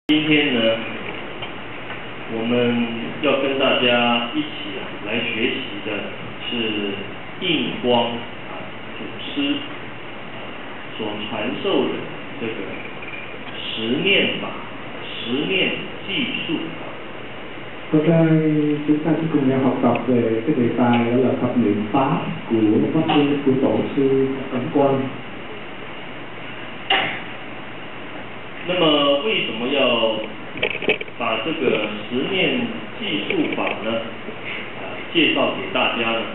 今天呢，我们要跟大家一起来学习的是印光祖师所传授的这个十念法、十念技术。 Hôm nay chúng ta sẽ cùng nhau học tập về cái đề tài đó là thập niệm pháp của pháp sư của tổ sư Ấn Quang. 那么为什么要把这个十念技术法呢介绍给大家呢？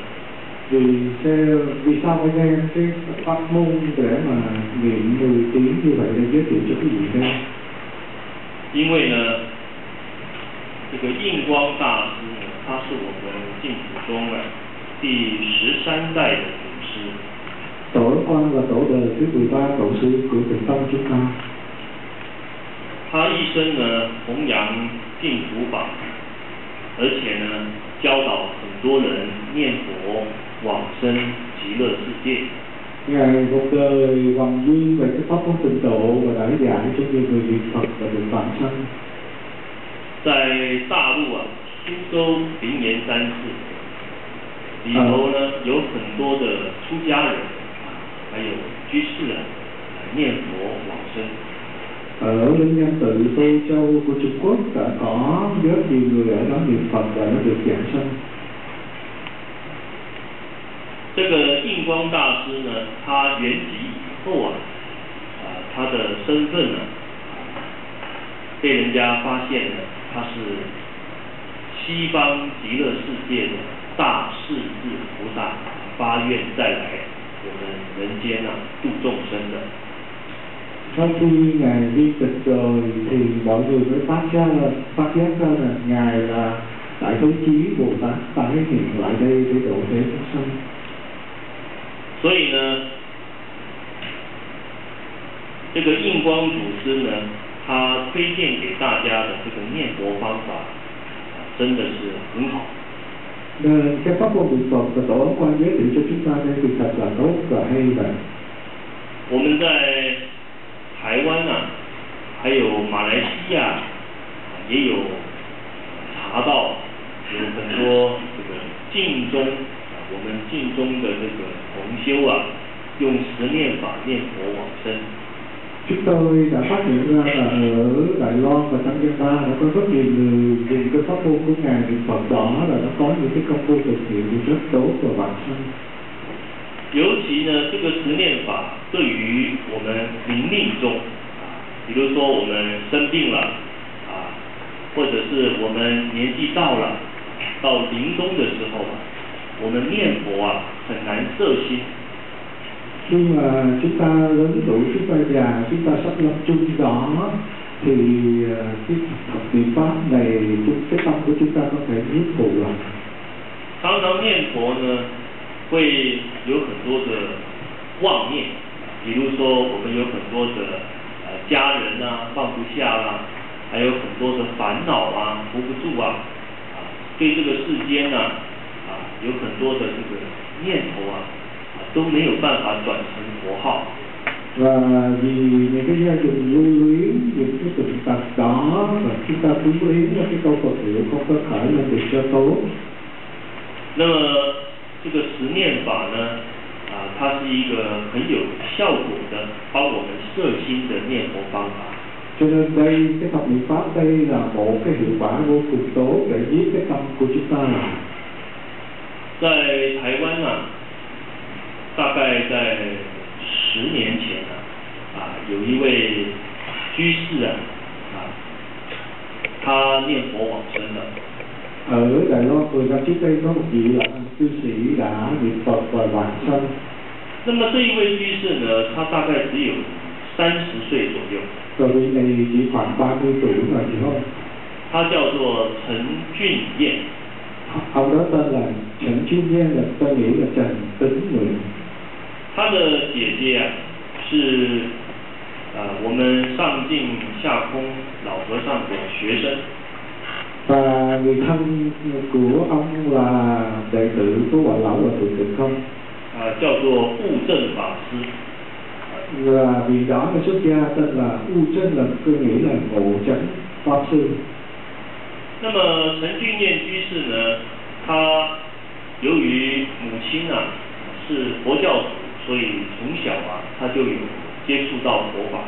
Vì sao anh em cái pháp môn để mà niệm 10 tiếng như vậy để giới thiệu cho quý vị đây? 因为呢，这个印光大师呢，他是我们净土宗第13代的祖师。 Tổ Ấn Quang là tổ đời thứ 13 tổ sư của Tịnh Tông chúng ta. 他一生呢弘扬净土法，而且呢教导很多人念佛往生极乐世界。 Ngài một đời hoàn duy về cái pháp môn tịnh độ và đã dạy cho nhiều người niệm Phật và được vãng sanh. 在大陆苏州灵岩山寺里头呢，有很多的出家人，还有居士念佛往生。 Ở Linh Nham Tự Tô Châu của Trung Quốc đã có rất nhiều người ở đó niệm Phật và nó được giảng sanh. 这个印光大师呢，他圆寂以后他的身份呢，被人家发现了，他是西方极乐世界的大势至菩萨，发愿再来我们人间度众生的。 Sau khi Ngài đi tịch rồi thì mọi người mới phát giác ra là Ngài là Đại Thế Chí Bồ Tát tái hiện lại đây để độ thế chúng sanh. 所以呢，这个印光祖师呢，他推荐给大家的这个念佛方法，真的是很好。 Nên cái pháp môn niệm Phật và Tổ Ấn Quang giới thiệu cho chúng ta đây thì thật là tốt và hay vậy. 我们在台湾还有马来西亚也有查到有很多这个净宗我们净宗的这个同修用十念法念佛往生。 Chúng tôi đã phát hiện ra là ở Đài Loan và Tanzania đã có rất nhiều người dùng cái pháp môn của Ngài niệm Phật đó là nó có những cái công phu thực hiện rất tốt và vãng sanh. 尤其呢，这个十念法对于我们临命中比如说我们生病了或者是我们年纪到了，到临终的时候我们念佛很难摄心。 Khi mà chúng ta lớn tuổi, chúng ta già, chúng ta sắp lâm chung đó thì cái thập niệm pháp này, cái tâm của chúng ta có thể nhiếp phục lại. 常常念佛呢，会有很多的妄念，比如说我们有很多的家人放不下还有很多的烦恼扶不住对这个世间有很多的这个念头都没有办法转成佛号。 Và vì những cái gia đình lưu luyến những cái tình tật đó và chúng ta quý luyến cái câu Phật hiệu không có thể là được cho tốt. 那么这个十念法呢，它是一个很有效果的帮我们摄心的念佛方法。 Cho nên đây cái thập niệm pháp đây là một cái hiệu quả vô cùng tốt để giết cái tâm của chúng ta. 在台湾大概在10年前有一位居士他念佛往生了。 Ở Đài Loan 10 năm trước đây có một vị là anh cư sĩ đã niệm Phật và vãng sanh. 那么这一位居士呢，他大概只有30岁左右。 Rồi vị này chỉ khoảng 30 tuổi mà chỉ thôi. 他叫做陈俊彦。 Ông đó tên là Trần Chuyên Gia, là tôi nghĩ là Trần Tấn Nguyện. 他的姐姐是我们上净下空老和尚的学生。 Và người thân của ông là đệ tử của Quả Lão Hòa Thượng Tịnh Không. 叫做悟正法师。 Và vị đó là xuất gia tên là U Trân, là tôi nghĩ là Ngộ Chánh. sư. 那么陈俊彦居士呢，他由于母亲啊是佛教徒，所以从小啊他就有接触到佛法。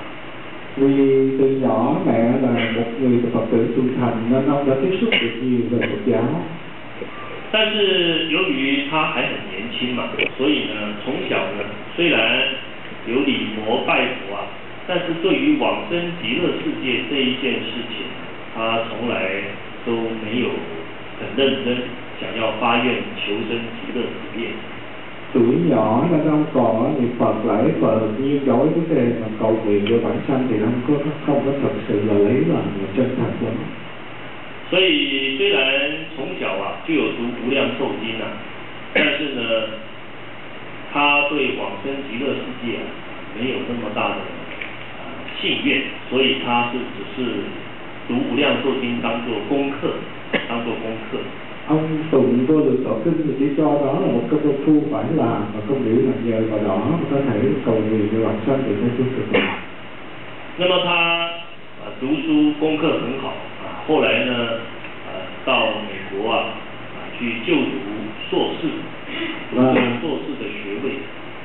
Vì từ nhỏ mẹ là một người Phật tử trung thành nên ông đã tiếp xúc được nhiều về Phật giáo. 但是由于他还很年轻嘛，所以呢，从小呢虽然有礼佛拜佛啊，但是对于往生极乐世界这一件事情，他从来都没有很认真想要发愿求生极乐世界。 Tuổi nhỏ nên ông còn niệm Phật lễ Phật nhưng đối với đề mà cầu nguyện cho bản sanh thì ông không có thật sự là lấy lòng chân thành lắm. 所以虽然从小啊就有读无量寿经啊，但是呢，他对往生极乐世界啊没有那么大的信愿，所以他是只是读无量寿经当做功课，当做功课。 Ông tụng vô lượng thọ kinh thì chỉ cho đó là một cái công phu phải làm và không nghĩ là nhờ vào đó mà có thể cầu nguyện cho bản sanh được trong thực tập. 那么他读书功课很好啊，后来呢到美国啊去就读硕士，读硕士的学位。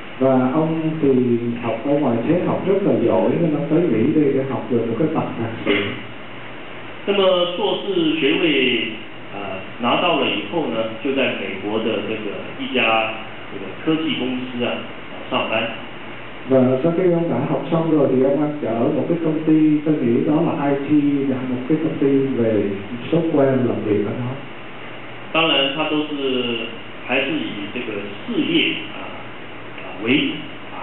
Và ông thì học ở ngoài thế học rất là giỏi nên ông tới Mỹ đây để học được một cái bằng thạc sĩ. 那么硕士学位拿到了以后呢，就在美国的这个一家这个科技公司啊上班。 Và sau khi ông đã học xong rồi thì ông ăn ở một cái công ty tôi nghĩ đó là IT, là một cái công ty về software làm việc ở đó. 当然，他都是还是以这个事业为主啊。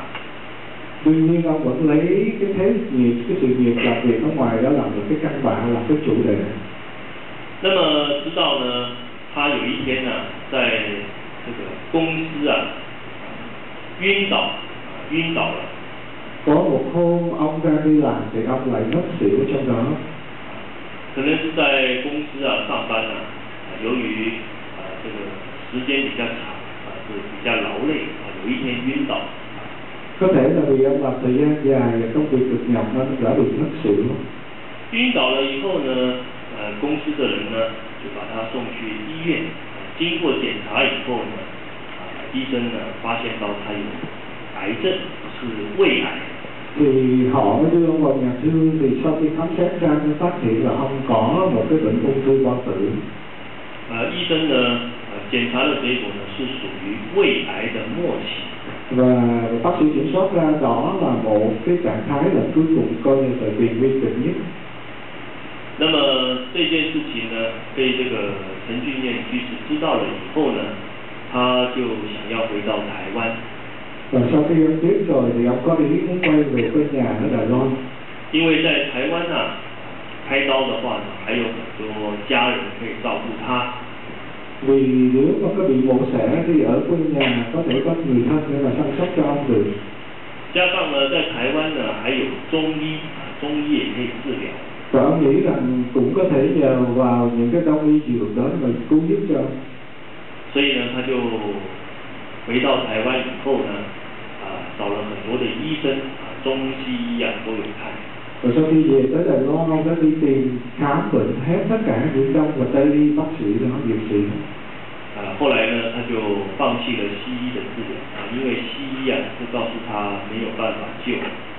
Tuy nhiên ông vẫn lấy cái thế nghiệp, cái sự nghiệp làm việc ở ngoài đó làm một cái căn bản, làm cái chủ đề. 那么直到呢，他有一天呢，在这个公司啊晕倒了。 Có một hôm ông ra đi làm thì ông lại ngất xỉu trong đó. 可能是在公司啊上班啊，由于这个时间比较长是比较劳累有一天晕倒。 Có thể là vì ông làm thời gian dài và công việc cực nhọc nên đã bị ngất xỉu. 晕倒了以后呢，公司的人呢就把他送去医院，经過檢查以後呢，醫生呢發現到他有癌症，是胃癌。 Thì họ mới đưa ông vào nhà thương thì sau khi khám xét ra mới phát hiện là ông có một cái bệnh ung thư bao tử. 醫生呢檢查的結果呢是屬於胃癌的末期。 Và bác sĩ kiểm soát ra đó là một cái trạng thái là cuối cùng coi như là tiền nguy kịch nhất. 那么这件事情呢，被这个陈俊彦居士知道了以后呢，他就想要回到台湾。 Và sau khi ông biết rồi thì ông có ý muốn quay về quê nhà ở Đài Loan. 因为在台湾啊，开刀的话呢，还有很多家人可以照顾他。 Vì nếu mà có bị mổ xẻ thì ở quê nhà có thể có người thân để mà chăm sóc cho ông được. 加上呢，在台湾呢还有中医中医也可以治疗。 Và ông nghĩ rằng cũng có thể nhờ vào những cái đông y dược đó mà cứu giúp cho ông. 所以呢，他就回到台湾以后呢，找了很多的医生中西医都有看。 Rồi sau khi về tới Đài Loan, ông đã đi tìm khám bệnh hết tất cả những đông và tây y bác sĩ đó, dược sĩ. 后来呢，他就放弃了西医的治疗因为西医是告诉他没有办法救。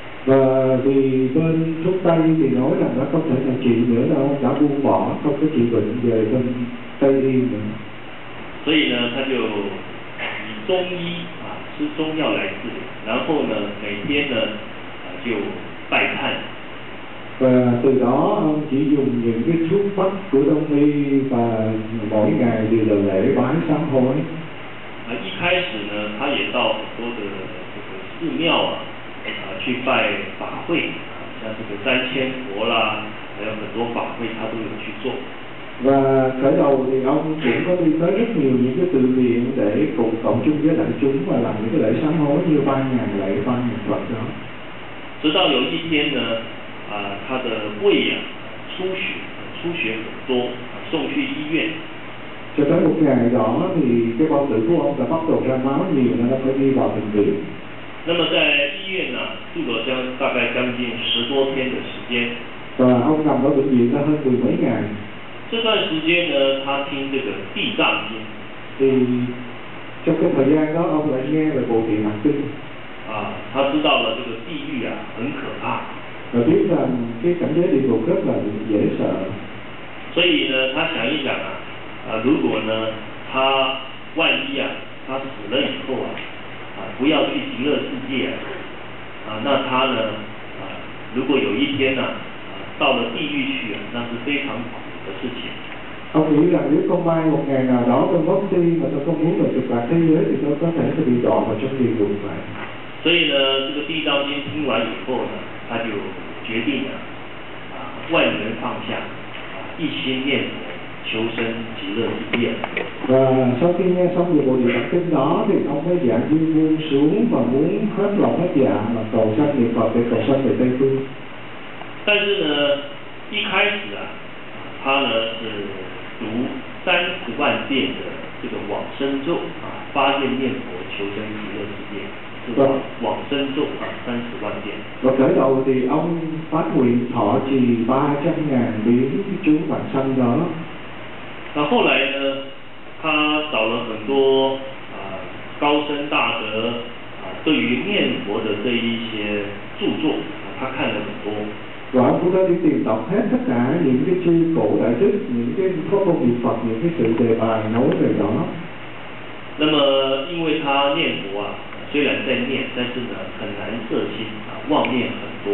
Và vì bên thuốc tây thì nói rằng nó không thể nào trị nữa đâu, ông đã buông bỏ không có trị bệnh về bên tây y nữa. 所以呢，他就以中医吃中药来治疗，然后呢，每天呢就拜忏。 Và từ đó ông chỉ dùng những cái thuốc bắc của đông y và mỗi ngày đều là lễ bái sám hối. 一开始呢，他也到很多的这个寺庙去拜法会像这个3000佛啦，还有很多法会他都有去做。 Và khởi đầu thì ông cũng có đi tới rất nhiều những cái từ viện để cùng cộng chung với đại chúng và làm những cái lễ sám hối như 3000 lễ 3000 Phật đó. 直到有一天呢，他的胃出血很多，送去医院。 Cho tới một ngày đó thì cái bao tử của ông đã bắt đầu ra máu nhiều nên ông phải đi vào bệnh viện. 那么在医院住了大概将近10多天的时间。 Và ông nằm ở bệnh viện đã hơn 10 mấy ngày. 这段时间呢，他听这个地藏经， Thì trong cái thời gian đó ông lại nghe về bộ Địa Tạng Kinh. 他知道了这个地狱很可怕， Và biết rằng cái cảnh giới địa ngục rất là dễ sợ. 所以呢，他想一想如果呢，他万一他死了以后不要去极乐世界那他呢如果有一天到了地狱去那是非常苦的事情。 Ông nghĩ rằng nếu không may một ngày nào đó tôi mất đi mà tôi không muốn về cực lạc thế giới thì tôi có thể sẽ bị đọa vào trong địa ngục vậy. 所以呢，这个地藏经听完以后呢，他就决定万缘放下一心念佛求生极乐世界。 Và sau khi nghe xong về bộ Địa Tạng Kinh đó thì ông mới dạng như buông xuống và muốn hết lòng hết dạ mà cầu sanh niệm Phật để cầu sanh về Tây Phương. 但是呢，一开始他呢是读30万遍的这个往生咒发愿念佛求生极乐世界，是往生咒30万遍。 Và khởi đầu thì ông phát nguyện thọ trì 300.000 biến chú vãng sanh đó. 那后来呢，他找了很多高僧大德对于念佛的这一些著作他看了很多。 Và ông cũng đã đi tìm đọc hết tất cả những cái chư cổ đại đức, những cái pháp môn niệm Phật, những cái sự đề bài nói về đó. 那么因为他念佛虽然在念，但是呢很难摄心妄念很多。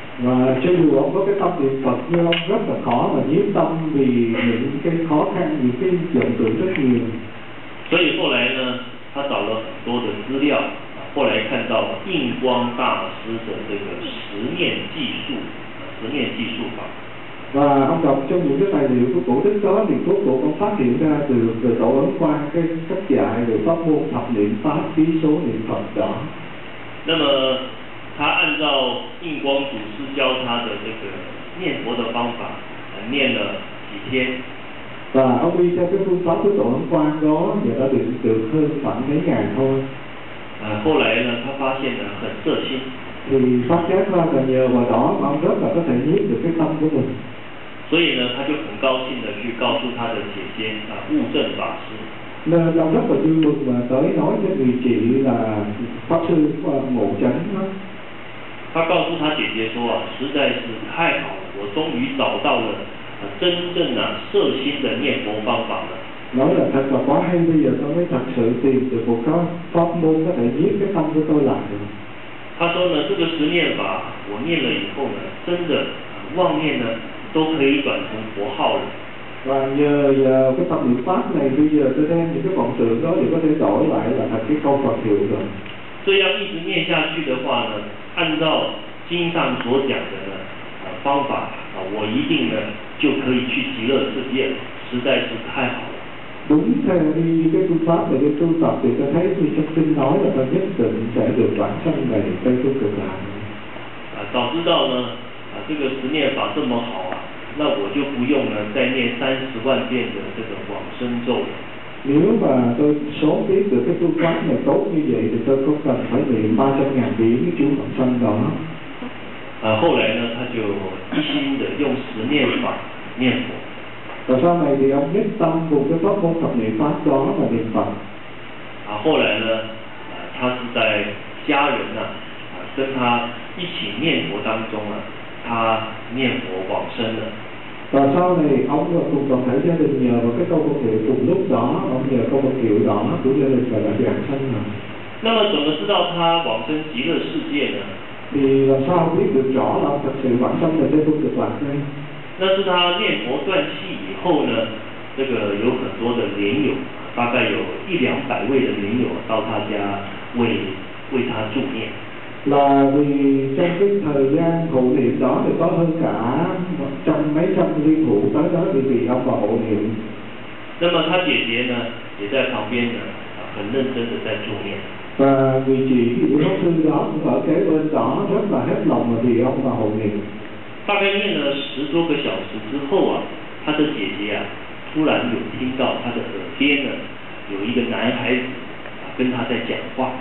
Và cho dù ông có cái tâm niệm Phật nhưng ông rất là khó mà nhiếp tâm vì những cái khó khăn, những cái vọng tưởng rất nhiều. 所以后来呢，他找了很多的资料，后来看到印光大师的这个十念技术法。 Và ông đọc trong những cái tài liệu của cổ đức đó thì cuối cùng ông phát hiện ra được về tổ ấn quang cái cách dạy về pháp môn thập niệm pháp ký số niệm Phật đó. 那么他按照印光祖师教他的这个念佛的方法，念了几天。 Và ông đi theo cái phương pháp của tổ ấn quang đó và đã được hơn khoảng mấy ngày thôi. 后来呢，他发现很摄心。 Thì phát giác ra là nhờ vào đó mà ông rất là có thể nhiếp được cái tâm của mình. 所以呢，他就很高兴的去告诉他的姐姐悟正法师。 Nên ông rất là vui mừng mà tới nói với người chị là pháp sư Ngộ Chánh đó. 他告诉他姐姐说实在是太好了，我终于找到了真正摄心的念佛方法了。 Nói là thật là quá hay, bây giờ tôi mới thật sự tìm được một cái pháp môn có thể nhiếp cái tâm của tôi lại được. 他说呢，这个十念法我念了以后呢，真的妄念呢都可以转成佛号了。 Và nhờ cái tâm niệm pháp này bây giờ tôi đem những cái vọng tưởng đó để có thể đổi lại là thành cái câu Phật hiệu rồi. 这样一直念下去的话呢，按照经上所讲的方法我一定呢就可以去极乐世界了，实在是太好了。 Đúng theo đi cái phương pháp này, cái tu tập thì tôi thấy như trong kinh nói là tôi nhất định sẽ được vãng sanh về Tây Phương Cực Lạc. 早知道呢这个十念法这么好那我就不用呢再念30万遍的这个往生咒了。 Nếu mà tôi sớm biết được cái phương pháp này tốt như vậy thì tôi không cần phải niệm 300.000 biến chú vãng sanh đó. 后来呢，他就一心的用十念法念佛。 Và sau này thì ông nhất tâm cùng cái pháp môn thập niệm pháp đó mà niệm Phật. 后来呢，他是在家人跟他一起念佛当中他念佛往生了。 Và sau này ông và cùng toàn thể gia đình nhờ vào cái câu Phật hiệu cùng lúc đó, ông nhờ câu Phật hiệu đó của gia đình và đã vãng sanh rồi. 那么怎么知道他往生极乐世界呢？ Thì làm sao biết được rõ là ông thật sự vãng sanh về Tây Phương Cực Lạc đây? 那是他念佛断气以后呢，这个有很多的莲友，大概有100-200位的莲友到他家为他助念。 Là vì trong cái thời gian hộ niệm đó thì có hơn cả mấy trăm liên thủ tới đó thì vì ông vào hộ niệm. 那么他姐姐呢，也在旁边呢，很认真的在助念。 Và người chị của pháp sư đó cũng ở kế bên đó rất là hết lòng mà vì ông vào hộ niệm. 大概念了10多个小时之后他的姐姐突然有听到他的耳边呢有一个男孩子跟他在讲话。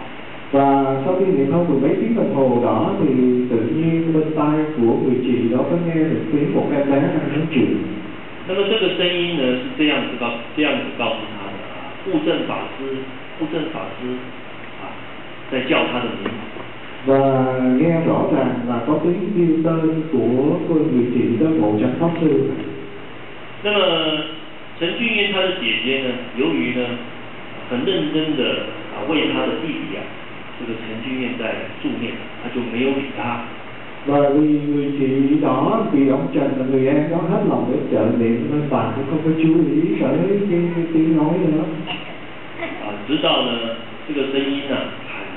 Và sau khi niệm hơn 10 mấy tiếng đồng hồ đó thì tự nhiên bên tai của người chị đó có nghe được tiếng một em bé đang nói chuyện. 那么这个声音呢是这样子告诉他的啊，悟正法师啊，在叫他的名。 Và nghe rõ ràng là có tiếng kêu tên của cô người chị đó, Ngộ Chánh Pháp Sư. 那么陈俊彦他的姐姐呢，由于呢很认真的为他的弟弟这个陈俊彦在助念，他就没有理他。 Và vì người chị đó, vì ông Trần là người em đó hết lòng để trợ niệm nên bà cũng không có chú ý tới cái tiếng nói nữa. 直到呢这个声音喊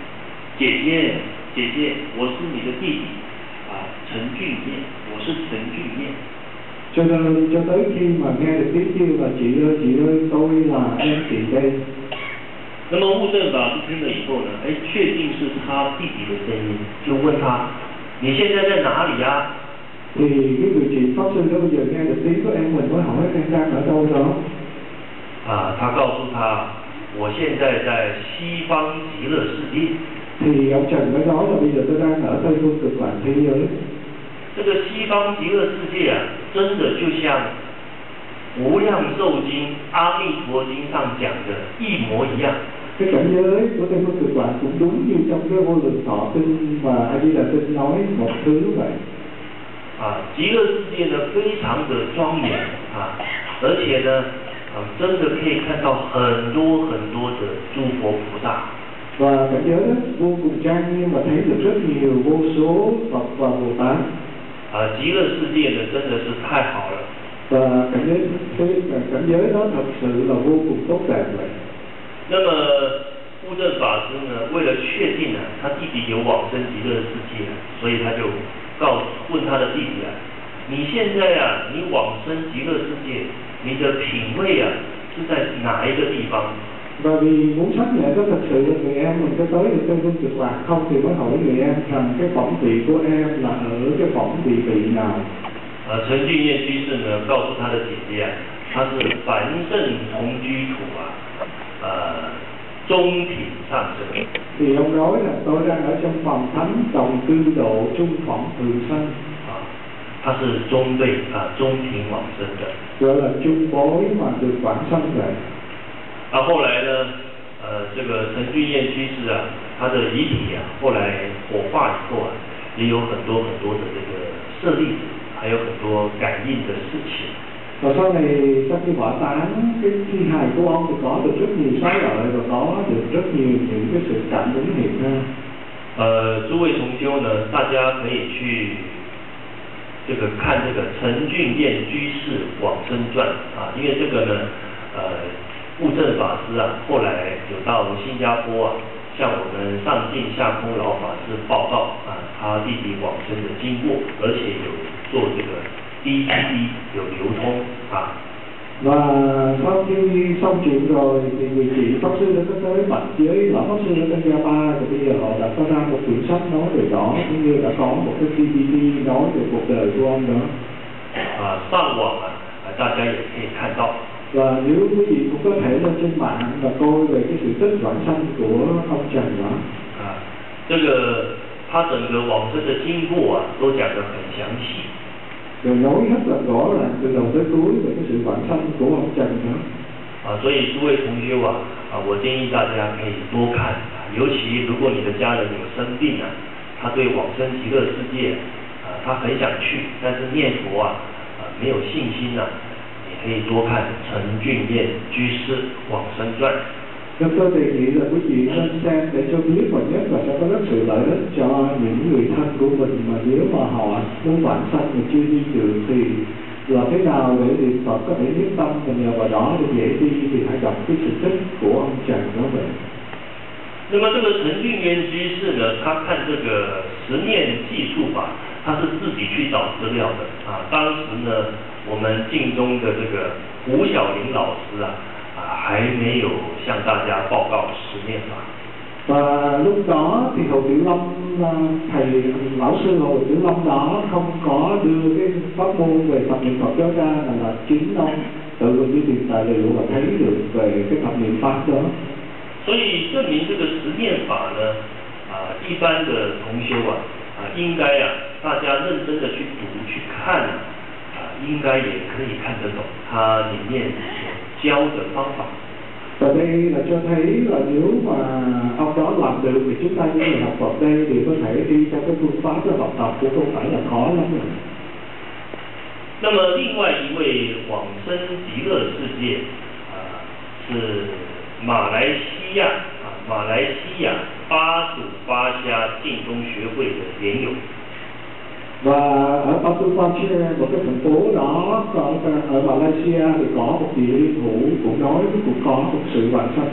姐姐，我是你的弟弟陈俊彦，我是陈俊彦。 Cho nên cho tới khi mà nghe được tiếng kêu là chị ơi, tôi là em chị đây. 那么悟正法师听了以后呢，确定是他弟弟的声音，就问他，你现在在哪里呀？ Thì cái người chị Pháp Sư đó bây giờ nghe được tiếng của em mình mới hỏi em đang ở đâu đó. 他告诉他，我现在在西方极乐世界。 Thì ông Trần mới nói là bây giờ tôi đang ở Tây Phương Cực Lạc thế giới. 这个西方极乐世界真的就像《无量寿经》《阿弥陀经》上讲的一模一样。 Cái cảnh giới của Tây Phương Cực Lạc cũng đúng như trong cái Vô Lượng Thọ Kinh và A Di Đà Kinh nói một thứ vậy. 极乐世界呢非常的庄严而且呢真的可以看到很多的诸佛菩萨。 Và cảnh giới đó vô cùng trang nghiêm và thấy được rất nhiều vô số Phật và Bồ Tát. 极乐世界呢真的是太好了。 Và cảnh giới đó thật sự là vô cùng tốt đẹp vậy. 那么悟正法师呢，为了确定他弟弟有往生极乐世界，所以他就问他的弟弟你现在你往生极乐世界，你的品位是在哪一个地方？ Và vì muốn xác nhận có thật sự là người em mình có tới được Tây Phương Cực Lạc không thì mới hỏi người em rằng cái phẩm vị của em là ở cái phẩm vị nào. 陈俊彦居士呢告诉他的姐姐他是凡圣同居土中品上生。 Thì ông nói là tôi đang ở trong phòng thánh đồng cư độ trung phẩm thường sanh. 他是中辈中品往生的。 Gọi là trung bối mà được vãng sanh vậy. 后来呢，这个陈俊彦居士他的遗体后来火化以后也有很多的这个舍利子，还有很多感应的事情。 Và sau này sau khi hỏa táng cái thi hài của ông thì có được rất nhiều xá lợi và có được rất nhiều những cái sự cảm ứng hiện ra. 诸位同修呢，大家可以去看这个陈俊彦居士往生传因为这个呢，悟正法师后来有到新加坡向我们上进下空老法师报告他弟弟往生的经过，而且有做这个 DVD 有流通 Và sau khi xong chuyện rồi thì người chị Pháp Sư đã có tới bạch với Lão Pháp Sư ở bên Java, và bây giờ họ đã có ra một quyển sách nói về đó, cũng như đã có một cái DVD nói về cuộc đời của ông nữa. 上网大家也可以看到。 Và nếu quý vị cũng có thể lên trên mạng và coi về cái sự tích vãng sanh của ông Trần đó. 这个他整个往生的经过都讲得很详细。 Rồi nói rất là rõ ràng từ đầu tới cuối về cái sự vãng sanh của ông Trần nữa. 所以诸位同修我建议大家可以多看尤其如果你的家人有生病他对往生极乐世界他很想去，但是念佛没有信心你可以多看陈俊彦居士往生传。 Nên tôi đề nghị là quý vị nên xem để cho biết và nhất là sẽ có rất sự lợi ích cho những người thân của mình mà nếu mà họ muốn vãng sanh mà chưa đi được thì làm thế nào để niệm Phật có thể nhất tâm và nhờ vào đó để dễ đi thì hãy đọc cái sự tích của ông Trần đó vậy. 那么这个陈俊彦居士呢，他看这个十念计数法，他是自己去找资料的当时呢，我们晋中的这个胡小林老师还没有向大家报告十念法。 Và lúc đó thì Hồ Tiểu Lâm, thầy lão sư Hồ Tiểu Lâm đó không có đưa cái pháp môn về thập niệm Phật đó ra, là chính ông tự mình đi tìm tài liệu và thấy được về cái thập niệm pháp đó. 所以证明这个十念法呢， 一般的同修应该大家认真的去读去看应该也可以看得懂它里面所教的方法。 Và đây là cho thấy là nếu mà ông đó làm được thì chúng ta những người học Phật đây thì có thể đi theo cái phương pháp của học tập cũng không phải là khó lắm rồi. 那么另外一位往生极乐世界是马来西亚巴祖巴虾净宗学会的莲友。 Và ở Batu Pasia, một cái thành phố đó ở Malaysia thì có một vị liên hữu cũng nói cũng có một sự hoàn sanh.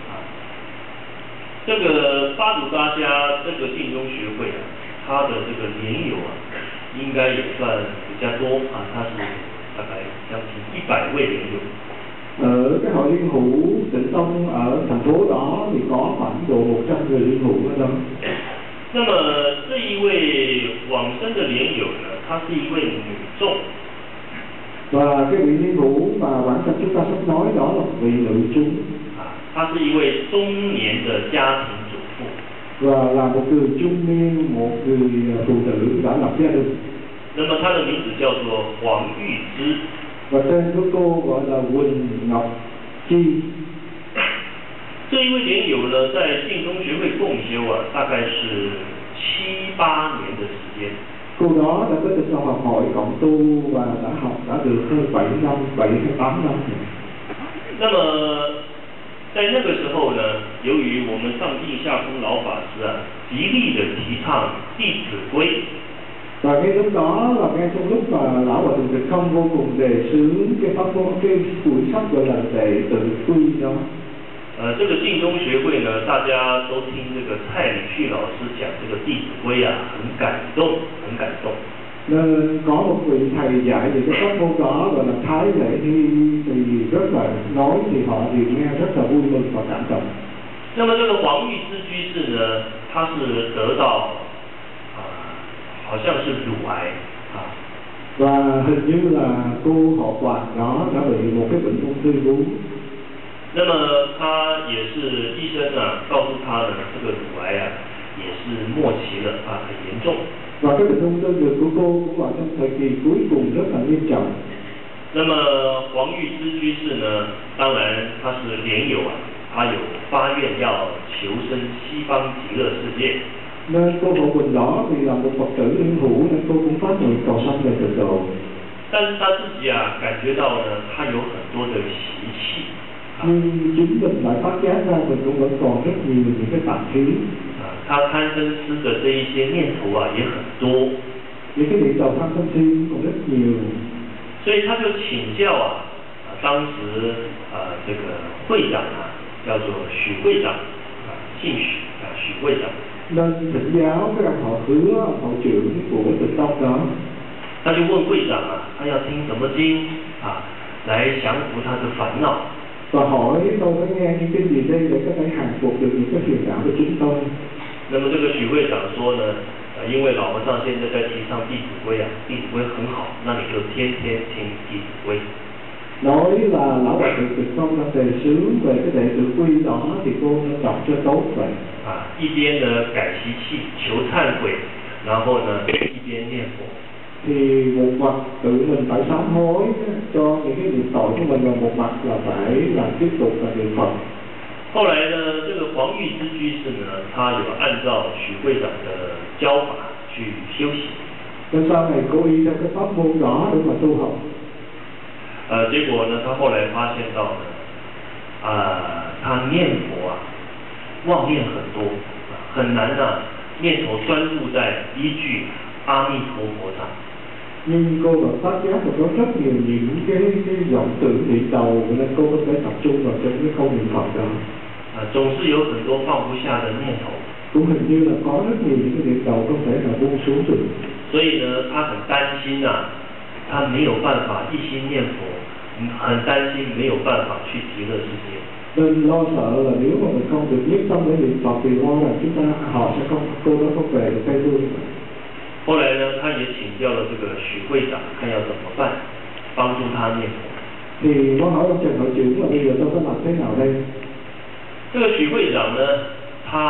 这个巴祖巴虾这个净宗学会它的这个莲友应该也算比较多它是大概将近100位莲友。 Ở cái hội liên hữu Tịnh Tông ở thành phố đó thì có khoảng độ 100 người liên hữu ở đó. 那么这一位往生的莲友呢，她是一位女众。 Và cái vị liên hữu mà bản thân chúng ta sắp nói đó là vị nữ chúng. 她是一位中年的家庭主妇。 Và là một người trung niên, một người phụ nữ đã lập gia đình. 那么她的名字叫做黄玉芝。 Và tên của cô gọi là Quỳnh Ngọc Chi. 这一位莲友呢，在净宗学会共修大概是7-8年的时间。 Cô đó đã tới Tịnh Tông học hội cộng tu và đã được hơn 7 năm, 7 hay 8 năm. 那么在那个时候呢，由于我们上净下空老法师极力的提倡弟子规。 Và ngay lúc đó là ngay trong lúc mà lão Hòa Thượng Tịnh Không vô cùng đề xướng cái pháp môn cái cuốn sách gọi là đệ tử quy đó. 这个净宗学会呢，大家都听这个蔡礼旭老师讲这个弟子规很感动，很感动。 Nên có một vị thầy dạy về cái pháp môn đó gọi là Thái Lệ Hy thì rất là nói thì họ đều nghe rất là vui mừng và cảm động. 那么这个黄玉芝居士呢，他是得到好像是乳癌 Và hình như là cô họ Hoàng đó đã bị một cái bệnh ung thư vú. 那么他也是医生告诉他呢，这个乳癌也是末期了很严重。 Và cái bệnh ung thư ngực của cô cũng vào trong thời kỳ cuối cùng rất là nghiêm trọng. 那么黄玉芝居士呢，当然他是莲友他有发愿要求生西方极乐世界。 Nên cô Hộ Quỳnh đó thì là một Phật tử liên hữu nên cô cũng phát nguyện cầu sanh về Tịnh độ. 但是他自己感觉到呢，他有很多的习气。 Nhưng chính mình lại phát giác ra mình cũng vẫn còn rất nhiều những cái tạp khí. 他贪嗔痴的这一些念头也很多。 Những cái niệm đầu tham sân si còn rất nhiều. 所以他就请教当时这个会长叫做许会长姓许会长。 Nên thỉnh giáo cái ông họ Hứa, ông hội trưởng của Tịnh Tông đó. 他就问会长他要听什么经来降服他的烦恼。 Và hỏi tôi phải nghe những cái gì đây để có thể hàng phục được những cái phiền não của chúng tôi. 那么这个许会长说呢，因为老和尚现在在提倡弟子规弟子规很好，那你就天天听弟子规。 Nói là lão Hòa Thượng Tịnh Không đang đề xướng về cái đệ tử quy đó thì cô nên đọc cho tốt vậy. 一边呢改习气求忏悔，然后呢一边念佛。 Thì một mặt tự mình phải sám hối cho những cái nghiệp tội của mình, và một mặt là phải tiếp tục là niệm Phật. 后来呢，这个黄玉芝居士呢，他有按照许会长的教法去修行。 Nên sau này cô y theo cái pháp môn đó để mà tu học. 结果呢，他后来发现到呢，他念佛妄念很多，很难念头专注在一句阿弥陀佛上。 Nhưng cô đã phát giác là có rất nhiều những cái vọng tưởng niệm đầu, nên cô có thể tập trung vào trong cái câu niệm Phật đó. 总是有很多放不下的念头。 Cũng hình như là có rất nhiều những cái niệm đầu không thể là buông xuống được. 所以呢，他很担心他没有办法一心念佛，很担心没有办法去极乐世界。 Nên lo sợ là nếu mà mình không được nhất tâm để niệm Phật thì lo là họ sẽ không, cô đó không về được Tây Phương. 后来呢，他也请教了这个许会长，看要怎么办，帮助他念佛。 Thì có hỏi ông Trần hội trưởng là bây giờ tôi có làm thế nào đây? 这个许会长呢，他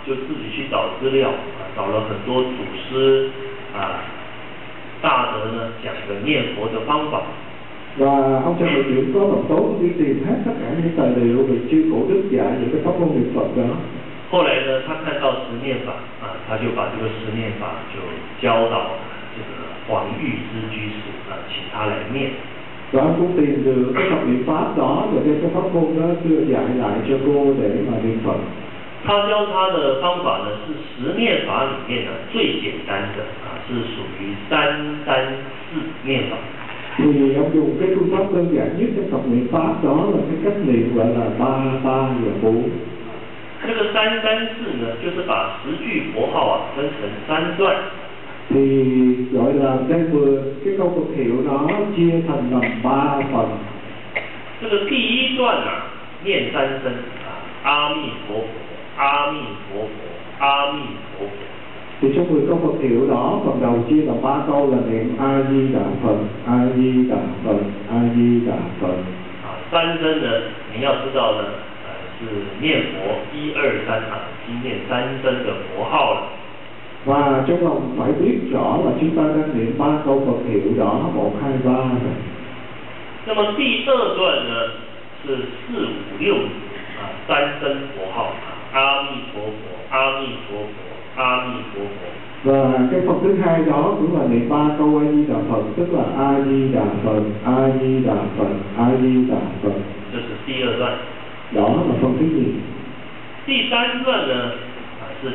就自己去找资料找了很多祖师大德呢讲的念佛的方法。 Và ông Trần Hội Trưởng có một số đi tìm hết tất cả những tài liệu về chư cổ đức dạy những cái pháp môn niệm Phật đó. 后来呢，他看到十念法他就把这个十念法就教导这个黄玉之居士请他来念。 Và ông cũng tìm được cái Phật niệm pháp đó rồi đem cái pháp môn đó đưa dạy lại cho cô để mà niệm Phật. 他教他的方法呢是十念法里面呢最简单的是属于三三四念法。 Thì ông dùng cái phương pháp đơn giản nhất trong Phật niệm pháp đó là cái cách niệm gọi là 3, 3 và 4. 这个三三四呢，就是把十句佛号分成三段。 Thì gọi là đem vừa cái câu Phật hiệu đó chia thành làm 3 phần. 这个第一段念三声阿弥陀佛，阿弥陀佛，阿弥陀佛。 Thì trong 10 câu Phật hiệu đó, phần đầu chia làm 3 câu là niệm A Di Đà Phật, A Di Đà Phật, A Di Đà Phật. 三声呢，你要知道呢，是念佛1、2、3已经念三声的佛号了。 Và trong lòng phải biết rõ là chúng ta đang niệm 3 câu Phật hiệu đó 1, 2, 3 rồi. 那么第二段呢是4、5、6三声佛号阿弥陀佛，阿弥陀佛，阿弥陀佛。 Và cái phần thứ hai đó cũng là niệm 3 câu A Di Đà Phật, tức là A Di Đà Phật, A Di Đà Phật, A Di Đà Phật. 这是第二段。 Đó là phần thứ nhì. 第三段呢是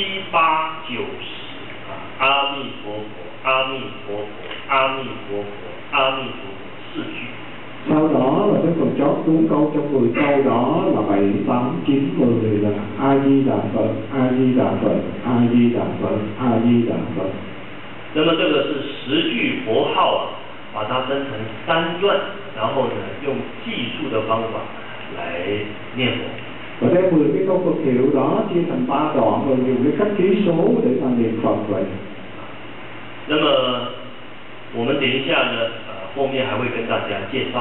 7、8、9、10阿弥陀佛，阿弥陀佛，阿弥陀佛，阿弥陀佛4句。 Sau đó là cái phần chót 4 câu trong 10 câu đó là 7, 8, 9, 10 là A Di Đà Phật, A Di Đà Phật, A Di Đà Phật, A Di Đà Phật. 那么这个是10句佛号把它分成3段，然后呢用计数的方法来念佛。 Và đem 10 cái câu Phật hiệu đó chia thành 3 đoạn rồi dùng cái cách ký số để mà niệm Phật vậy. 那么我们等一下呢后面还会跟大家介绍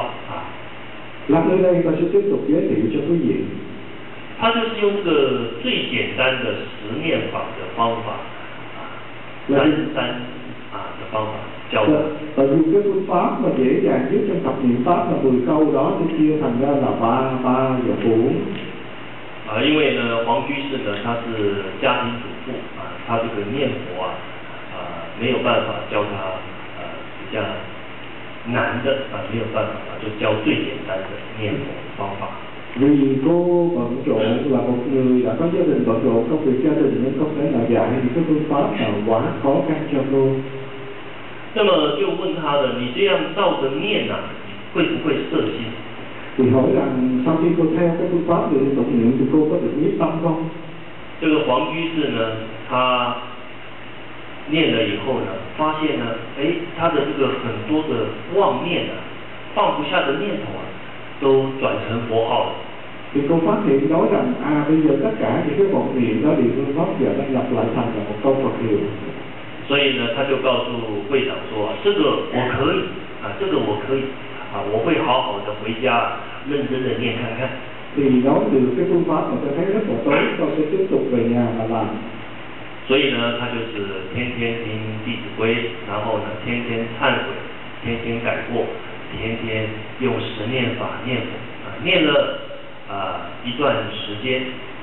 Lát nữa đây ta sẽ tiếp tục giới thiệu cho quý vị. 他就是用这个最简单的十念法的方法三三的方法教的。 Và dùng cái phương pháp mà dễ dàng nhất trong tập niệm pháp là 10 câu đó sẽ chia thành ra là 3, 3 và 4. 因为呢黄居士呢他是家庭主妇他这个念佛没有办法教他比较难的没有办法就教最简单的念佛方法。 Vì cô bận rộn là một người đã có gia đình bận rộn công việc gia đình nên không thể nào dạy những cái phương pháp nào quá khó khăn cho cô. 那么就问他的，你这样照着念会不会摄心？ Thì hỏi rằng sau khi cô theo cái phương pháp niệm tụng niệm thì cô có được nhiếp tâm không? 这个黄居士呢，他念了以后呢，发现呢，他的这个很多的妄念放不下的念头都转成佛号了。 Thì cô phát hiện nói rằng bây giờ tất cả những cái vọng niệm đó đều phương pháp giờ đang lặp lại thành là một câu Phật hiệu. 所以呢，他就告诉会长说，这个我可以这个我可以我会好好的回家认真的念看看。 Thì nói được cái phương pháp mà tôi thấy rất là tốt, tôi sẽ tiếp tục về nhà mà làm. 所以呢，他就是天天听《弟子规》，然后呢，天天忏悔，天天改过，天天用十念法念佛念了一段时间。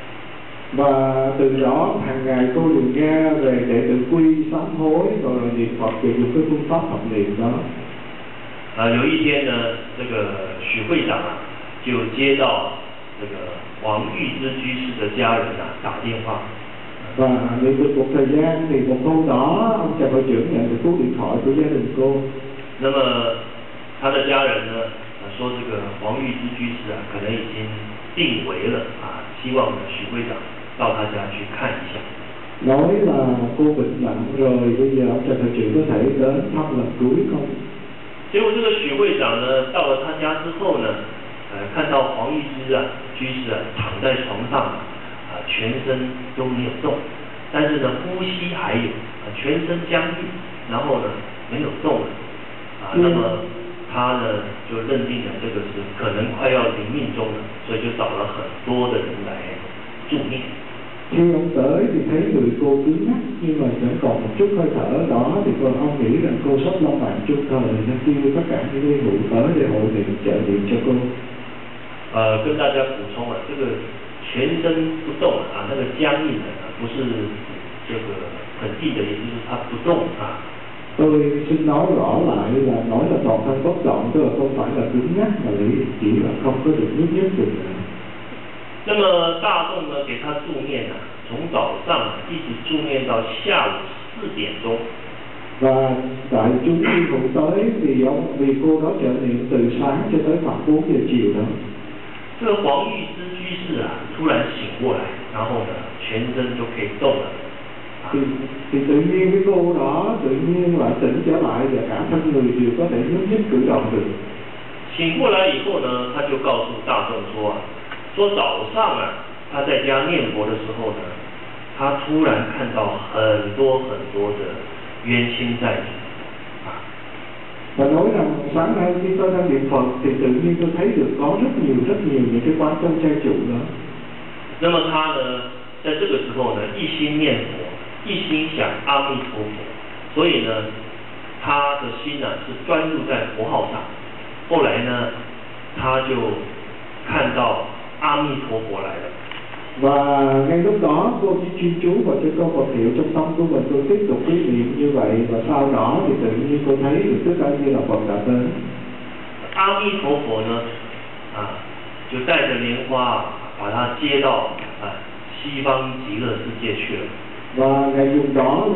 Và từ đó hàng ngày cô liền nghe về đệ tử quy sám hối rồi niệm Phật về dùng cái phương pháp học niệm đó. 有一天呢，这个许会长就接到这个黄玉之居士的家人打电话。 Và niệm được một thời gian thì một hôm đó ông Trần Hội Trưởng nhận được cú điện thoại của gia đình cô. 那么他的家人呢说这个黄玉之居士可能已经病危了希望呢许会长到他家去看一下。 Nói là cô bệnh nặng rồi bây giờ ông Trần Hội Trưởng có thể đến thăm lần cuối không? 结果这个许会长呢到了他家之后呢看到黄玉之居士躺在床上全身都没有动，但是呢呼吸还有全身僵硬，然后呢没有动了那么他呢就认定了这个是可能快要临命终了，所以就找了很多的人来助念。 Khi ông tới thì thấy người cô cứng nhắc nhưng mà vẫn còn một chút hơi thở đó thì ông nghĩ rằng cô sắp long mạng chung thời nên kêu tất cả những người ngủ tới để hội niệm trợ niệm cho cô. 跟大家补充了，这个全身不动啊，那个僵硬的不是这个很硬的，也就是它不动啊。 Tôi xin nói rõ lại là nói là toàn thân bất động, tức là không phải là cứng nhắc mà chỉ là không có được nhúc nhích được. 那么大众呢，给他助念啊，从早上一直助念到下午4点钟。 Và tại chúng khi phụ tới vì cô đó trợ niệm từ sáng cho tới khoảng 4 giờ chiều đó. 这个黄玉芝居士啊，突然醒过来，然后呢，全身就可以动了。 Thì tự nhiên cái cô đó tự nhiên là tỉnh trở lại và cả thân người đều có thể nhúc nhích cử động được. 醒过来以后呢，他就告诉大众说啊，说早上啊，他在家念佛的时候呢，他突然看到很多的冤亲债主啊。 Và nói rằng sáng nay khi tôi đang niệm Phật thì tự nhiên tôi thấy được có rất nhiều những cái quan công trai chủ đó. 那么他呢，在这个时候呢，一心念佛，一心想阿弥陀佛，所以呢，他的心呢是专注在佛号上。后来呢，他就看到阿弥陀佛来了。 Và ngay lúc đó cô chỉ chuyên chú vào cho câu Phật hiệu trong tâm của mình, cô tiếp tục ý niệm như vậy và sau đó thì tự nhiên cô thấy được Đức A Di Đà Phật đã đến. 阿弥陀佛呢，就带着莲花把他接到西方极乐世界去了。 Và ngài dùng đó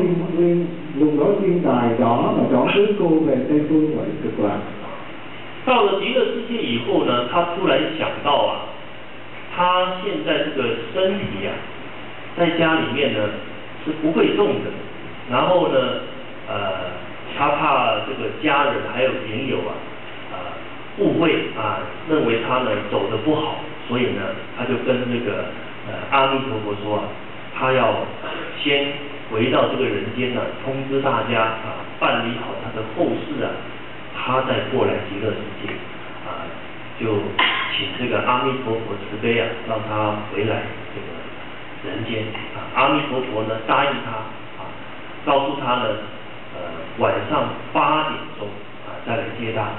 liên đài đó mà đón rước cô về Tây Phương Ngoại Cực Lạc. 到了极乐世界以后呢，他突然想到啊。 他现在这个身体啊，在家里面呢是不会动的。然后呢，他怕这个家人还有邻友误会认为他呢走得不好，所以呢，他就跟那个阿弥陀佛说他要先回到这个人间呢，通知大家办理好他的后事他再过来极乐世界就请这个阿弥陀佛慈悲让他回来这个人间阿弥陀佛呢答应他告诉他呢晚上8点钟再来接他。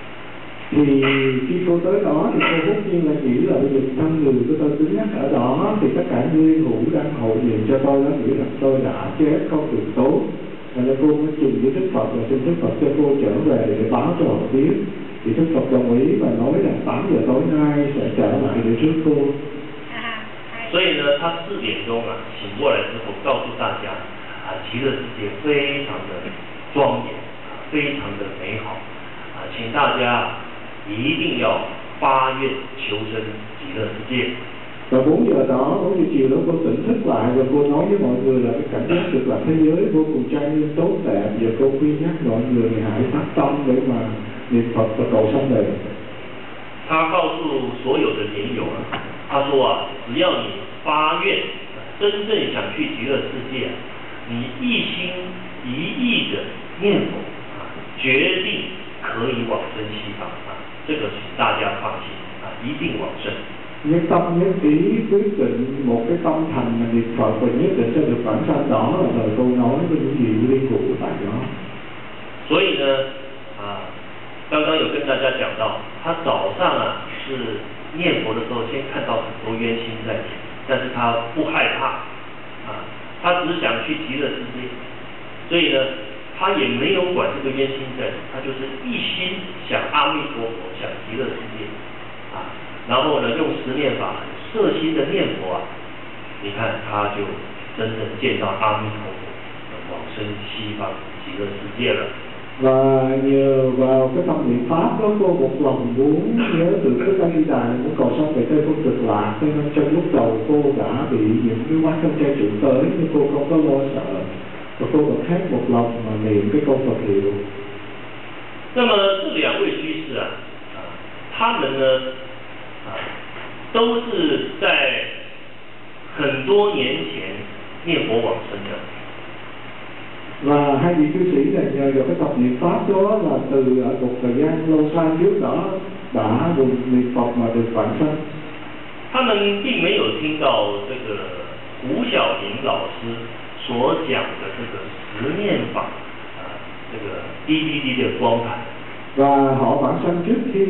Thì khi cô tới đó thì cô hút nhiên là nghĩ là bây giờ thân người của tôi cứng nhắc ở đó thì tất cả nguyên hữu đang hội niệm cho tôi đó nghĩ rằng tôi đã chết không được tốt. Nên cô mới trình với Đức Phật và xin Đức Phật cho cô trở về để báo cho họ biết. Thì Đức Phật đồng ý và nói rằng 8 giờ tối nay sẽ trở lại để rước cô. 所以呢，他4点钟醒过来之后，告诉大家极乐世界非常的庄严非常的美好请大家一定要发愿求生极乐世界。 Và 4 giờ đó, 4 giờ chiều đó cô tỉnh thức lại và cô nói với mọi người là cái cảnh giác cực lạc thế giới vô cùng trang nghiêm tốt đẹp và cô khuyên nhắc mọi người hãy phát tâm để mà niệm Phật và cầu sanh đời. 他告诉所有的莲友他说只要你发愿，真正想去极乐世界你一心一意的念佛决定可以往生西方这个请大家放心一定往生。 Nhất tâm nhất ý quyết định một cái tâm thành mà niệm Phật và nhất định sẽ được vãng sanh đó là lời cô nói với những gì liên cụ tại đó. 所以呢刚刚有跟大家讲到，他早上是念佛的时候先看到很多冤亲债主，但是他不害怕他只想去极乐世界，所以呢他也没有管这个冤亲债主，他就是一心想阿弥陀佛，想极乐世界然后呢，用十念法摄心的念佛你看他就真正见到阿弥陀佛，往生西方极乐世界了。 Và nhờ vào cái tâm niệm pháp đó cô một lòng muốn nhớ từ Đức A Di Đà muốn cầu sanh về Tây Phương Cực Lạc, cho nên trong lúc đầu cô đã bị những cái quán thân trai trụ tới nhưng cô không có lo sợ và cô vẫn hát một lòng mà niệm cái câu Phật hiệu. 那么这2位居士他们呢都是在很多年前念佛往生的。 Và hai vị cư sĩ này nhờ vào cái tập niệm pháp đó là từ một thời gian lâu xa trước đó đã dùng niệm Phật mà được vãng sanh. 他们并没有听到这个胡小林老师所讲的这个十念法这个 DVD 的光盘。 Và họ bản thân trước khi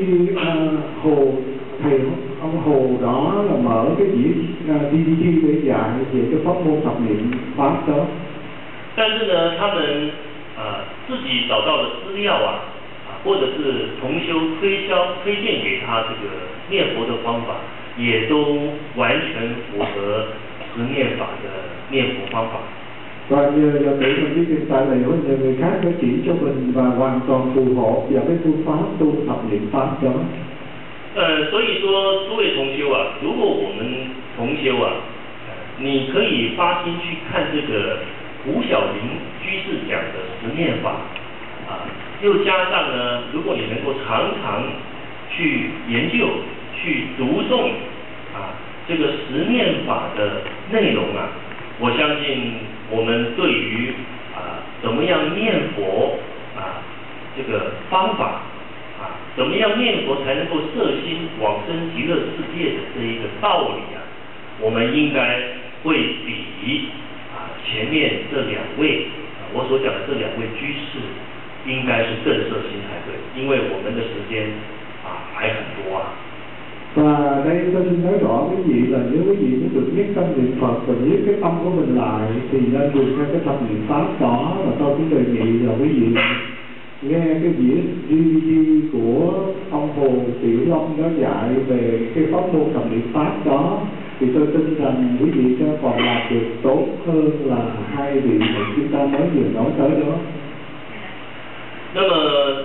ông Hồ đó là mở cái đĩa DVD để dạy về cái pháp môn tập niệm pháp đó. 但是呢，他们自己找到的资料或者是同修推荐给他这个念佛的方法，也都完全符合十念法的念佛方法。 Và nhờ tự mình đi tìm tài liệu, nhờ người khác phải chỉ cho mình và hoàn toàn phù hợp vào cái phương pháp tu tập niệm pháp đó. 所以说诸位同修如果我们同修你可以发心去看这个胡小林居士讲的十念法又加上呢，如果你能够常常去研究、去读诵这个十念法的内容我相信我们对于怎么样念佛这个方法怎么样念佛才能够摄心往生极乐世界的这一个道理我们应该会比前面这两位我所讲的这两位居士应该是更摄心才对，因为我们的时间还很多 Và đây tôi xin nói rõ quý vị là nếu quý vị muốn được nhất tâm niệm Phật và nhiếp cái tâm của mình lại thì nên dùng theo cái tập niệm pháp đó, và tôi cũng đề nghị là quý vị nghe cái đĩa DVD của ông Hồ Tiểu Long đó dạy về cái pháp môn tập niệm pháp đó, thì tôi tin rằng quý vị sẽ còn làm được tốt hơn là hai vị mà chúng ta mới vừa nói tới đó. 那么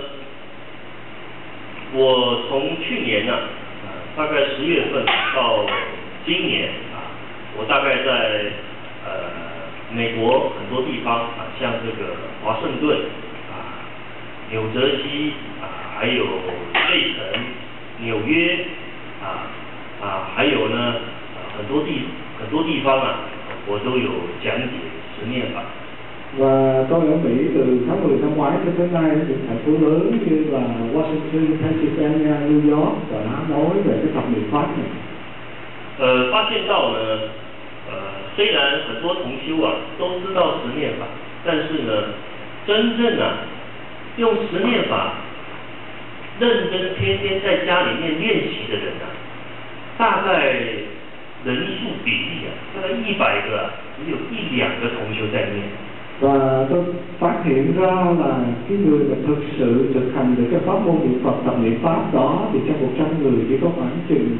我从去年大概10月份到今年我大概在美国很多地方像这个华盛顿纽泽西还有费城、纽约还有呢很多地方我都有讲解十念法。 Và tôi ở Mỹ từ tháng 10 năm ngoái cho tới nay ở những thành phố lớn như là Washington, Pennsylvania, New York và nói về cái tập niệm pháp này. 发现到呢，虽然很多同修都知道十念法，但是呢，真正用十念法认真天天在家里面练习的人大概人数比例大概100个只有1-2个同修在念。 Và tôi phát hiện ra là cái người mà thực sự thực hành được cái pháp môn niệm Phật tập niệm pháp đó thì trong 100 người chỉ có khoảng chừng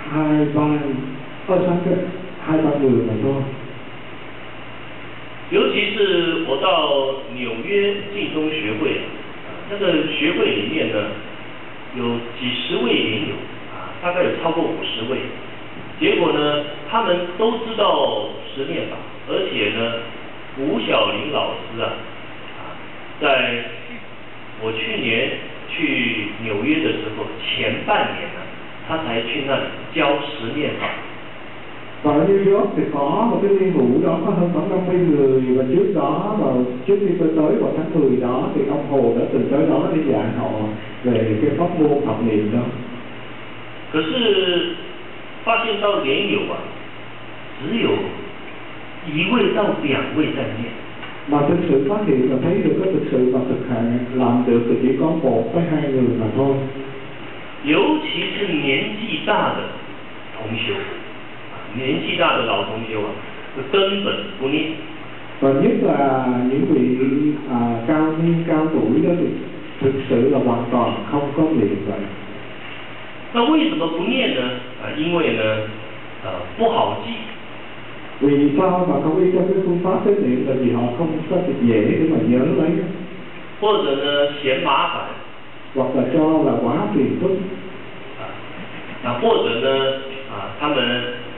2-3 người mà thôi. 尤其是我到纽约净宗学会那个学会里面呢，有几十位莲友大概有超过50位。结果呢，他们都知道十念法，而且呢，胡小林老师在我去年去纽约的时候，前半年他才去那里教十念法。 Và ở New York thì có một cái liên vụ đó có hơn khoảng 50 người, và trước khi tôi tới vào tháng 10 đó thì ông Hồ đã từng tới đó để dạy họ về cái pháp môn tập niệm đó. 可是发现到莲友只有1位到2位在念。 Mà thực sự phát hiện là thấy được cái thực sự mà thực hành làm được thì chỉ có 1-2 người mà thôi. 尤其是年纪大的同修，年纪大的老同修根本不念。 Và nhất là những vị cao niên cao tuổi đó thì thực sự là hoàn toàn không có niệm vậy. 那为什么不念呢？因为呢，不好记。 Vì sao mà không đi theo cái phương pháp tế niệm là vì họ không có dễ để mà nhớ lấy. 或者呢，嫌麻烦。 Hoặc là cho là quá phiền phức. 或者呢，他们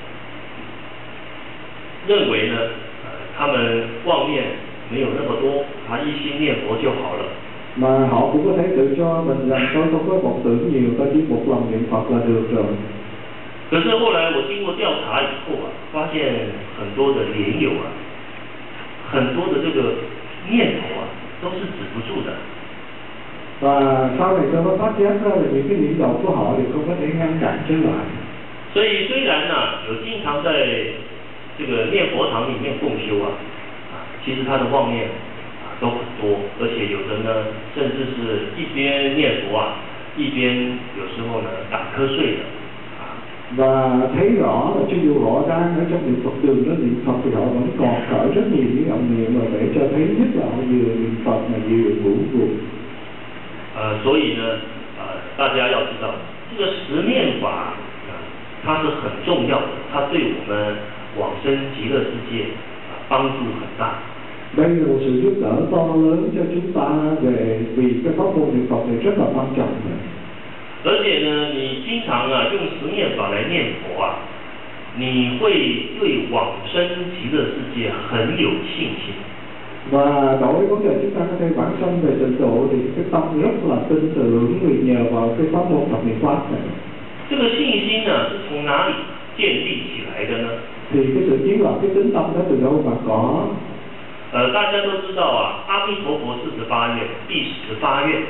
认为呢，他们妄念没有那么多，一心念佛就好了。 Mà họ cũng có thể tự cho mình rằng tôi không có vọng tưởng nhiều, tôi chỉ một lòng niệm Phật là được rồi. 可是后来我经过调查以后发现很多的莲友很多的这个念头都是止不住的。 Và sau này tôi mới phát giác ra là những cái niệm đầu của họ thì không có thể ngăn cản trở lại. 所以虽然有经常在这个念佛堂里面共修其实他的妄念都很多，而且有的呢，甚至是一边念佛一边有时候呢打瞌睡的 Và thấy rõ là cho dù họ đang ở trong niệm Phật đường đó niệm Phật thì họ vẫn còn khởi rất nhiều những vọng niệm mà để cho thấy nhất là họ vừa niệm Phật mà vừa ngủ gục. 所以呢，大家要知道，这个十念法它是很重要的，它对我们往生极乐世界帮助很大。 Đây là một sự giúp đỡ to lớn cho chúng ta về vì cái pháp môn niệm Phật này rất là quan trọng. 而且呢，你经常用十念法来念佛你会对往生极乐世界很有信心。 Và đối với vấn đề chúng ta có thể bản thân về trình độ thì cái tâm rất là tin tưởng vì nhờ vào cái pháp môn Phật niệm Pháp này. 这个信心呢是从哪里建立起来的呢？ Thì cái sự chiến lập cái tính tâm đó từ đâu mà có? 大家都知道阿弥陀佛48愿第18愿。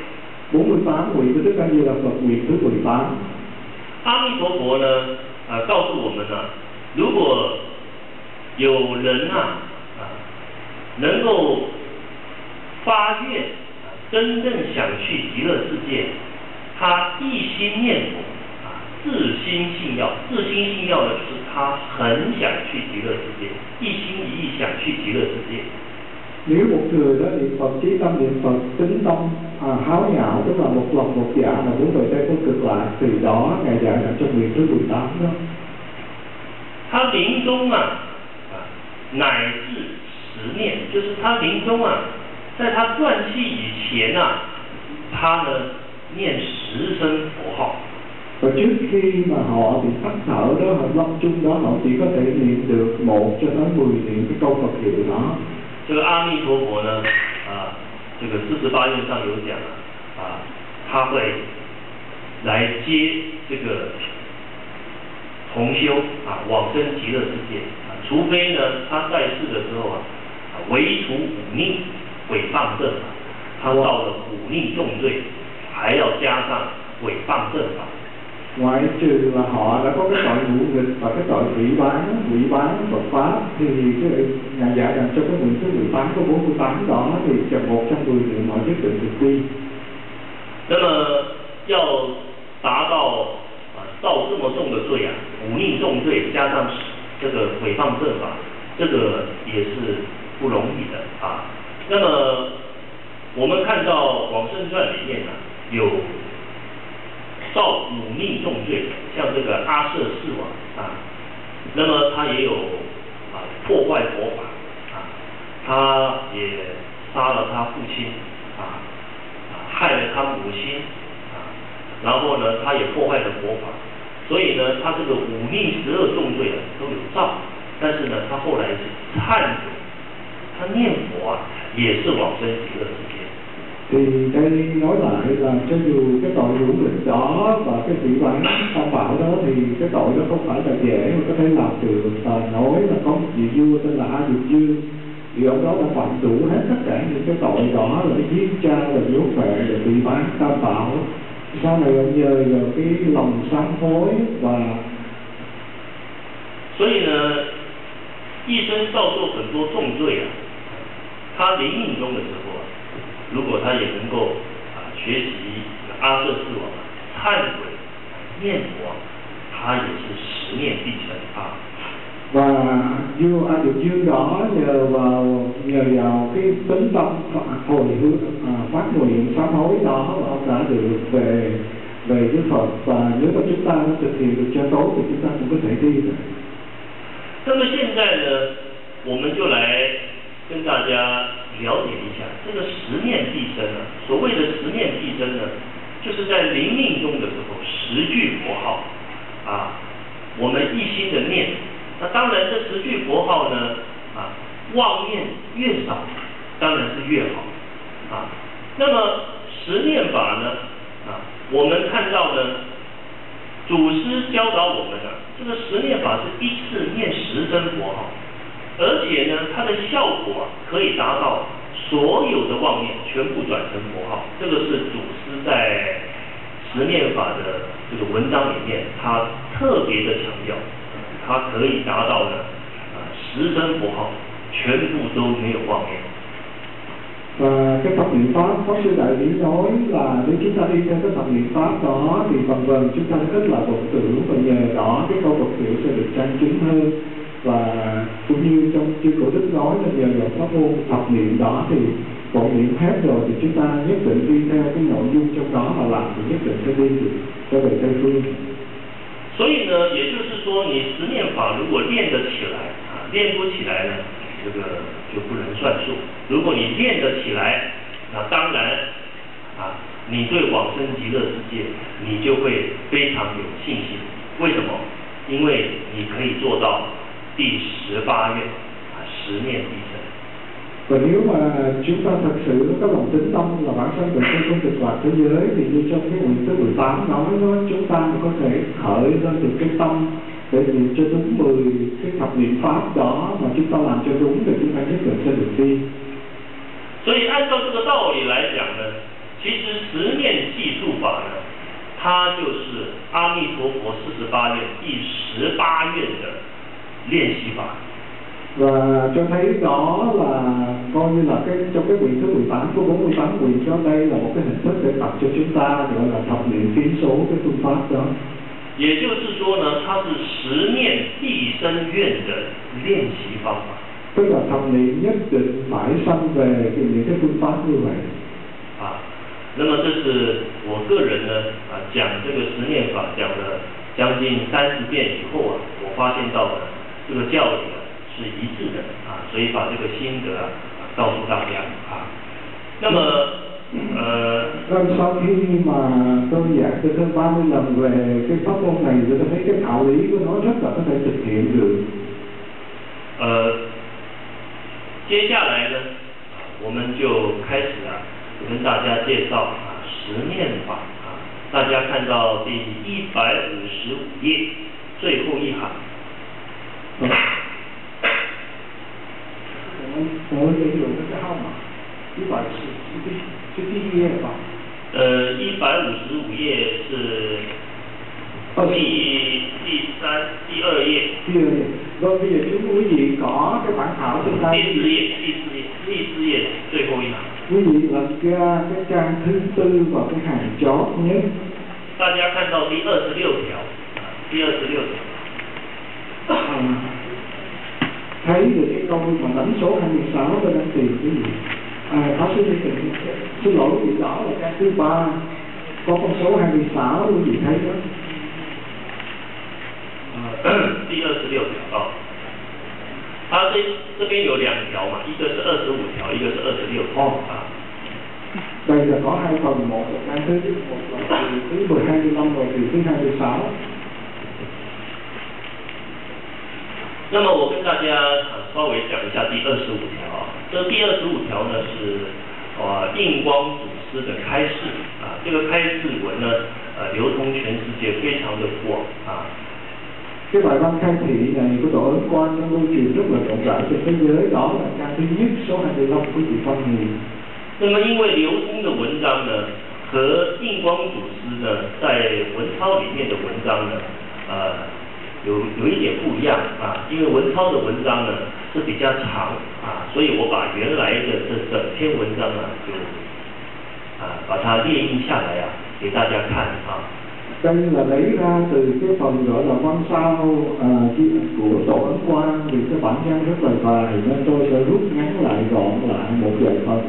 48 nguyện của Đức A Di Đà Phật nguyện thứ 18. 阿弥陀佛呢，告诉我们如果有人能够发愿真正想去极乐世界，他一心念佛自心信要，自心信要呢，就是他很想去极乐世界，一心一意想去极乐世界。 Nếu một người đó niệm Phật chí tâm niệm Phật tính tâm háo nhạo tức là một lòng một dạ mà muốn về đây có cực lạc thì đó ngài dạy là trong nguyện thứ 18 đó. 他临终乃至十念，就是他临终在他断气以前他呢念10声佛号。 Và trước khi mà họ bị tắt thở đó, họ lâm chung đó họ chỉ có thể niệm được 1 cho tới 10 niệm cái câu Phật hiệu đó. 这个阿弥陀佛呢，这个48愿上有讲他会来接这个同修往生极乐世界除非呢他在世的时候为除忤逆毁谤正法，他到了忤逆重罪，还要加上毁谤正法。 Ngoại trừ là họ đã có cái tội ngũ nghịch và cái tội hủy bán Phật pháp thì cái ngài dạy rằng trong cái nguyện thứ 18 có 48 đó thì trong 110 niệm họ nhất định được đi. 那么要达到造这么重的罪忤逆重罪，加上这个毁谤正法，这个也是不容易的那么我们看到《往生传》里面有。 造忤逆重罪，像这个阿舍世王那么他也有破坏佛法他也杀了他父亲害了他母亲然后呢他也破坏了佛法，所以呢他这个忤逆12重罪都有造，但是呢他后来是忏悔，他念佛也是往生极乐世界。 Thì đây nói lại là cho dù cái tội hữu nghịch đó và cái hủy bán tam bảo đó thì cái tội đó không phải là dễ mà có thể làm được. Và nói là có một vị vua tên là A Dục Dương, thì ông đó đã phạm đủ hết tất cả những cái tội đó là giết cha, là dấu phệ, là hủy bán tam bảo. Sau này ông nhờ vào cái lòng sám hối và 所以呢，一生造作很多重罪他临命终的时候如果他也能够学习阿舍世王忏悔念佛，他也是10念必成 Và vua A Dục Dương đó nhờ vào cái tính tâm hồi hướng phát nguyện sám hối đó mà ông đã được về với Phật, và nếu mà chúng ta thực hiện được cho tốt thì chúng ta cũng có thể đi được. 那么现在呢，我们就来跟大家了解一下这个10念必生所谓的10念必生呢，就是在临命终的时候10句佛号我们一心的念。那当然这10句佛号呢妄念越少当然是越好那么10念法呢我们看到呢祖师教导我们这个10念法是一次念10声佛号，而且呢它的效果可以达到所有的妄念全部转成佛号，这个是祖师在10念法的这个文章里面他特别的强调，它可以达到呢十声佛号，全部都没有妄念。 Và cái tập niệm pháp, Pháp sư Đại Bi nói là nếu chúng ta đi theo cái tập niệm pháp đó thì phần vần chúng ta ít là vọng tưởng và nhờ đó cái câu Phật hiệu sẽ được trang chứng hơn. Và cũng như trong chư cổ đức nói là nhờ vào pháp môn tập niệm đó thì vọng niệm hết rồi thì chúng ta nhất định đi theo cái nội dung trong đó mà làm thì nhất định sẽ đi được trở về Tây phương. 所以呢，也就是说，你十念法如果练得起来啊，练不起来呢，这个就不能算数。如果你练得起来，那当然啊，你对往生极乐世界，你就会非常有信心。为什么？因为你可以做到第18愿啊，10念必生。 Và nếu mà chúng ta thật sự có lòng tín tâm là bản thân mình không con thực lạc thế giới thì như trong cái nguyện thứ 18 nói đó, chúng ta có thể khởi lên được cái tâm để niệm cho đúng 10 cái thập niệm pháp đó mà chúng ta làm cho đúng thì chúng ta nhất định sẽ được đi. 所以按照这个道理来讲呢，其实10念计数法呢，它就是阿弥陀佛48愿第18愿的练习法。 Và cho thấy đó là coi như là trong cái quyển thứ 18 của 48 quyển cho đây là một cái hình thức để tập cho chúng ta gọi là thập niệm tiến số cái phương pháp đó. 也就是说呢，它是10念必生愿的练习方法。 Tức là thập niệm nhất định mãi sanh về những cái phương pháp như vậy. 啊，那么这是我个人呢讲这个10念法讲了将近30遍以后啊，我发现到呢这个教理是一致的啊，所以把这个心得告诉大家啊。那么 sau khi mà tôi giảng cho hơn 30 lần về cái pháp môn này thì tôi thấy cái đạo lý của nó rất là có thể thực hiện được. 接下来呢，我们就开始跟大家介绍10念法啊。大家看到第155页最后一行。 我也有那个号码，155是第一页吧 ？155页是第2页。 第2页。Rồi bây giờ chúng quý vị có cái bản thảo trên tay. 第4页最后一行。 quý vị lật ra cái trang thứ 4 và cái hàng chót nhé. 大家看到第26条，第26条。 Thấy được cái câu mà đánh số 26 bên đang tìm cái gì? Pháp sư xin lỗi quý vị, đó là trang thứ 3 có con số 26 quý vị thấy đó. 第26条啊，它这边有2条嘛，一个是25条，一个是26条啊。 Đây là có 2 phần, một là trang thứ 1 là từ thứ 12 đến 5 rồi từ thứ 26. 那么我跟大家稍微讲一下第25条啊，这第25条呢是印光祖师的开示啊，这个开示文呢流通全世界，非常的广啊。 Cái bài văn khai thị này của Tổ Ấn Quang nó lưu truyền rất là rộng rãi trên thế giới, đó là trang thứ nhất số 25 của vị Văn Hiền. 那么因为流通的文章呢和印光祖师呢在文钞里面的文章呢有一点不一样啊，因为文钞的文章呢是比较长啊，所以我把原来的这整篇文章呢就把它列印下来给大家看啊。 Đây là lấy ra từ cái phần gọi là văn sao của Tổ Ấn Quang, vì cái bản văn rất là dài nên tôi sẽ rút ngắn lại gọn lại một vài phần.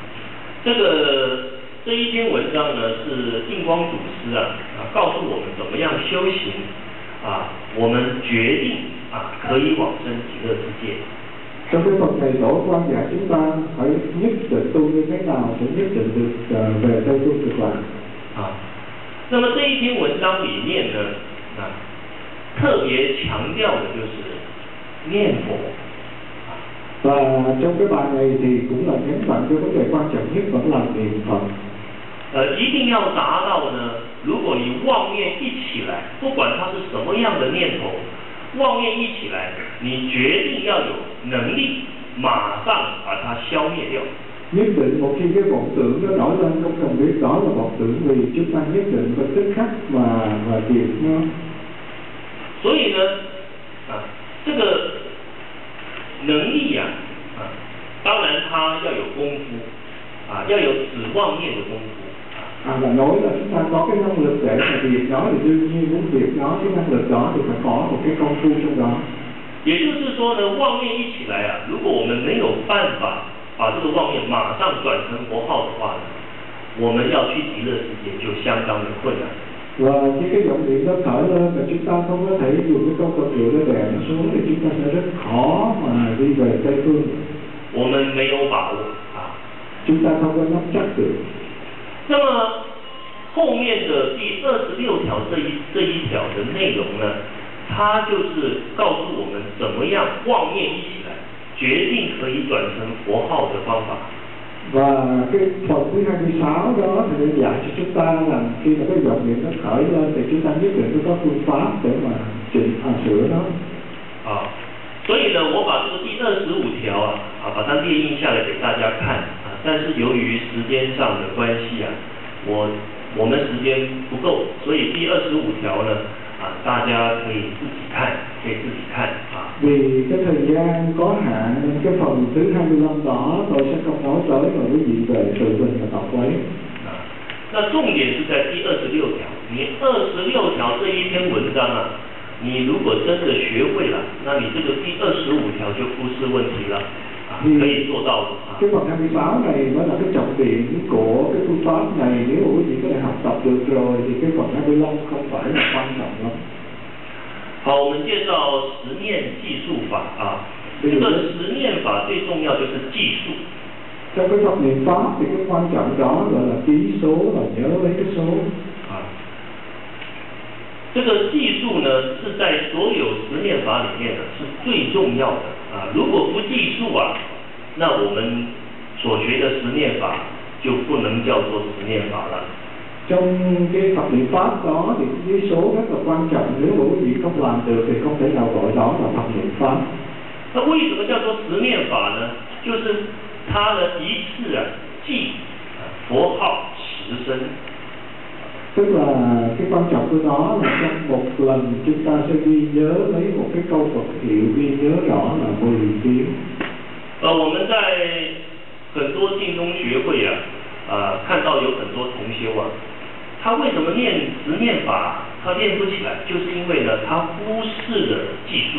这一篇文章呢是印光祖师告诉我们怎么样修行我们决定可以往生极乐世界。 Trong cái phần này Tổ Quang dạy chúng ta phải nhất định tu như thế nào sẽ nhất định được về Tây phương cực lạc. 那么这一篇文章里面呢，特别强调的就是念佛。 Và trong cái bài này thì cũng là nhấn mạnh cái vấn đề quan trọng nhất vẫn là niệm Phật. 一定要达到呢，如果你妄念一起来，不管它是什么样的念头，妄念一起来，你决定要有能力马上把它消灭掉。 Nhất định một khi cái vọng tưởng nó nổi lên, không cần biết đó là vọng tưởng vì chúng ta nhất định phải tức khắc mà diệt nó. 所以呢，这个能力啊，当然他要有功夫要有指望念的功夫。 là nói là chúng ta có cái năng lực để mà việc đó thì đương nhiên muốn việc đó cái năng lực đó thì phải có một cái công phu trong đó. 也就是说呢，妄念一起来如果我们没有办法把这个妄念马上转成佛号的话呢，我们要去极乐世界就相当的困难。 Và khi cái vọng niệm nó khởi lên mà chúng ta không có thể dùng cái câu Phật hiệu để đè nó xuống thì chúng ta sẽ rất khó mà đi về Tây phương. 我们没有把握 chúng ta không có nắm chắc được. 那么后面的第26条这一条的内容呢，它就是告诉我们怎么样妄念一起来，决定可以转成佛号的方法。 Và cái phần thứ 26 đó thì để dạy cho chúng ta rằng khi mà cái vọng niệm nó khởi lên thì chúng ta nhất định phải có phương pháp để mà sửa nó. 所以呢，我把这个第25条把它列印下来给大家看但是由于时间上的关系我们时间不够，所以第25条呢大家可以自己看， Vì cái thời gian có hạn nên cái phần thứ 25 đó tôi sẽ không nói tới mà quý vị về tự mình mà đọc lấy. 那重点是在第26条，你26条这一篇文章你如果真的学会了，那你这个第25条就不是问题了可以做到的。 Cái phần 26 này mới là cái trọng điểm của cái phương pháp này, nếu mà quý vị có thể học tập được rồi thì cái phần 25 không phải là quan trọng lắm. 好，我们介绍十念计数法这个十念法最重要就是计数。 Trong cái pháp niệm pháp thì cái quan trọng đó gọi là ký số, là nhớ lấy cái số. 这个计数呢是在所有十念法里面是最重要的如果不计数那我们所学的十念法就不能叫做十念法了。 Trong cái Phật niệm pháp đó thì cái số rất là quan trọng, nếu mà quý vị không làm được thì không thể nào gọi đó là Phật niệm pháp. 那为什么叫做十念法呢？就是它的一次记佛号10声。 Tức là cái quan trọng của nó là trong một lần chúng ta sẽ ghi nhớ lấy một cái câu Phật hiệu, ghi nhớ rõ là 10 tiếng. 我们在很多净宗学会看到有很多同修他为什么念十念法他练不起来，就是因为呢他忽视了计数。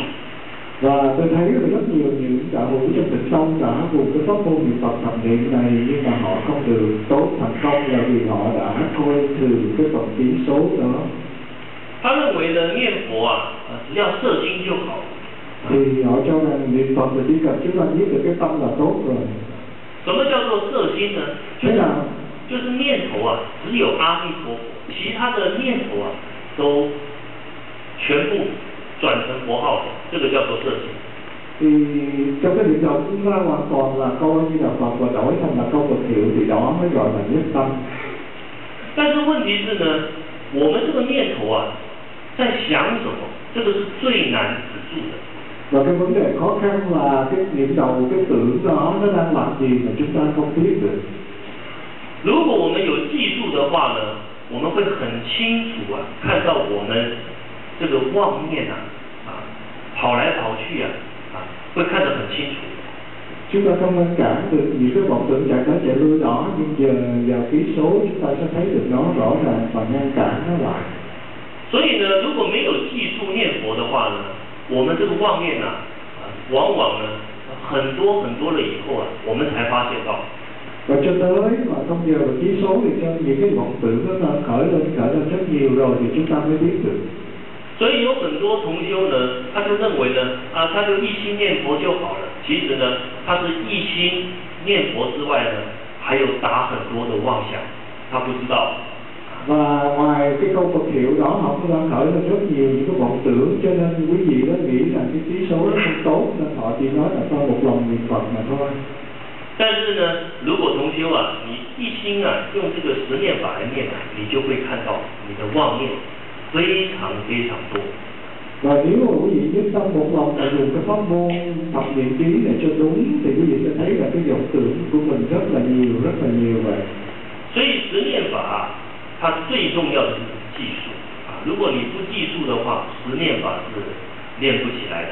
Và tôi thấy là rất nhiều những đạo hữu trong tịnh tông đã dùng cái pháp môn niệm Phật thập niệm này nhưng mà họ không được tốt thành công là vì họ đã coi thường cái phần ký số đó. 他认为呢念佛只要摄心就好。 Thì họ cho rằng niệm Phật là chỉ cần chúng ta biết được cái tâm là tốt rồi. 什么叫做摄心呢？就是念头只有阿弥陀佛，其他的念头都全部转成佛号的，这个叫做摄心。 Thì trong cái niệm đầu chúng ta hoàn toàn là coi như là Phật và đổi thành là câu Phật hiệu thì đó mới gọi là nhất tâm. 但是问题是呢，我们这个念头在想什么？这个是最难止住的。 Và cái vấn đề khó khăn là cái niệm đầu, cái tưởng đó nó đang làm gì mà chúng ta không biết được. 如果我们有记住的话呢，我们会很清楚看到我们这个妄念跑来跑去会看得很清楚。 Chúng ta không ngăn cản được những cái vọng tưởng chạy tới chạy lui đó, nhưng giờ vào ký số chúng ta sẽ thấy được nó rõ ràng và ngăn cản nó lại. 所以呢，如果没有记住念佛的话呢，我们这个妄念往往呢很多了以后我们才发现到。 Và cho tới mà không nhờ vào ký số thì cho những cái vọng tưởng nó khởi lên rất nhiều rồi thì chúng ta mới biết được. 所以有很多同修呢，他就认为呢，他就一心念佛就好了。其实呢，他是一心念佛之外呢，还有打很多的妄想，他不知道。 Và ngoài cái câu Phật hiệu đó họ cũng đang khởi lên rất nhiều những cái vọng tưởng, cho nên quý vị đó nghĩ rằng cái ký số nó không tốt nên họ chỉ nói là tôi một lòng niệm Phật mà thôi. 但是呢，如果同修你一心用这个十念法来念你就会看到你的妄念非常多。 Và nếu mà quý vị nhất tâm một lòng là dùng cái pháp môn thập niệm ký này cho đúng thì quý vị sẽ thấy là cái vọng tưởng của mình rất là nhiều vậy. 所以十念法它最重要的就是计数如果你不计数的话，十念法是练不起来的。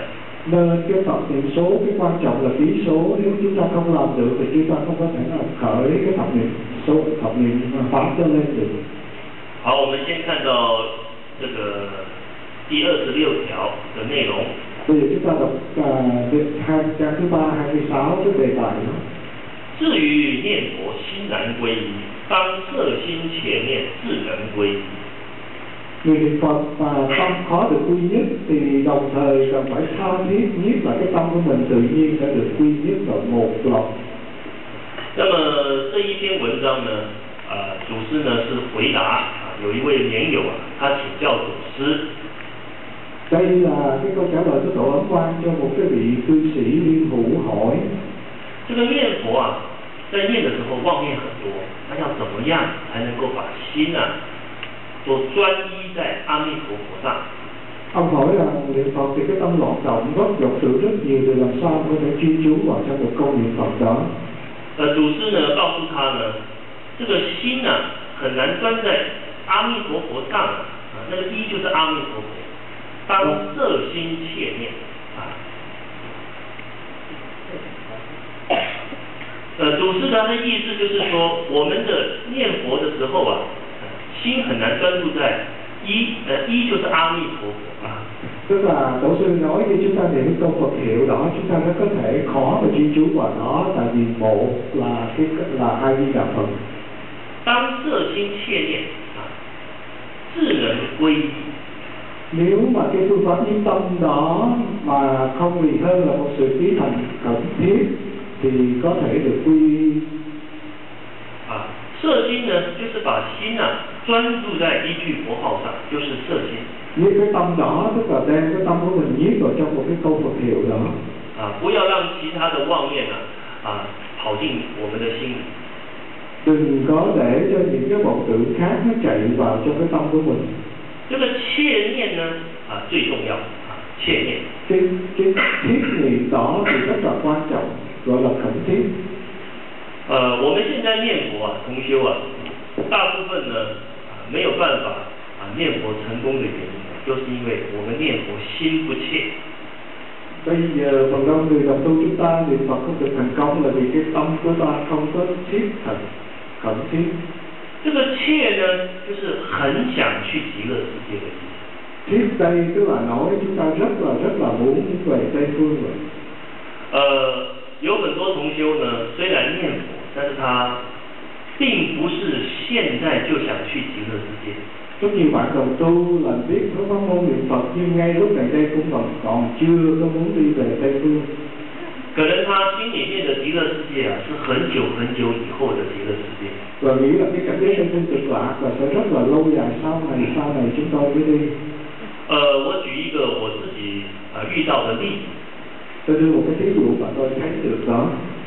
Nên cái thập niệm số, cái quan trọng là ký số. Nếu chúng ta không làm được thì chúng ta không có thể nào khởi cái thập niệm số, thập niệm pháp cho lên được. 好，我们先看到这个第26条的内容。 Bây giờ chúng ta đọc trang thứ 3, 26 cái đề tài đó. 至于念佛心然归依，当摄心切念自然归依。 Người niệm Phật mà tâm khó được quy nhất thì đồng thời cần phải tha thiết nhất là cái tâm của mình tự nhiên sẽ được quy nhất vào một lòng. 那么这一篇文章呢，祖师呢是回答有一位莲友他请教祖师。 Đây là cái câu trả lời của Tổ Ấn Quang cho một cái vị cư sĩ liên hữu hỏi. 这个念佛在念的时候妄念很多，那要怎么样才能够把心都专一在阿弥陀佛上？ Ông hỏi rằng niệm Phật thì cái tâm loạn động gốc dọc sự rất nhiều, thì làm sao có thể chuyên chú vào trong một câu niệm Phật đó? 祖师呢告诉他呢，这个心很难专在阿弥陀佛上那个一就是阿弥陀佛，当摄心切念祖师他的意思就是说，我们的念佛的时候心很难专注在一就是阿弥陀佛 Tức là Tổ sư nói khi chúng ta niệm cái câu Phật hiệu đó, chúng ta rất có thể khó mà chuyên chú vào nó, tại vì một là A Di Đà Phật. 当摄心切念自然归依。 Nếu mà cái phương pháp nhiếp tâm đó mà không gì hơn là một sự trí thành cần thiết thì có thể được quy y. 摄心呢，就是把心专注在一句佛号上，就是摄心。 Với cái tâm đó tức là đem cái tâm của mình nhiếp vào trong một cái câu Phật hiệu đó. 不要让其他的妄念跑进我们的心里。 Đừng có để cho những cái vọng tưởng khác nó chạy vào trong cái tâm của mình. 这个切念呢最重要切念。 Cái thiết niệm đó thì rất là quan trọng, gọi là khẩn thiết. 我们现在念佛同修大部分呢没有办法念佛成功的原因，就是因为我们念佛心不切。 Bây giờ phần đông người đồng tu chúng ta niệm Phật không được thành công là vì cái tâm của ta không có thiết thật, khẩn thiết. 这个切呢，就是很想去极乐世界的意思。 Thiết đây tức là nói chúng ta rất là muốn về Tây phương rồi. 有很多同修呢，虽然念佛，但是他并不是现在就想去极乐世界。 Rất nhiều bạn đồng tu là biết có pháp môn niệm Phật nhưng ngay lúc này đây cũng còn chưa có muốn đi về Tây phương. 可能他心里面的极乐世界是很久很久以后的极乐世界。 Và nghĩ là cái cảnh giới sanh sinh cực lạc là sẽ rất là lâu dài sau này chúng tôi mới đi. 我举一个我自己遇到的例子。 Tôi đưa một cái thí dụ mà tôi thấy được đó.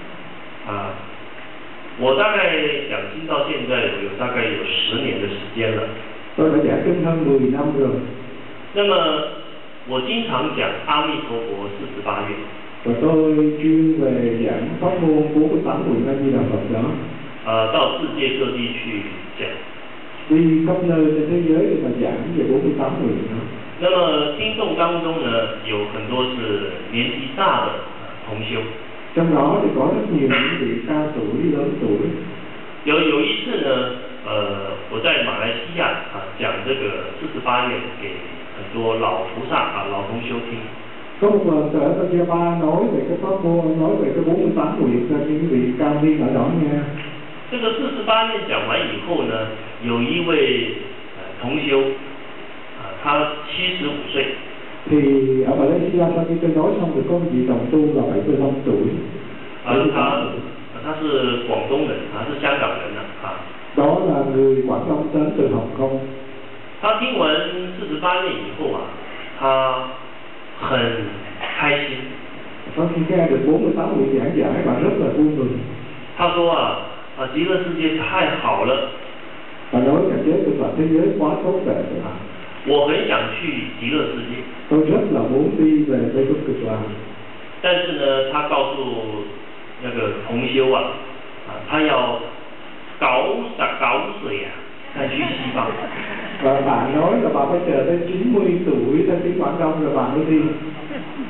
我大概讲经到现在大概有10年的时间了。 Tôi đã giảng kinh hơn 10 năm rồi. 那么我经常讲阿弥陀佛48愿。 Và tôi chuyên về giảng pháp môn 48 nguyện A Di Đà Phật đó. 到世界各地去讲。 Đi khắp nơi trên thế giới để mà giảng về 48 nguyện đó. 那么听众当中呢，有很多是年纪大的同修。 Trong đó thì có rất nhiều những vị cao tuổi, lớn tuổi. 有一次呢，我在马来西亚讲这个48愿给很多老菩萨老同修听。 Có một lần tôi ở Tân Gia Ba nói về cái pháp môn, nói về cái 48 nguyện cho những vị cao niên ở đó nha. 这个48愿讲完以后呢，有一位同修他75岁。 Thì ở Malaysia sau khi tôi nói xong thì có một vị đồng tu là 75 tuổi. 他是广东人是香港人 Đó là người Quảng Đông đến từ Hồng Kông. 他听完48愿以后他很开心。 Sau khi nghe được 48 nguyện giảng giải bạn rất là vui mừng. 他说极乐世界太好了。 Và nói cảnh giới cực lạc thế giới quá tốt đẹp rồi. 我很想去极乐世界。 Tôi rất là muốn đi về Tây phương cực lạc. 但是呢，他告诉那个同修他要90岁才去西方。 Và bạn nói là bạn phải chờ tới 90 tuổi theo tiếng Quảng Đông rồi bạn mới đi.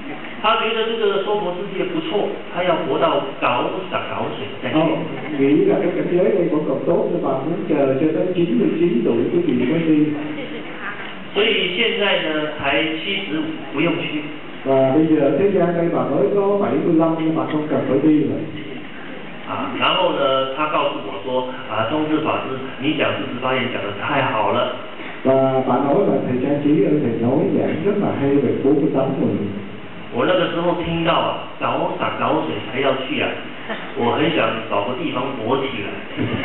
他觉得这个娑婆世界不错，他要活到搞水再去。 nghĩ là cái cảnh giới đây vẫn còn tốt nhưng mà muốn chờ cho tới 99 tuổi cái gì mới đi. 所以现在呢，才75不用去。 Và bây giờ thế gian đây bà mới có 75 nhưng mà không cần phải đi rồi. 然后呢，他告诉我说，宗智法师，你讲48愿讲得太好了。 Và bà nói là thầy Trang Trí ơi, thầy nói giảng rất là hay về 48 nguyện. 我那个时候听到搞水才要去我很想找个地方躲起来。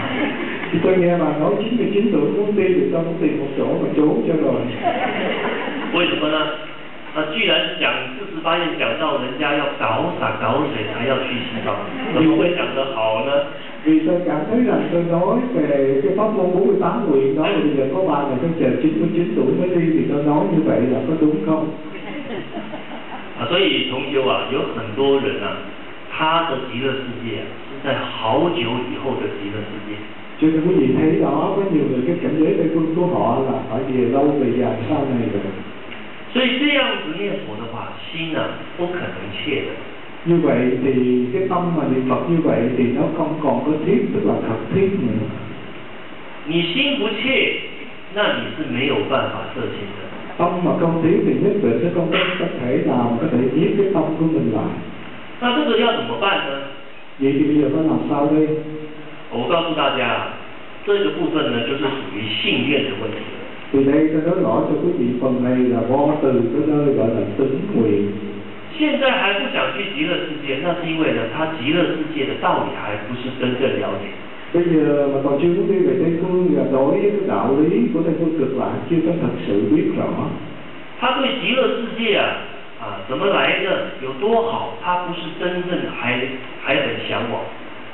Tôi nghe bà nói 99 tuổi muốn đi thì tôi muốn tìm một chỗ mà trốn cho rồi. 为什么呢？居然讲48愿讲到人家要搞水才要去西方，怎么会讲得好呢？ Vì tôi cảm thấy rằng tôi nói về cái pháp môn 48 nguyện đó, bây giờ có bà này tôi chờ 99 tuổi mới đi thì tôi nói như vậy là có đúng không? 所以同修有很多人他的极乐世界是在好久以后的极乐世界。 Cho nên quý vị thấy đó, có nhiều người cái cảnh giới Tây phương của họ là phải về lâu về dài sau này rồi. 所以这样子念佛的话，心不可能切的。 Như vậy thì cái tâm mà niệm Phật như vậy thì nó không còn có thiết, tức là thật thiết nữa. 你心不切，那你是没有办法摄心的。 Tâm mà không thiết thì nhất định sẽ không có thể nào có thể giết cái tâm của mình lại. 那这个要怎么办呢？ Vậy thì bây giờ phải làm sao đây? 我告诉大家，这个部分呢，就是属于信愿的问题了。 Từ đây tôi nói rõ cho quý vị phần này là vô từ cái nơi gọi là tính nguyện. 现在还不想去极乐世界，那是因为呢，他极乐世界的道理还不是真正了解。 Bây giờ mà còn chưa muốn đi về Tây phương là đối với cái đạo lý của Tây phương cực lạc chưa có thật sự biết rõ. 他对极乐世界怎么来的，有多好，他不是真正还很向往。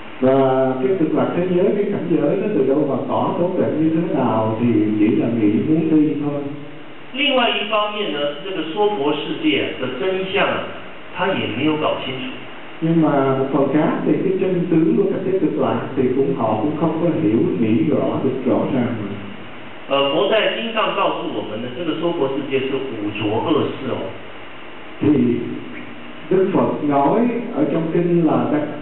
Và cái cực lạc thế giới, cái cảnh giới nó từ đâu mà tỏ tốt đẹp như thế nào thì chỉ là nghĩ muốn đi thôi. 另外一方面呢，这个娑婆世界的真相他也没有搞清楚。 Nhưng mà một phần khác thì cái chân tướng của cảnh giới cực lạc thì họ cũng không có hiểu nghĩ rõ được rõ ràng. 佛在经上告诉我们呢，这个娑婆世界是五浊恶世哦。 Thì Đức Phật nói ở trong kinh là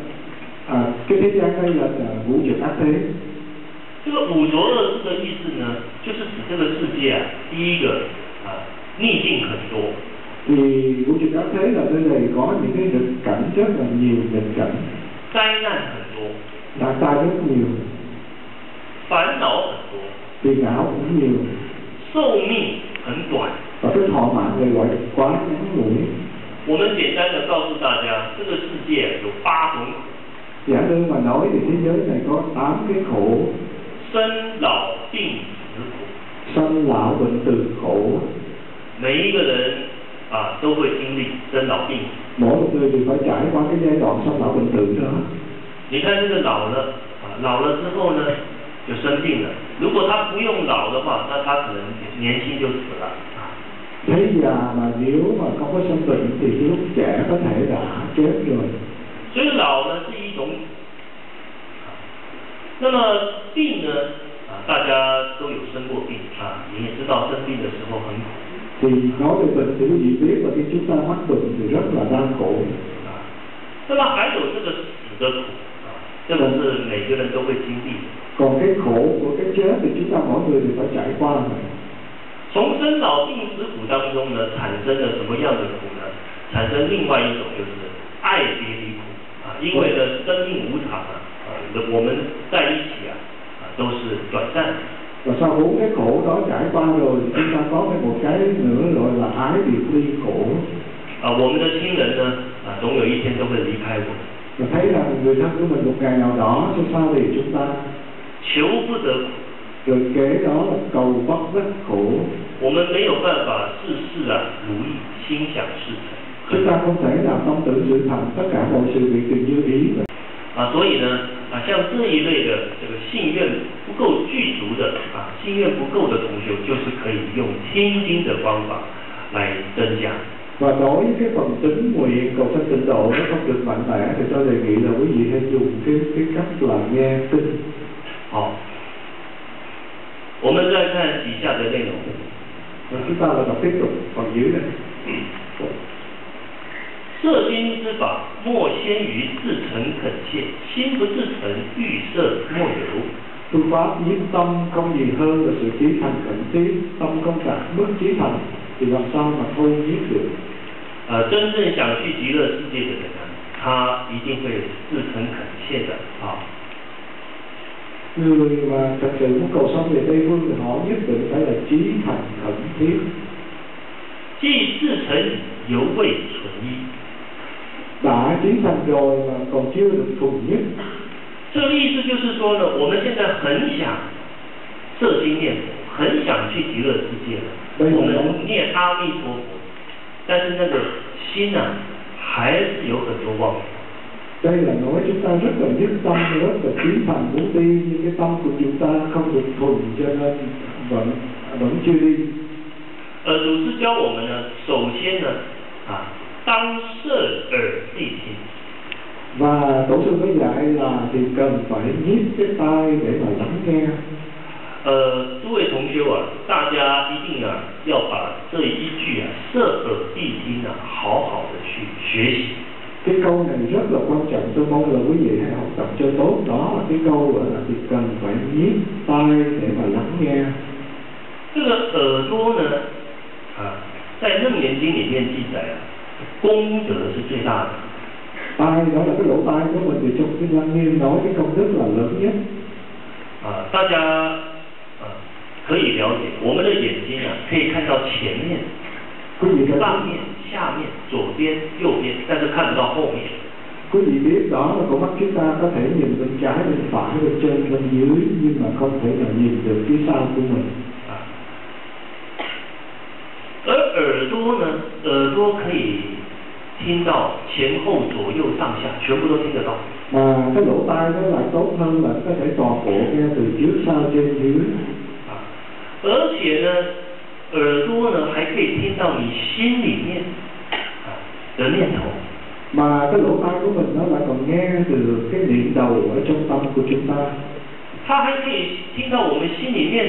cái thế gian đây là ngũ dục ác thế. 这个五浊恶世的意思呢，就是指这个世界第一个逆境很多。 Thì ngũ dục ác thế là nơi này có những cái nghịch cảnh rất là nhiều nghịch cảnh. 灾难很多。 Đại tai rất nhiều. 烦恼很多。 Phiền não cũng nhiều. 寿命很短。 Và cái thọ mạng này gọi là quá ngắn ngủi. 我们简单的告诉大家，这个世界有8种苦。 Giả đơn mà nói thì thế giới này có 8 cái khổ. 生老病死苦。 Sanh lão bệnh tử khổ. 每一个人都会经历生老病死。 Mỗi một người thì phải trải qua cái giai đoạn sanh lão bệnh tử đó. 你看这个老了之后呢，就生病了。如果他不用老的话，那他可能年轻就死了。 Thế già mà nếu mà không có sanh bệnh thì cái lúc trẻ có thể đã chết rồi. 所以老呢是一种苦。那么病呢大家都有生过病你也知道生病的时候很苦。 Thì nói về bệnh thì quý vị biết là khi chúng ta mắc bệnh thì rất là đau khổ. 那么还有这个死的苦这个是每个人都会经历的。 Còn cái khổ của cái chết thì chúng ta mỗi người đều phải trải qua rồi. 从生老病死苦当中呢，产生了什么样的苦呢？产生另外一种就是爱别离苦因为呢生命无常我们在一起都是短暂的。 Và sau 4 cái khổ đó trải qua rồi thì chúng ta có một cái nữa gọi là ái biệt ly khổ. 我们的亲人呢总有一天都会离开我们。 Và thấy rằng người thân của mình một ngày nào đó sẽ xa lìa chúng ta. 求不得苦。 Rồi kế đó là cầu bất đắc khổ. 我们没有办法事事如意，心想事成。 Chúng ta không thể nào tâm tưởng sự thành tất cả mọi sự việc đều như ý. 所以呢像这一类的这个信愿不够具足的信愿不够的同学，就是可以用听经的方法来增加。 Và đối với cái phần tính nguyện cầu sanh tịnh độ nó không được mạnh mẽ thì tôi đề nghị là quý vị hãy dùng cái cách là nghe kinh. 好，我们再看底下的内容。 Và chúng ta là đọc tiếp tục phần dưới này. 寿摄心之法，莫先于至诚恳切，心不至诚，欲摄莫有。 Phương pháp nhiếp tâm không gì hơn là sự chí thành khẩn trí, tâm không đạt mức chí thành thì làm sao mà thôi nhiếp được. 真正想去极乐世界的人呢，他一定会至诚恳切的啊。 Người mà thật sự muốn cầu sanh về Tây Phương thì họ nhất định phải là chí thành khẩn thiết. 既至诚矣，犹未存一。 Đã chí thành rồi mà còn chưa được thuần nhất. 这个意思就是说呢，我们现在很想摄心念佛，很想去极乐世界了。我们念阿弥陀佛，但是那个心呢、还是有很多妄想。 Đây là nói chúng ta rất là nhất tâm, rất là chí thành muốn đi, nhưng cái tâm của chúng ta không được thuần cho nên vẫn chưa đi. 祖师教我们呢，首先呢，当摄耳谛听。 Và tổ sư mới dạy là thì cần phải nhiếp cái tai để mà lắng nghe. 诸位同修啊，大家一定要把这一句摄耳谛听好好的去学习。 Cái câu này rất là quan trọng, tôi mong là quý vị hãy học tập cho tốt. Đó là cái câu gọi là thì cần phải nhiếp tai để mà lắng nghe. 这个耳朵呢，在《楞严经》里面记载功德是最大的。 Tai đó là cái lỗ tai của mình thì trong cái Lăng Nghiêm nói cái công đức là lớn nhất. 大家可以了解，我们的眼睛可以看到前面、上面、下面、左边、右边，但是看不到后面。 Quý vị biết đó là con mắt chúng ta có thể nhìn bên trái, bên phải, bên trên, bên dưới nhưng mà không thể nào nhìn được phía sau của mình. 而耳朵呢，耳朵可以 听到前后左右上下全部都听得到。 Mà cái lỗ tai nó lại tốt hơn là có thể toàn bộ nghe từ trước sau trên dưới. 而且呢，耳朵呢还可以听到你心里面的念头。 Mà cái lỗ tai của mình nó lại còn nghe từ cái niệm đầu ở trong tâm của chúng ta. 它还可以听到我们心里面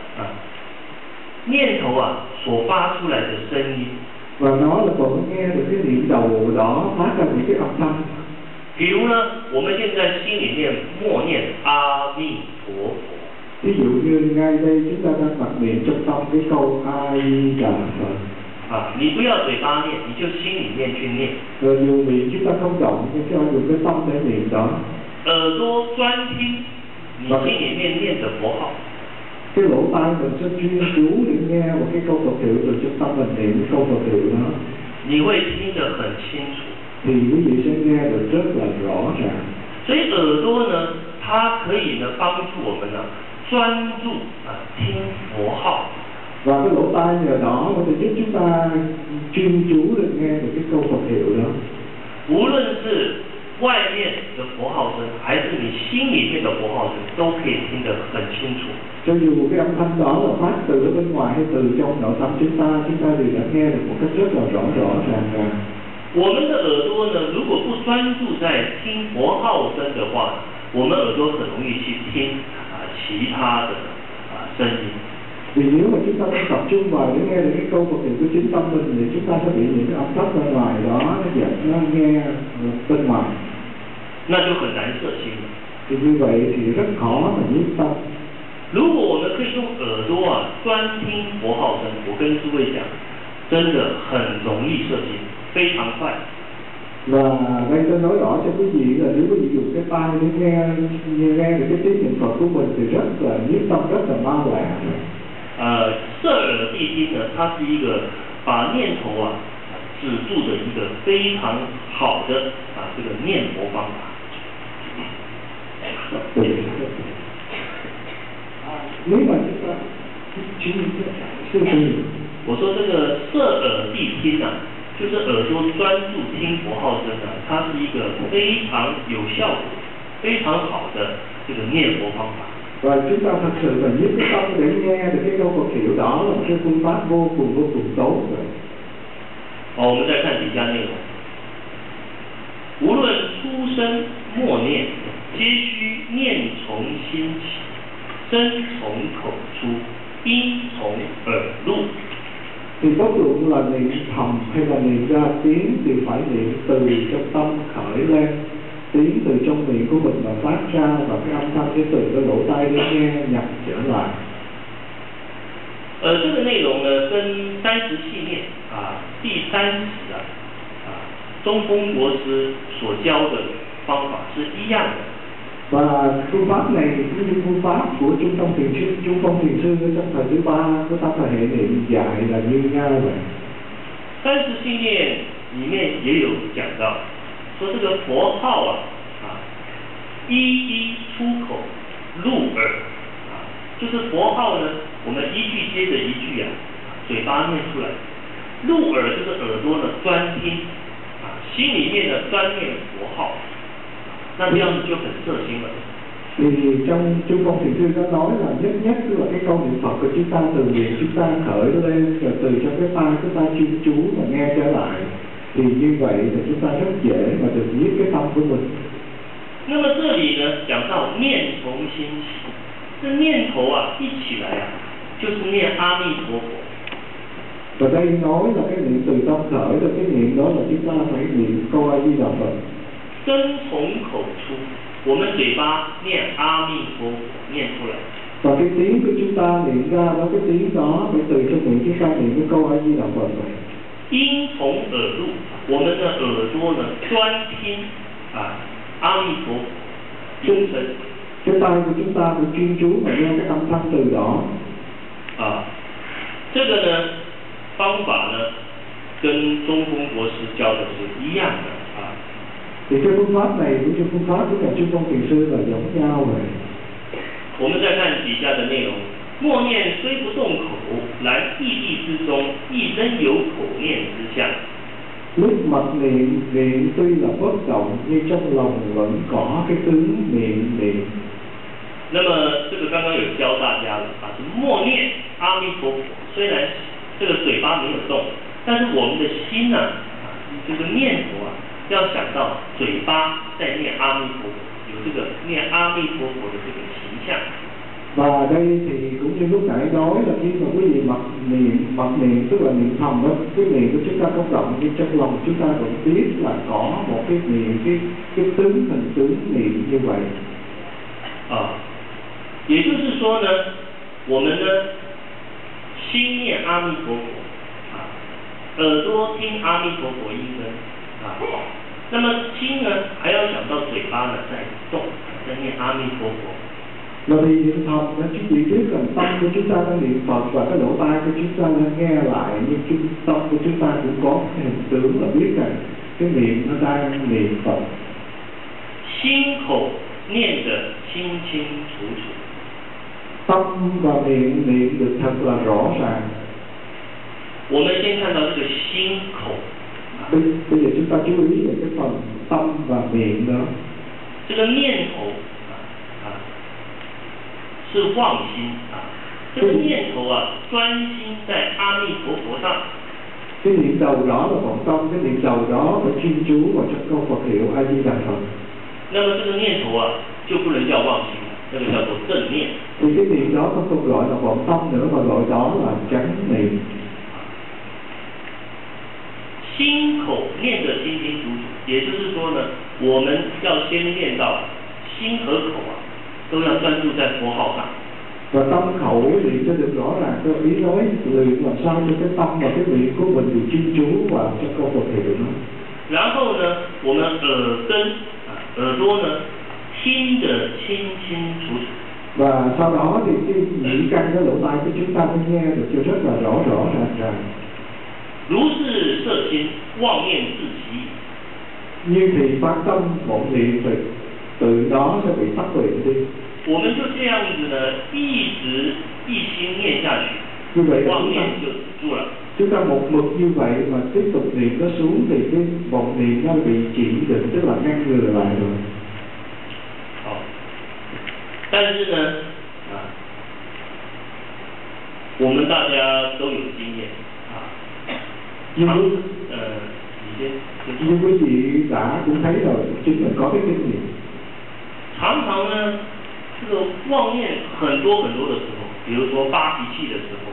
念头所发出来的声音。 Và nó là còn nghe được cái niệm đầu đó phát ra những cái âm thanh. 比如呢，我们现在心里面默念阿弥陀佛。 Ví dụ như ngay đây chúng ta đang mặc niệm trong tâm cái câu A Di Đà Phật. 你不要嘴巴念，你就心里面去念。 Rồi dùng miệng chúng ta không động, nhưng cho dùng cái tâm để niệm đó. 耳朵专听你心里面念的佛号。 Cái lỗ tai mình sẽ chuyên chú để nghe một cái câu Phật hiệu từ trong tâm mình niệm cái câu Phật hiệu đó. 你会听得很清楚。 Thì quý vị sẽ nghe được rất là rõ ràng. 所以耳朵呢，它可以呢帮助我们专注听佛号。 Và cái lỗ tai nhờ đó có thể giúp chúng ta chuyên chú để nghe được cái câu Phật hiệu đó. 无论是外面的佛号声，还是你心里面的佛号声，都可以听得很清楚。 Cho dù cái âm thanh đó là phát từ ở bên ngoài hay từ trong nội tâm chúng ta đều đã nghe được một cách rất là rõ ràng. 我们的耳朵呢，如果不专注在听佛号声的话，我们耳朵很容易去听其他的声音。 Vì nếu mà chúng ta không tập trung vào để nghe được cái câu Phật hiệu của chính tâm mình thì chúng ta sẽ bị những cái âm thanh bên ngoài đó nó dẫn nó nghe bên ngoài. 那就很难摄心了。 Thì như vậy thì rất khó mà nhiếp tâm. 如果我们可以用耳朵专听佛号声，我跟诸位讲，真的很容易摄心，非常快。 Và đây tôi nói rõ cho quý vị là nếu quý vị dùng cái tai để nghe được cái tiếng niệm Phật của mình thì rất là nhiếp tâm, rất là mau lẹ. 摄耳谛听呢，它是一个把念头止住的一个非常好的这个念佛方法。 Nếu mà chúng ta sư phụ 我说这个摄耳谛听就是耳朵专注听佛号声它是一个非常有效果、非常好的这个念佛方法。 Và chúng ta thật sự là nhiếp cái tâm để nghe được cái câu Phật hiệu đó là một cái phương pháp vô cùng tốt rồi. 我们再看底下内容，无论出声默念，皆须念从心起，声从口出，音从耳入。 Thì bất luận là niệm thầm hay là niệm ra tiếng thì phải niệm từ trong tâm khởi lên, tiếng từ trong miệng của mình mà phát ra, và cái âm thanh cái từ cái lỗ tai để nghe nhập trở lại. 这个内容呢，跟30系列第30中峰国师所教的方法是一样的。 Và phương pháp này cũng như phương pháp của Trung Phong Thiền Sư trong thời thứ 3 của tam thời hệ niệm dạy là như nhau vậy. 30系列里面也有讲到，说这个佛号一一出口入耳就是佛号呢，我们一句接着一句嘴巴念出来，入耳就是耳朵呢专听心里面呢专念佛号，那这样子就很摄心了。 Thì trong Trung Phong Thiền Sư có nói là nhất tức là cái câu niệm Phật của chúng ta từ miệng chúng ta khởi lên, rồi từ trong cái tai chúng ta chuyên chú và nghe trở lại, thì như vậy là chúng ta rất dễ mà được giết cái tâm của mình. 那么这里呢讲到念从心起，这念头一起来就是念阿弥陀佛。 Và đây nói là cái niệm từ tâm khởi, rồi cái niệm đó là chúng ta phải niệm câu A Di Đà Phật. 真从口出，我们嘴巴念阿弥陀佛念出来。 Và cái tiếng của chúng ta niệm ra đó, cái tiếng đó phải từ trong miệng chúng ta niệm cái câu A Di Đà Phật vậy. 音从耳入， 我们的耳朵呢专听阿弥陀佛音声。 Cái tai của chúng ta phải chuyên chú và nghe cái âm thanh từ đó. 这个呢方法呢跟中峰国师教的是一样的 Thì cái phương pháp này cũng như phương pháp của nhà Trung Phong Thiền Sư là giống nhau vậy. 我们再看底下的内容，默念虽不动口，然意地之中亦仍有口念之相。 Lúc mặt niệm tuy là bất động nhưng trong lòng vẫn có cái tướng niệm. 那么这个刚刚有教大家了是默念阿弥陀佛，虽然这个嘴巴没有动，但是我们的心呢这个念头要想到嘴巴在念阿弥陀佛，有这个念阿弥陀佛的这个形象。 Và đây thì cũng như lúc nãy nói là khi mà quý vị mặc niệm tức là niệm thầm đó, cái niệm của chúng ta không động nhưng trong lòng chúng ta vẫn biết là có một cái niệm, cái tướng hình tướng niệm như vậy. 也就是说呢，我们呢心念阿弥陀佛耳朵听阿弥陀佛音声那么心呢还要想到嘴巴呢在动，在念阿弥陀佛。 Và thì niệm thầm đó chúng chỉ biết rằng tâm của chúng ta đang niệm Phật và cái lỗ tai của chúng ta đang nghe lại, nhưng trung tâm của chúng ta cũng có cái hình tướng là biết rằng cái niệm nó đang niệm Phật. 心口念得清清楚楚。 Tâm và miệng niệm được thật là rõ ràng. 我们先看到这个心口。 Bây giờ chúng ta chú ý về cái phần tâm và miệng đó. 这个念头是妄心这个念头专心在阿弥陀佛上。 Cái niệm đầu đó là vọng tâm, cái niệm đầu đó phải chuyên chú vào trong câu Phật hiệu A Di Đà Phật. 那么这个念头就不能叫妄心，那个叫做正念。 Thì cái niệm đó không gọi là vọng tâm nữa mà gọi đó là chánh niệm. 心口念得清清楚楚，也就是说呢，我们要先念到心和口都要专注在佛号上。 Và tâm khẩu niệm cho được rõ ràng, cho ý nói luyện làm sao cho cái tâm và cái miệng của mình được chuyên chú vào trong câu Phật hiệu đó. 然后呢，我们耳朵呢听得清清楚楚。 Và sau đó thì cái nhĩ căn cái lỗ tai của chúng ta mới nghe được cho rất là rõ ràng. 如是摄心，妄念自息。 Như thì phát tâm vọng niệm thì từ đó sẽ bị tắt luyện đi. 我们就这样子呢，一直一心念下去， Như vậy là 妄念就止住了。 chúng ta một mực như vậy mà tiếp tục niệm nó xuống thì cái vọng niệm nó bị chỉ định, tức là ngăn ngừa lại rồi. 但是呢，我们大家都有经验 như quý vị đã cũng thấy rồi, chính mình có cái kinh nghiệm. 常常呢，这个妄念很多的时候，比如说发脾气的时候。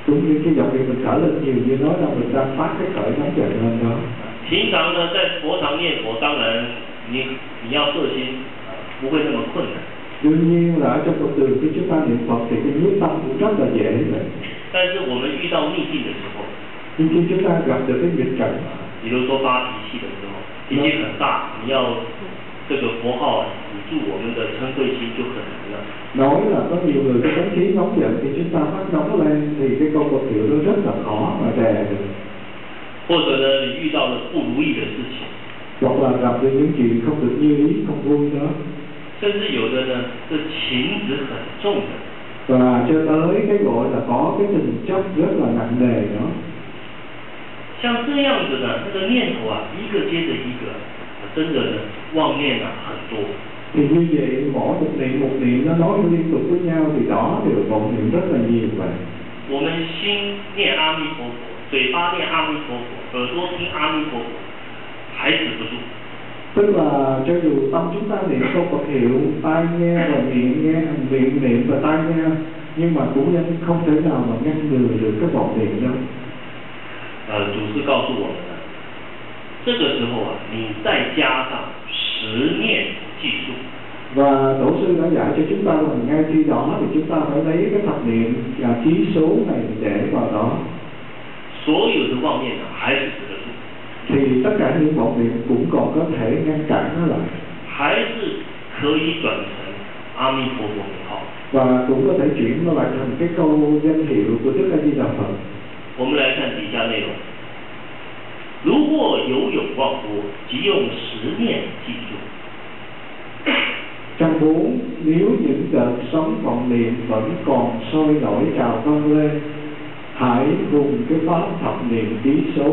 cũng như cái dòng niệm mình khởi lên nhiều như nói là mình đang phát cái khởi nóng giận lên đó. 平常呢，在佛堂念佛，当然你要摄心，不会那么困难。 Đương nhiên là ở trong con đường khi chúng ta niệm Phật thì cái nhiếp tâm cũng rất là dễ vậy. 但是我们遇到逆境的时候， Nhưng khi chúng ta gặp được cái nghịch cảnh, 比如说发脾气的时候，脾气很大，你要这个佛号止住我们的嗔恚心就很难了。 nói là có nhiều người cái tánh khí nóng giận thì chúng ta phát nóng lên thì cái câu Phật hiệu nó rất là khó mà đè được. 或者呢，你遇到了不如意的事情， Hoặc là gặp được những chuyện không được như ý, không vui đó. 甚至有的呢，这情执很重的。 Và cho tới cái gọi là có cái tình chấp rất là nặng nề đó. 像这样子呢，这个念头啊，一个接着一个，真的呢，妄念啊很多。 Thì như vậy mỗi một niệm nó nói liên tục với nhau thì đó đều vọng niệm rất là nhiều vậy. 我们心念阿弥陀佛，嘴巴念阿弥陀佛，耳朵听阿弥陀佛，还止不住。 Tức là cho dù tâm chúng ta niệm câu Phật hiệu, tai nghe và miệng niệm và tai nghe, nhưng mà cũng không thể nào mà ngăn ngừa được cái vọng niệm đâu. 祖师告诉我们呢，这个时候啊，你再加上10念计数。 Và tổ sư đã dạy cho chúng ta là ngay khi đó thì chúng ta phải lấy cái thập niệm và chí số này để vào đó. 所有的妄念呢，还是止得住。 Thì tất cả những vọng niệm cũng còn có thể ngăn cản nó lại. 还是可以转成阿弥陀佛名号。 Và cũng có thể chuyển nó lại thành cái câu danh hiệu của Đức A Di Đà Phật. 我们来看底下内容。如果有有忘佛，即用10念记住。 Trong 4, nếu những đợt sống vọng niệm vẫn còn sôi nổi trào vang lên, hãy dùng cái pháp thập niệm ký số.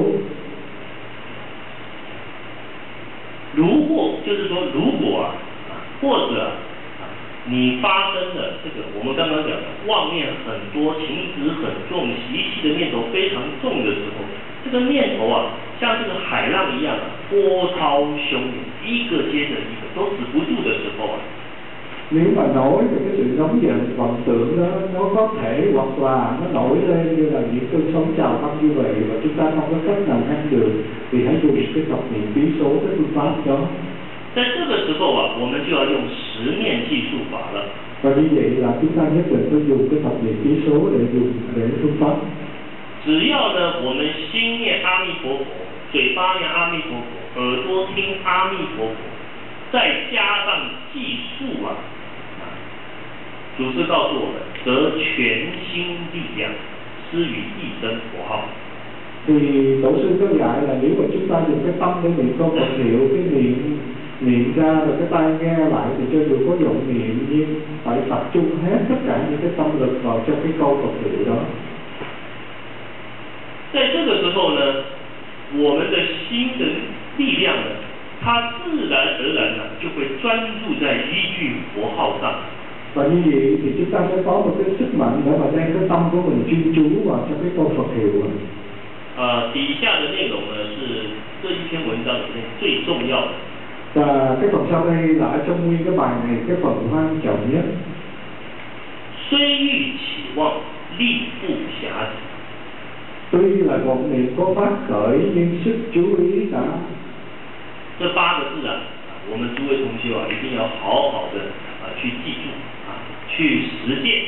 如果就是说，如果或者你发生了这个我们刚刚讲的妄念很多、情执很重、习气的念头非常重的时候，这个念头啊，像这个海浪一样波涛汹涌，一个接着一个都止不住的时候啊。 Nếu mà nói về cái sự nóng giận vọng tưởng đó, nó có thể hoặc là nó nổi lên như là những cơn sóng trào băng như vậy và chúng ta không có cách nào ngăn được, thì hãy dùng cái thập niệm ký số cái phương pháp đó. 在这个时候啊，我们就要用10念计数法了。 Và như vậy là chúng ta nhất định phải dùng cái thập niệm ký số để phương pháp. 只要呢，我们心念阿弥陀佛，嘴巴念阿弥陀佛，耳朵听阿弥陀佛，再加上计数啊，祖师告诉我们，得全心力量，施于一生佛号。 Thì tổ sư có dạy là nếu mà chúng ta dùng cái tâm để niệm câu Phật hiệu, cái niệm ra rồi cái tai nghe lại thì cho dù có vọng niệm nhưng phải tập trung hết tất cả những cái tâm lực vào trong cái câu Phật hiệu đó. 在这个时候呢，我们的心的力量呢，它自然而然呢就会专注在依据佛号上。 Và như vậy thì chúng ta sẽ có một cái sức mạnh để mà đem cái tâm của mình chuyên chú vào trong cái câu Phật hiệu. 底下的内容呢是这一篇文章里面最重要的。 Và cái phần sau đây là ở trong nguyên cái bài này cái phần quan trọng nhất. 虽欲起妄，力不暇止。 Tuy là vọng niệm có phát khởi nhưng sức chú ý đã. 这8个字啊，我们诸位同修啊，一定要好好的去记住去实践。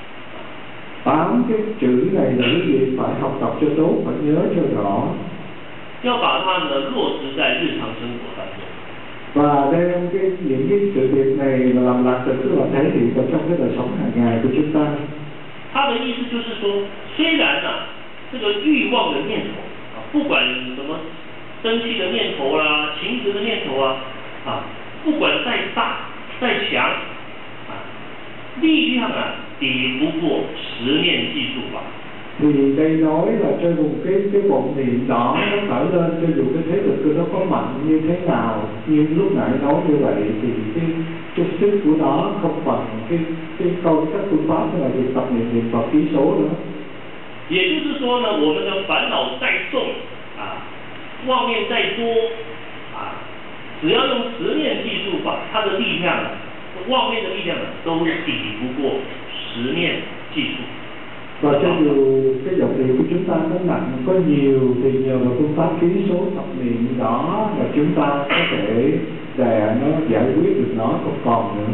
8 cái chữ này là cái gì phải học tập cho tốt, phải nhớ cho rõ. 要把它呢落实在日常生活当中。 Và đem những cái sự việc này mà làm lạc thực, tức là thể hiện vào trong cái đời sống hàng ngày của chúng ta. 他的意思就是说，虽然这个欲望的念头不管什么生气的念头啦、情执的念头不管再大再强力量抵不过10念计数法。 Thì đây nói là cho dù cái vọng niệm đó nó khởi lên, cho dù cái thế lực của nó có mạnh như thế nào, như lúc nãy nói như vậy thì cái sức của nó không bằng cái các phương pháp là việc tập niệm Phật ký số nữa. 也就是说呢，我们的烦恼再重妄念再多只要用10念计数法，它的力量妄念的力量都抵不过10念计数。 Và cho dù cái giọng điệu của chúng ta có nặng, có nhiều thì nhờ vào phương pháp ký số tập niệm đó là chúng ta có thể đè nó, giải quyết được nó không còn nữa.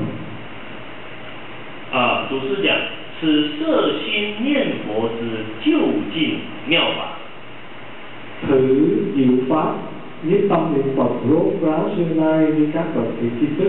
祖师讲，此摄心念佛之究竟妙法。 Thử diệu pháp, nhất tâm niệm Phật rốt ráo xưa nay như các bậc thiện tri thức.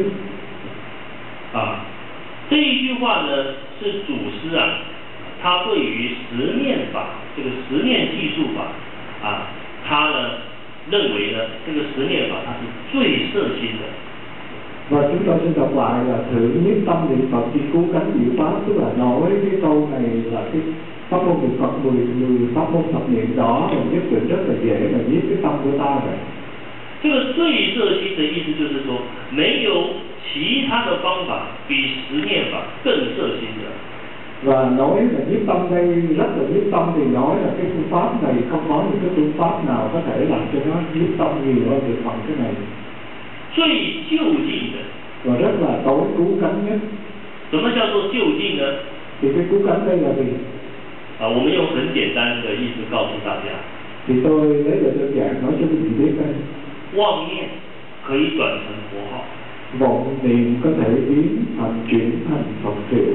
这一句话呢，是祖师他对于十念法这个十念技术法他呢认为呢，这个十念法它是最摄心的。 Và chúng ta sẽ đọc lại là thử nhất tâm niệm Phật chỉ cứu cánh diệu pháp, tức là nói cái câu này là cái pháp môn niệm Phật 10 pháp môn thập niệm đó là nhất định rất là dễ mà giết cái tâm của ta rồi. 这个最摄心的意思就是说，没有其他的方法比十念法更摄心的。 Và nói là nhiếp tâm đây rất là nhiếp tâm thì nói là cái phương pháp này không có những cái phương pháp nào có thể làm cho nó nhiếp tâm nhiều hơn được bằng cái này. 最究竟的 và rất là tối cứu cánh nhất. 什么叫做究竟呢？ Thì cái cứu cánh đây là gì? 我们用很简单的意思告诉大家。 Thì tôi lấy lời đơn giản nói cho quý vị biết đây. 妄念可以转成佛号。 Vọng niệm có thể biến thành chuyển thành Phật hiệu.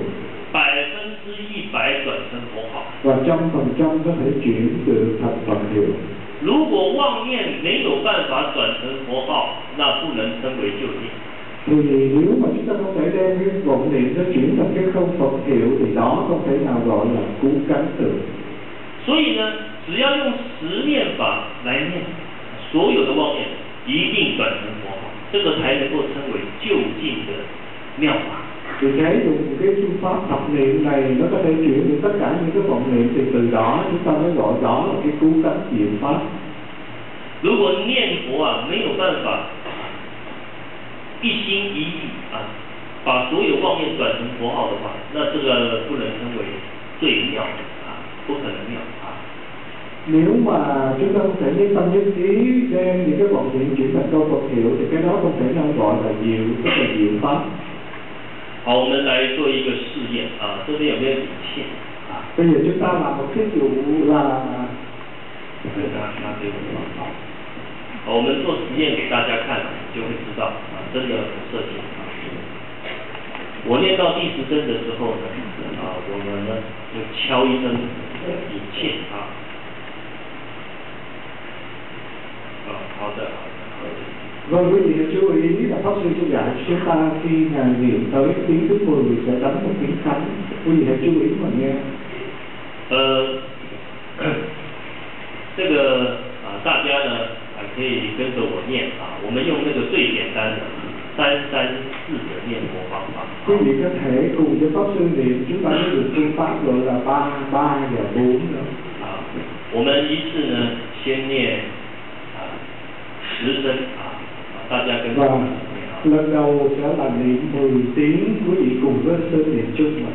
100%转成佛号。 Và 100% có thể chuyển được thành Phật hiệu. 如果妄念没有办法转成佛号，那不能称为究竟。 Thì nếu mà chúng ta không thể đem cái vọng niệm nó chuyển thành cái không Phật hiệu thì đó không thể nào gọi là cứu cánh được. 所以呢，只要用十念法来念，所有的妄念一定转成佛号，这个才能够称为究竟的妙法。 Vì thế dùng cái phương pháp thập niệm này nó có thể chuyển được tất cả những cái vọng niệm, thì từ đó chúng ta mới gọi đó là cái cứu cánh diệu pháp. 如果念佛没有办法一心一意把所有妄念转成佛号的话，那这个不能称为最妙不可能妙 Nếu mà chúng ta không thể nhất tâm nhất ý đem những cái vọng niệm chuyển thành câu Phật hiệu thì cái đó không thể nào gọi là diệu, tức là diệu pháp. 好，我们来做一个试验这边有没有影片 Bây giờ chúng ta làm một thí dụ là 好，我们做实验给大家看，就会知道真的很摄心。我念到第10声的时候呢，我们呢就敲一声引磬好的。 Vâng, quý vị hãy chú ý là Pháp Sư sẽ dạy chúng ta khi Ngài niệm tới tiếng thứ 10 sẽ đánh một tiếng khánh. Quý vị hãy chú ý mà nghe. 这个大家呢可以跟着我念我们用那个最简单的334的念佛方法。 Quý vị có thể cùng với Pháp Sư niệm, chúng ta có được phương pháp gọi là 3, 3 và 4 nữa. 我们一次呢先念10声大家跟着 Và lần đầu sẽ là niệm 10 tiếng, quý vị cùng với Sư niệm chung mà.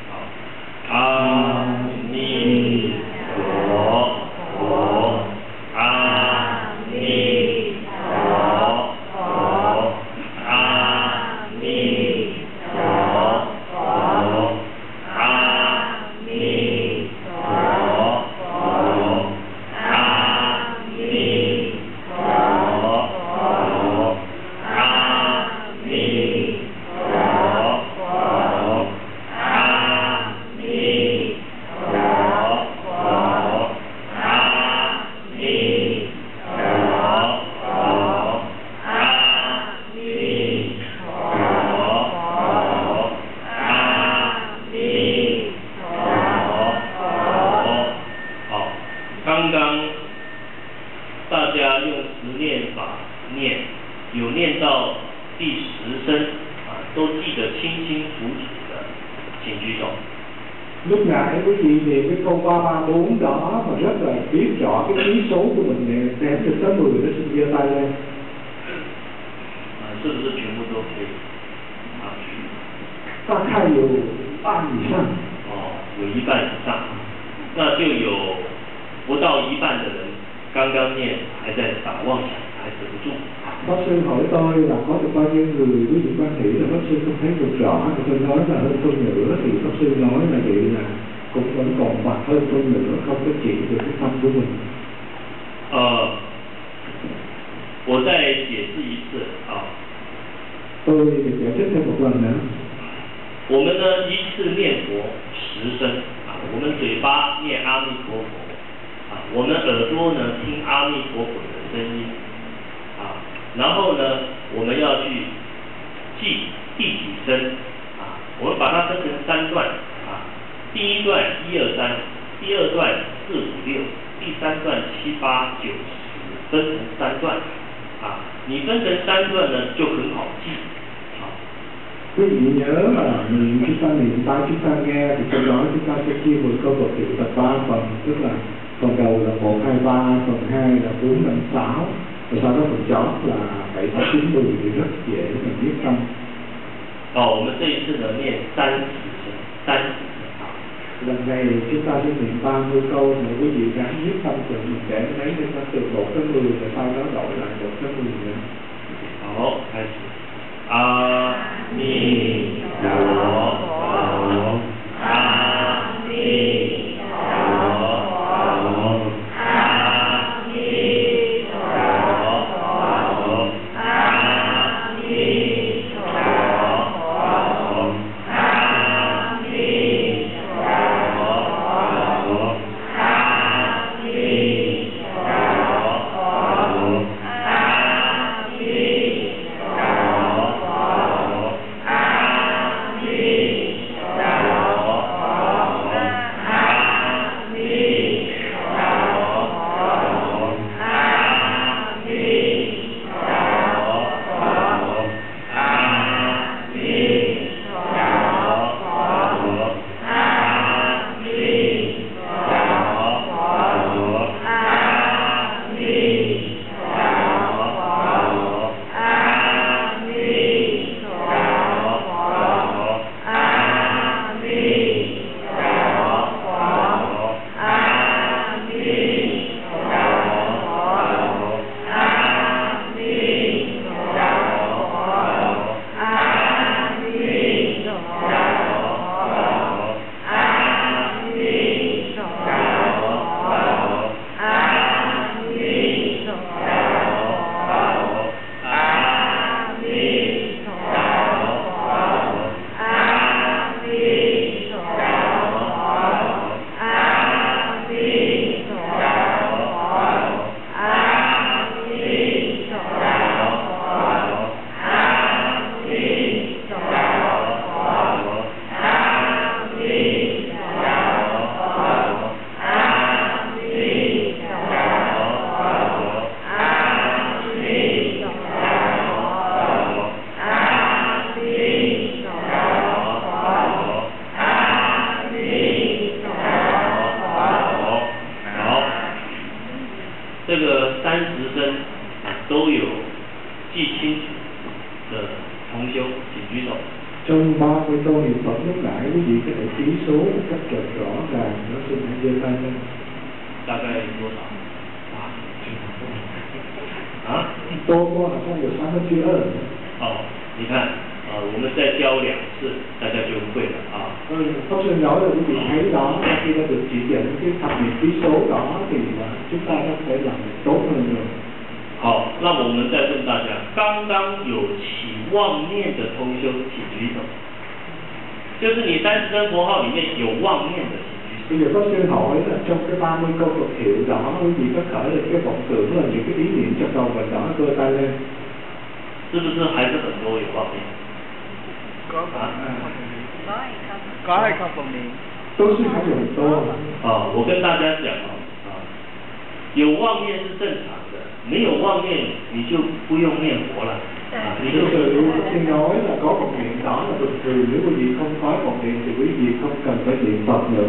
A Ni Phật Phật A Ni Phật Phật A Ni Phật Phật A Ni Phật Phật A Ni Phật Phật A Ni Phật Phật A Ni Phật Phật A Ni Phật Phật A Ni Phật Phật A Ni Phật Phật 好，刚刚大家用10念法念，有念到第10声都记得清清楚楚的，请举手。 Lúc nãy quý vị niệm cái câu 3, 3, 4 đó mà rất là biết rõ cái ký số của mình nè, đếm được tới 10 nó xin giơ tay lên. 是不是全部都可以大概有半以上。 有一半以上，那就有不到一半的人刚刚念还在打妄想，还止不住。 Pháp Sư hỏi tôi là có được bao nhiêu người, quý vị quan nghĩ là Pháp Sư không thấy được rõ, thì tôi nói là hơn phân nửa, thì Pháp Sư nói là vậy là cũng vẫn còn bậc hơn tôi nữa, không có chỉ được cái tâm của mình. 我再解释一次啊。 Tôi giải thích thêm một lần nữa. 我们呢一次念佛10声啊，我们嘴巴念阿弥陀佛啊，我们耳朵呢听阿弥陀佛的声音啊，然后呢我们要去记第几声啊，我们把它分成3段啊，第一段1、2、3，第二段4、5、6，第三段7、8、9、10，分成3段啊，你分成3段呢就很好记。 Quý vị nhớ là chúng ta niệm tai chúng ta nghe thì trong đó chúng ta sẽ chia 10 câu Phật hiệu thành 3 phần, tức là phần đầu là 1, 2, 3, phần 2 là 4, 5, 6, và sau đó phần chót là 7, 8, 9, 10 thì rất dễ mình viết tâm. 我们这一次呢念30声 Lần này chúng ta sẽ niệm 30 câu mà quý vị gắn viết tâm tự mình để lấy cho ta từ 1 tới 10 và sau đó đổi lại 1 tới 10 nữa. 好，开始。阿弥陀佛，阿弥陀佛，阿弥陀佛，阿弥陀佛，阿弥陀佛，阿弥陀佛。 这个30声都有记清楚的同修，请举手。 Trong 30 câu niệm Phật lúc nãy quý vị có thể ký số một cách rất rõ ràng, nó xin hãy giơ tay lên. 大概多少？ 多过好像有2/3。 你看我们再教2次，大家就会了啊。 Pháp Sư nói là quý vị thấy đó, khi đã được chỉ dẫn cái thập niệm ký số đó thì chúng ta có thể làm tốt hơn rồi. 好，那我们再问大家，刚刚有起妄念的同修，请举手。就是你30声佛号里面有妄念的，请举手。 Bây giờ Pháp Sư hỏi là trong cái 30 câu Phật hiệu đó, quý vị có khởi được cái vọng tưởng là những cái ý niệm trong đầu mình đó, giơ tay lên. 是不是还是很多有妄念？ có hay không còn niệm？ 都是还有很多。 我跟大家讲有妄念是正常的，没有妄念你就不用念佛了。你就 Sư nói là có vọng niệm đó là bình thường, nếu quý vị không có vọng niệm thì quý vị không cần phải niệm Phật nữa.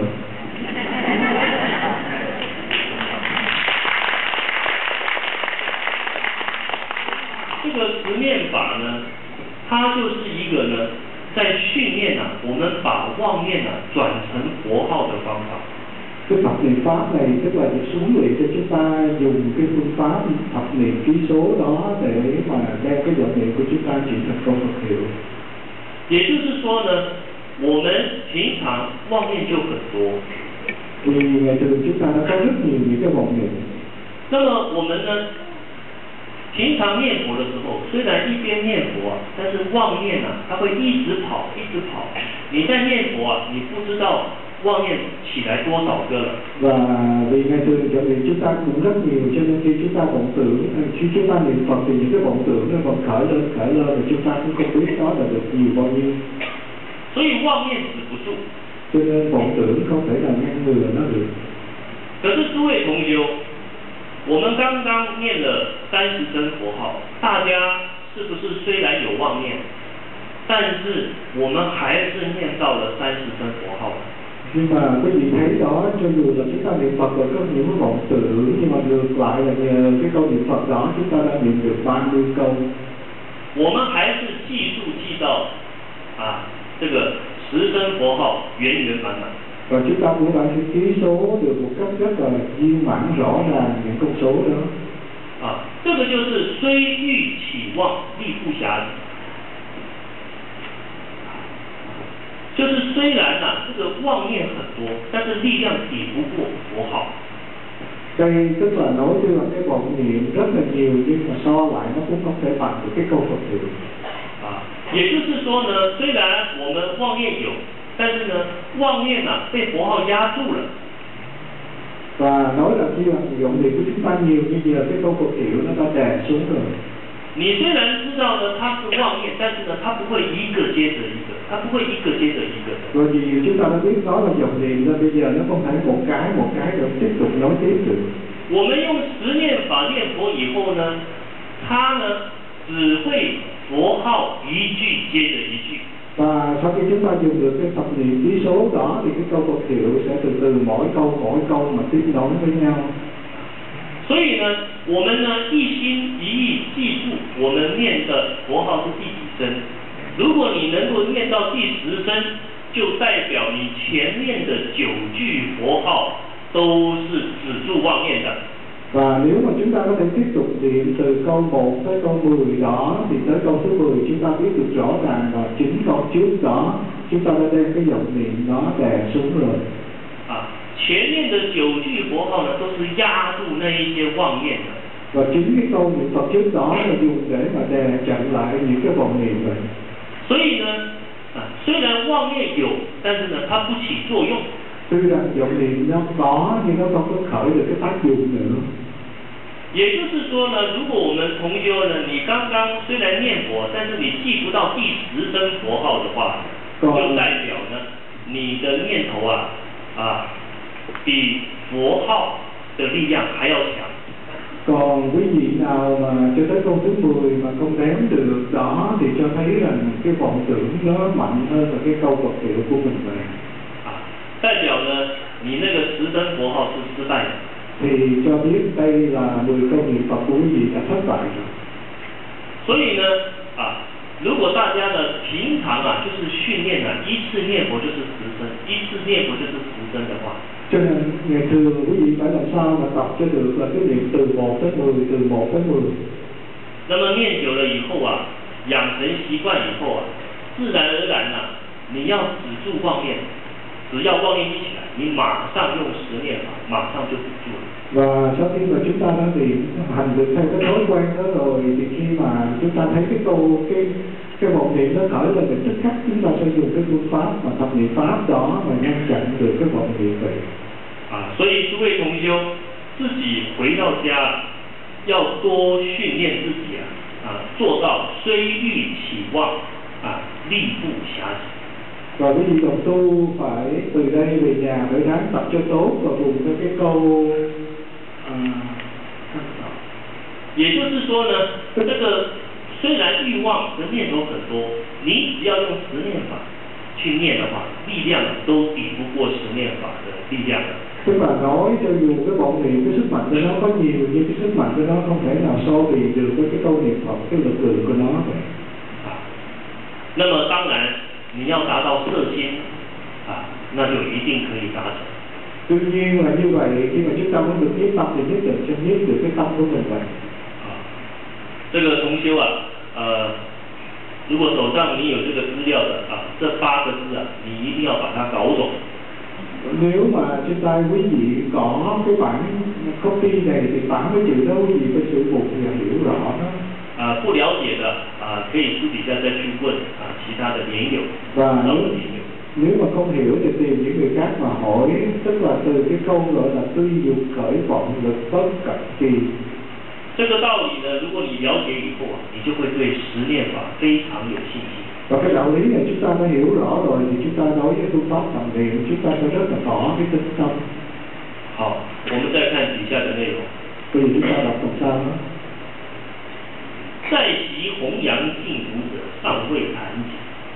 这个十念法呢，它就是一个呢，在训练我们把妄念转成佛号的方法。 Cái thập niệm pháp này tức là được huấn luyện cho chúng ta dùng cái phương pháp thập niệm ký số đó để mà đem cái vọng niệm của chúng ta chuyển thành câu Phật hiệu. 也就是说呢， 我们平常妄念就很多。 Thì ngày thường chúng ta đã có rất nhiều những cái vọng niệm. 那么我们呢，平常念佛的时候，虽然一边念佛啊，但是妄念啊，它会一直跑，一直跑。你在念佛啊，你不知道妄念起来多少个了。 Và vì ngày thường chẳng hạn chúng ta cũng rất nhiều, cho nên khi chúng ta vọng tưởng, khi chúng ta niệm Phật thì những cái vọng tưởng nó còn khởi lên và chúng ta cũng không biết đó là được nhiều bao nhiêu. 所以妄念止不住。 Cho nên vọng tưởng không thể nào ngăn ngừa nó được. 可是诸位同修，我们刚刚念了30声佛号，大家是不是虽然有妄念，但是我们还是念到了30声佛号？ Nhưng mà quý vị thấy đó, cho dù là chúng ta niệm Phật rồi có những cái vọng tưởng, nhưng mà ngược lại là nhờ cái câu niệm Phật đó chúng ta đã niệm được 30 câu. 我们还是记数记到这个10声佛号圆圆满满。 Và chúng ta cũng đã ký số được một cách rất là viên mãn rõ ràng những con số đó. 这个就是虽欲起妄，力不暇止。就是虽然这个妄念很多，但是力量抵不过佛号。 Đây tức là nói như là cái vọng niệm rất là nhiều nhưng mà so lại nó cũng không thể bằng được cái câu Phật hiệu. 也就是说呢，虽然我们妄念有，但是呢，妄念被佛号压住了。 Và nói là khi mà vọng niệm của chúng ta nhiều như giờ cái câu Phật hiệu nó đã đè xuống rồi. 你虽然知道呢它是妄念，但是呢它不会一个接着一个，它不会一个接着一个的。 Rồi vì chúng ta đã biết đó là vọng niệm nên bây giờ nó không phải một cái rồi tiếp tục nói tiếp được. 我们用10念法念佛以后呢，它呢只会佛号一句接着一句。 Và sau khi chúng ta dùng được cái tập niệm ký số đó thì cái câu Phật hiệu sẽ từ từ mỗi câu mà tiếp nối với nhau. 所以呢，我们呢一心一意记住我们念的佛号是第几声。如果你能够念到第10声，就代表你前面的9句佛号都是止住妄念的。 Và nếu mà chúng ta có thể tiếp tục niệm từ câu 1 tới câu 10 đó thì tới câu số 10 chúng ta biết được rõ ràng là 9 câu trước đó chúng ta đã đem cái vọng niệm đó đè xuống rồi. 前面的9句佛号呢，都是压住那一些妄念的。 Và chính cái câu niệm Phật trước đó là dùng để mà đè chặn lại những cái vọng niệm rồi. 所以呢，虽然妄念有，但是呢，它不起作用。 Tuy rằng vọng niệm nó có nhưng nó không có khởi được cái tác dụng nữa. 也就是说呢，如果我们同修呢，你刚刚虽然念佛，但是你记不到第10声佛号的话，就代表呢，你的念头比佛号的力量还要强。 Còn quý vị nào mà cho tới câu thứ 10 mà không đếm được đó thì cho thấy rằng cái vọng tưởng nó mạnh hơn là cái câu Phật hiệu của mình vậy. 代表呢，你那个10声佛号是失败的。 Thì cho biết đây là 10 câu niệm Phật của quý vị đã thất bại rồi. 所以呢，如果大家呢平常就是训练一次念佛就是10声，一次念佛就是10声的话， Cho nên ngày thường quý vị phải làm sao mà tập cho được là cái niệm từ 1 tới 10, từ 1 tới 10. 那么念久了以后养成习惯以后自然而然你要止住妄念，只要妄念一起来，你马上用10念法，马上就止住了。 Và sau khi mà chúng ta đã niệm hành được theo cái thói quen đó rồi thì khi mà chúng ta thấy cái vọng niệm nó khởi lên thì tức khắc chúng ta sẽ dùng cái phương pháp mà tập niệm pháp đó mà ngăn chặn được cái vọng niệm vậy. 所以诸位同修自己回到家要多训练自己做到虽欲起妄力不暇止。 Và quý vị đồng tu phải từ đây về nhà phải ráng tập cho tốt và dùng cái câu 也就是说呢，这个虽然欲望的念头很多，你只要用10念法去念的话，力量都比不过10念法的力量。 Tức là nói cho dù cái vọng niệm cái sức mạnh của nó có nhiều nhưng cái sức mạnh của nó không thể nào so bì được với cái câu niệm Phật cái lực lượng của nó vậy. 那么当然你要达到摄心那就一定可以达成。 Đương nhiên là như vậy khi mà chúng ta muốn được nhiếp tâm thì nhất định sẽ nhiếp được cái tâm của mình vậy. 这个同修如果手上你有这个资料的这8个字你一定要把它搞懂。 Nếu mà trên tay quý vị có cái bản copy này thì 80 chữ đó quý vị phải sử dụng và hiểu rõ nó. 不了解的可以私底下再去问其他的年友。 Và nếu mà không hiểu thì tìm những người khác mà hỏi, tức là từ cái câu gọi là tuy dục khởi vọng lực bất cận kỳ. 这个道理呢，如果你了解以后你就会对十念法非常有信心。 Và cái đạo lý này chúng ta đã hiểu rõ rồi thì chúng ta đối với phương pháp tập luyện chúng ta sẽ rất là rõ cái tinh tâm. 好，我们再看底下的内容。 Bây giờ chúng ta đọc phần sau đó. 在习弘扬净土者尚未谈及。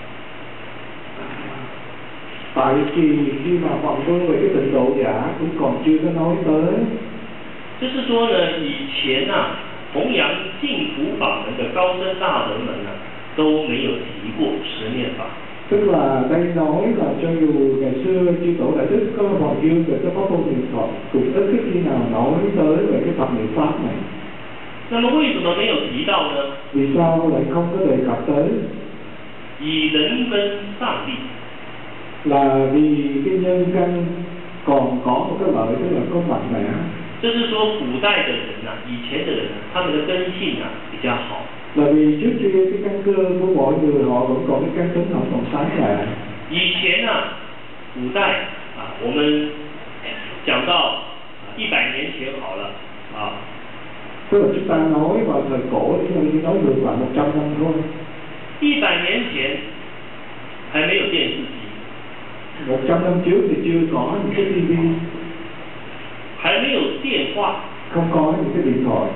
Tại khi mà phần vương về cái tịnh độ giả cũng còn chưa có nói tới. 就是说呢，以前弘扬净土法门的高僧大德们都没有提过十念法。 Tức là đây nói là cho dù ngày xưa chư tổ đại đức có Hoàng Dương về cái pháp môn niệm Phật cũng ít khi nào nói tới về cái thập niệm pháp này. 那么为什么没有提到呢？ Vì sao lại không có đề cập tới? 以人根上力。 Là vì cái nhân căn còn có một cái lợi tức là có mạnh mẽ. 就是说古代的人以前的人他们的根性比较好。 Là vì trước kia cái căn cơ của mọi người họ vẫn còn cái căn tính họ còn sáng lạ. 以前古代我们讲到100年前好了 Tức là chúng ta nói vào thời cổ chúng ta chỉ nói được khoảng 100 năm thôi. 100年前还没有电视机。 100 năm trước thì chưa có những cái TV. 还没有电话。 Không có những cái điện thoại.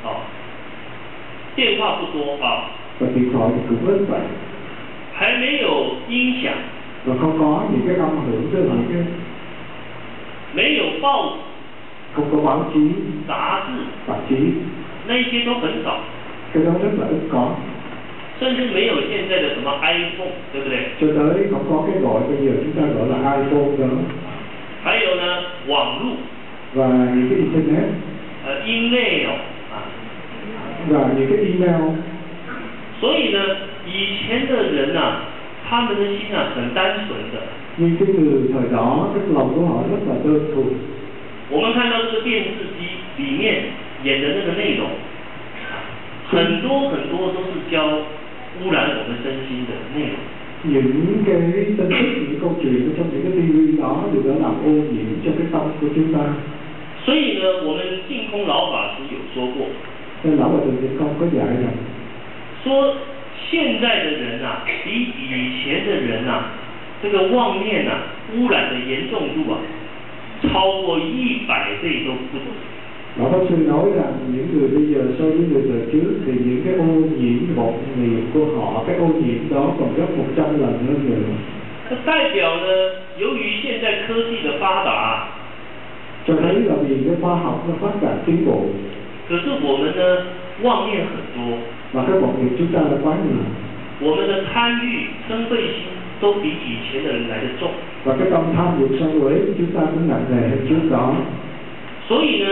电话不多 Và điện thoại thì cũng ít vậy. 还没有音响。 Và không có những cái âm hưởng tức là cái 没有报纸。 Không có báo chí, 杂志、 tạp chí. 那些都很少。 Cái đó rất là ít có. 甚至没有现在的什么 iPhone， 对不对？ Cho tới không có cái gọi bây giờ chúng ta gọi là iPhone đó. 还有呢，网络。 Và những cái internet. email Và những cái email. 所以呢，以前的人他们的心很单纯的。 Nhưng cái người thời đó cái lòng của họ rất là đơn thuần. 我们看到这个电视机里面演的那个内容，很多都是教污染我们身心的内容。 Những cái tin tức, những câu chuyện trong những cái TV đó đều đã làm ô nhiễm cho cái tâm của chúng ta. 所以呢，我们净空老法师有说过， Nên Lão Hòa Thượng净Không có dạy rằng 说现在的人比以前的人这个妄念污染的严重度超过100倍都不止。 Lão Pháp Sư nói rằng những người bây giờ so với người đời trước thì những cái ô nhiễm vọng niệm của họ, cái ô nhiễm đó còn gấp 100 lần hơn nữa. 这代表呢，由于现在科技的发达， cho thấy là vì cái khoa học nó phát triển tiến bộ. 可是我们呢，妄念很多， và cái vọng niệm chúng ta là quá nhiều. 我们的贪欲、嗔恚心都比以前的人来得重。 và cái tâm tham dục sân uế của chúng ta cũng nặng nề hơn trước đó. 所以呢，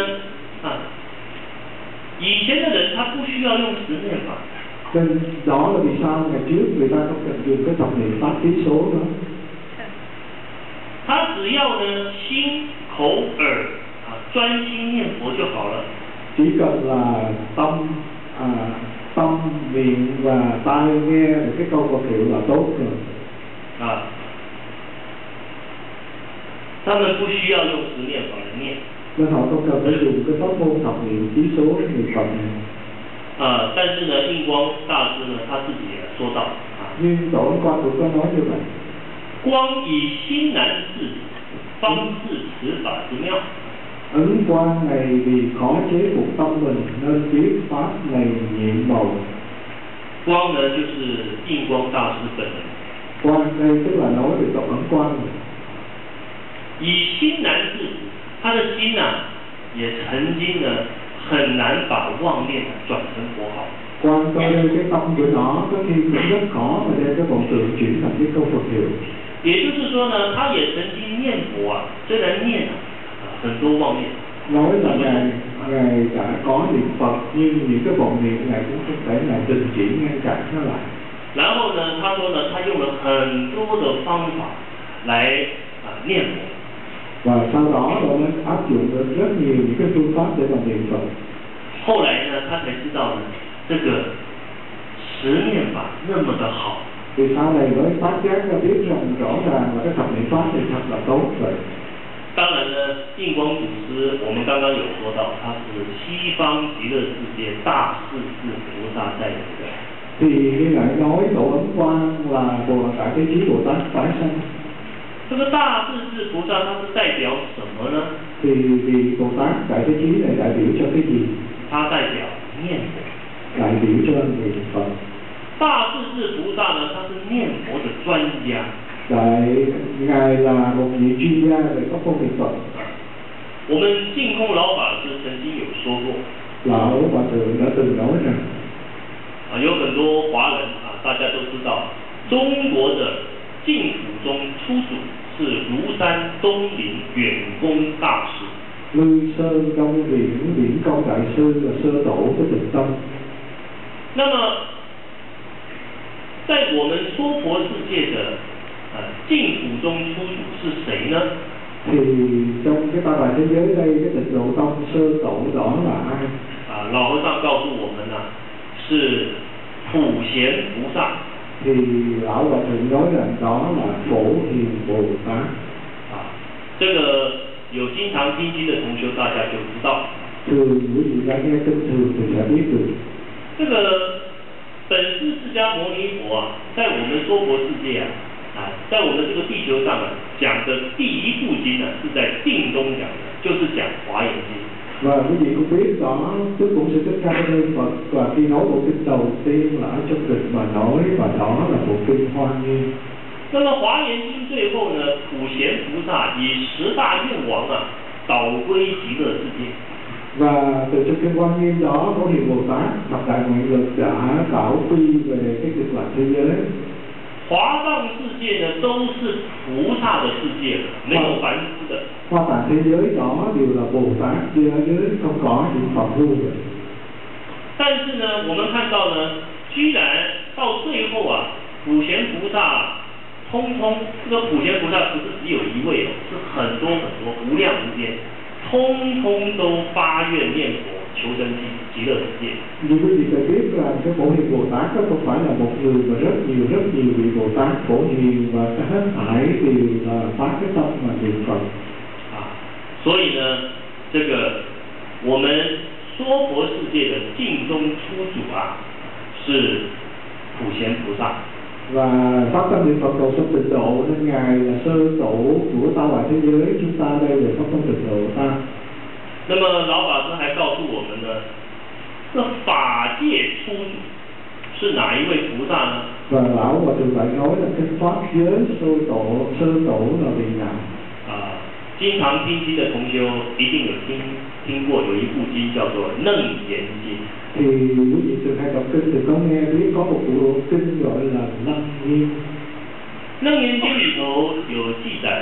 以前的人他不需要用十念法。 Nên đó là vì sao ngày trước người ta không cần dùng cái thập niệm pháp ký số đó. 他只要呢心口耳专心念佛就好了。 Chỉ cần là tâm miệng và tai nghe được cái câu Phật hiệu là tốt rồi. 他们不需要用十念法来念。 Nên họ không cần phải dùng cái pháp môn thập niệm ký số niệm Phật này. 但是呢，印光大师呢他自己也说到 Nhưng Tổ Ấn Quang cũng có nói như vậy. 光以心难事，方是此法之妙。 Ấn Quang này vì khó chế phục tâm mình nên biết pháp này nhiệm màu. 光呢就是印光大师本人。 Quang đây tức là nói về Tổ Ấn Quang. 以心难事，他的心也曾经呢很难把妄念转成佛号。 Quang coi đây cái tâm của nó có khi cũng rất khó mà đem cái vọng tưởng chuyển thành cái câu Phật hiệu. 也就是说呢，他也曾经念佛虽然念很多妄念。 Nói là Ngài đã có niệm Phật nhưng những cái vọng niệm Ngài cũng không thể nào đình chỉ ngăn chặn nó lại. 然後呢，他說呢，他用了很多的方法來念佛。 Và sau đó rồi mới áp dụng được rất nhiều những cái phương pháp để mà niệm Phật. 後來呢，他才知道呢，這個持念法那麼的好。 Thì sau này mới phát giác ra biết rằng rõ ràng là cái thập niệm pháp thì thật là tốt rồi. 當然呢，印光祖師我們剛剛有說到，他是西方極樂世界大勢至菩薩在人的。 Thì như lại nói Tổ Ấn Quang là Đại Thế Chí Bồ Tát tái sanh. 這個大勢至菩薩它是代表什麼呢？ Thì vì Bồ Tát Đại Thế Chí này đại biểu cho cái gì? 它代表念佛。 Đại biểu cho niệm Phật. 大勢至菩薩呢，他是念佛的專家。 Ngài là một vị chuyên gia về pháp môn niệm Phật. 我們淨空老法師曾經有說過。 Lão Hòa Thượng đã từng nói rằng. 有很多華人大家都知道，中國的淨土宗初祖是廬山東林遠公大師。 Lư Sơn Đông Viễn Công Đại Sư là sơ tổ của Tịnh Tông. 那麼，在我們娑婆世界的淨土宗初祖是誰呢？ Thì trong cái ba bài thế giới đây, cái Tịnh Độ Tông sơ tổ đó là ai? 老和尚告訴我們是普賢菩薩。 Thì Lão Hòa Thượng nói rằng đó là Phổ Hiền Bồ Tát. 這個有經常聽經的同學大家就知道。 Thường quý vị đã nghe kinh thường thì sẽ biết được. 這個本師釋迦牟尼佛在我們娑婆世界在我們這個地球上講的第一部經是在定中講的，就是講華嚴經。 Và quý vị cũng biết đó, Đức Bổn Sư Thích Ca Mâu Ni Phật và khi nói bộ kinh đầu tiên là ở trong kinh mà nói, và đó là bộ kinh Hoa Nghiêm. 那麼華嚴經最後呢，普賢菩薩以10大願王導歸極樂世界。 Và từ trong kinh Hoa Nghiêm đó, Phổ Hiền Bồ Tát thập đại nguyện lực đã đảo quy về cái cực lạc thế giới. 華藏世界呢，都是菩薩的世界，沒有凡夫的。 Hoa tạng thế giới đó đều là Bồ Tát, chứ ở dưới không có những phạm phu rồi. 但是呢，我們看到呢，居然到最後普賢菩薩這個普賢菩薩不是只有一位是很多很多，無量無邊，通通都發願念佛，求生極樂世界。 Như quý vị phải biết là cái Phổ Hiền Bồ Tát đó không phải là một người mà rất nhiều vị Bồ Tát phổ hiền và hết thảy đều là phát cái tâm mà niệm Phật. 所以呢，這個我們娑婆世界的淨宗初祖是普賢菩薩。 Và pháp tâm niệm Phật cầu sanh tịnh độ nên ngài là sơ tổ của ta ngoài thế giới, chúng ta đây là pháp tâm tịnh độ ta. 那麼老法師還告訴我們呢，這法界初祖是哪一位菩薩呢？ Và lão Hòa Thượng lại nói là cái pháp giới sơ tổ là vị nào? 經常聽經的同學一定有聽過有一部經叫做《楞嚴經》。 Thì quý vị thường hay đọc kinh thì có nghe biết có một bộ kinh gọi là Lăng Nghiêm. 楞嚴經裏頭有記載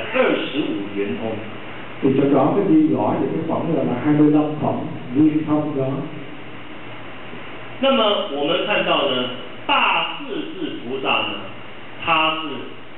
25圓通。 Thì trong đó cái ghi rõ những cái phẩm là 25 phẩm viên thông đó. 那麼我們看到呢，大勢至菩薩呢，他是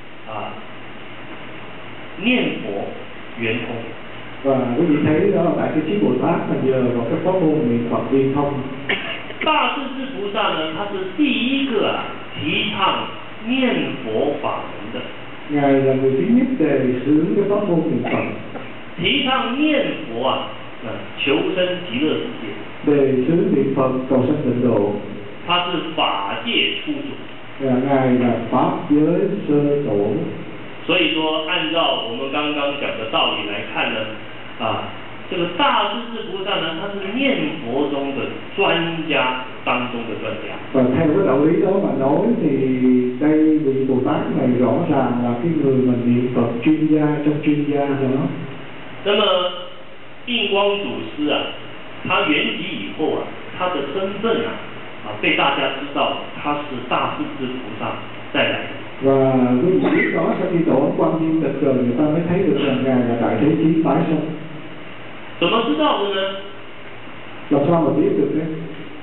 念佛圓通。 Và quý vị thấy đó là Đại Thế Chí Bồ Tát là nhờ vào cái pháp môn niệm Phật viên thông. 大勢至菩薩呢，他是第一個提倡念佛法門的。 Ngài là người thứ nhất đề xướng cái pháp môn niệm Phật. 提倡念佛求生極樂世界。 Đề xướng niệm Phật cầu sanh tịnh độ. 他是法界初祖。 Và ngài là pháp giới sơ tổ. 所以說，按照我們剛剛講的道理來看呢，這個大勢至菩薩呢，他是念佛中的專家當中的專家。 Và theo cái đạo lý đó mà nói thì đây vị Bồ Tát này rõ ràng là cái người mà niệm Phật chuyên gia trong chuyên gia đó. 那麼印光祖師他圓寂以後他的身份被大家知道，他是大勢至菩薩再來的。 Và quý vị biết đó, sau khi Tổ Ấn Quang Nghiêm tịch rồi, người ta mới thấy được rằng ngài là Đại Thế Chí tái sanh. 怎麼知道的呢？ Làm sao mà biết được đấy?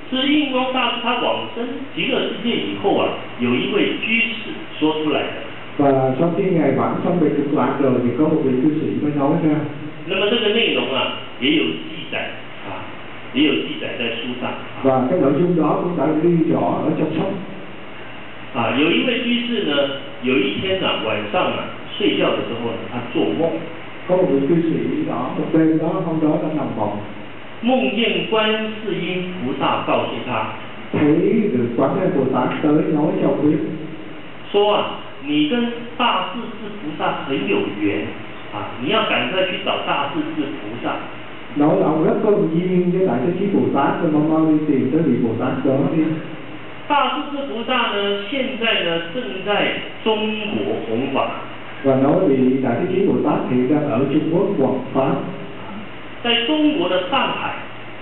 是印光大师他往生极乐世界以后啊，有一位居士说出来的。 Và sau khi ngài vãng sanh về cực lạc rồi thì có một vị cư sĩ mới nói ra. 那么这个内容啊，也有记载啊，也有记载在书上。 Và cái nội dung đó cũng đã ghi rõ ở trong sách. 啊，有一位居士呢，有一天啊晚上啊睡觉的时候呢，他做梦。 Có một vị cư sĩ đó, một đêm đó, hôm đó đã nằm mộng. 梦见观世音菩萨告诉他， thấy được Quán Thế Bồ Tát tới nói cho biết. 说啊，你跟大势至菩萨很有缘啊，你要赶快去找大势至菩萨。 Nói là ông rất có duyên với Đại Thế Chí Bồ Tát, nên mau mau đi tìm tới vị Bồ Tát đó đi. 大势至菩萨呢，现在呢正在中国弘法。 Và nói vị Đại Thế Chí Bồ Tát hiện đang ở Trung Quốc hoằng pháp. 在中国的上海，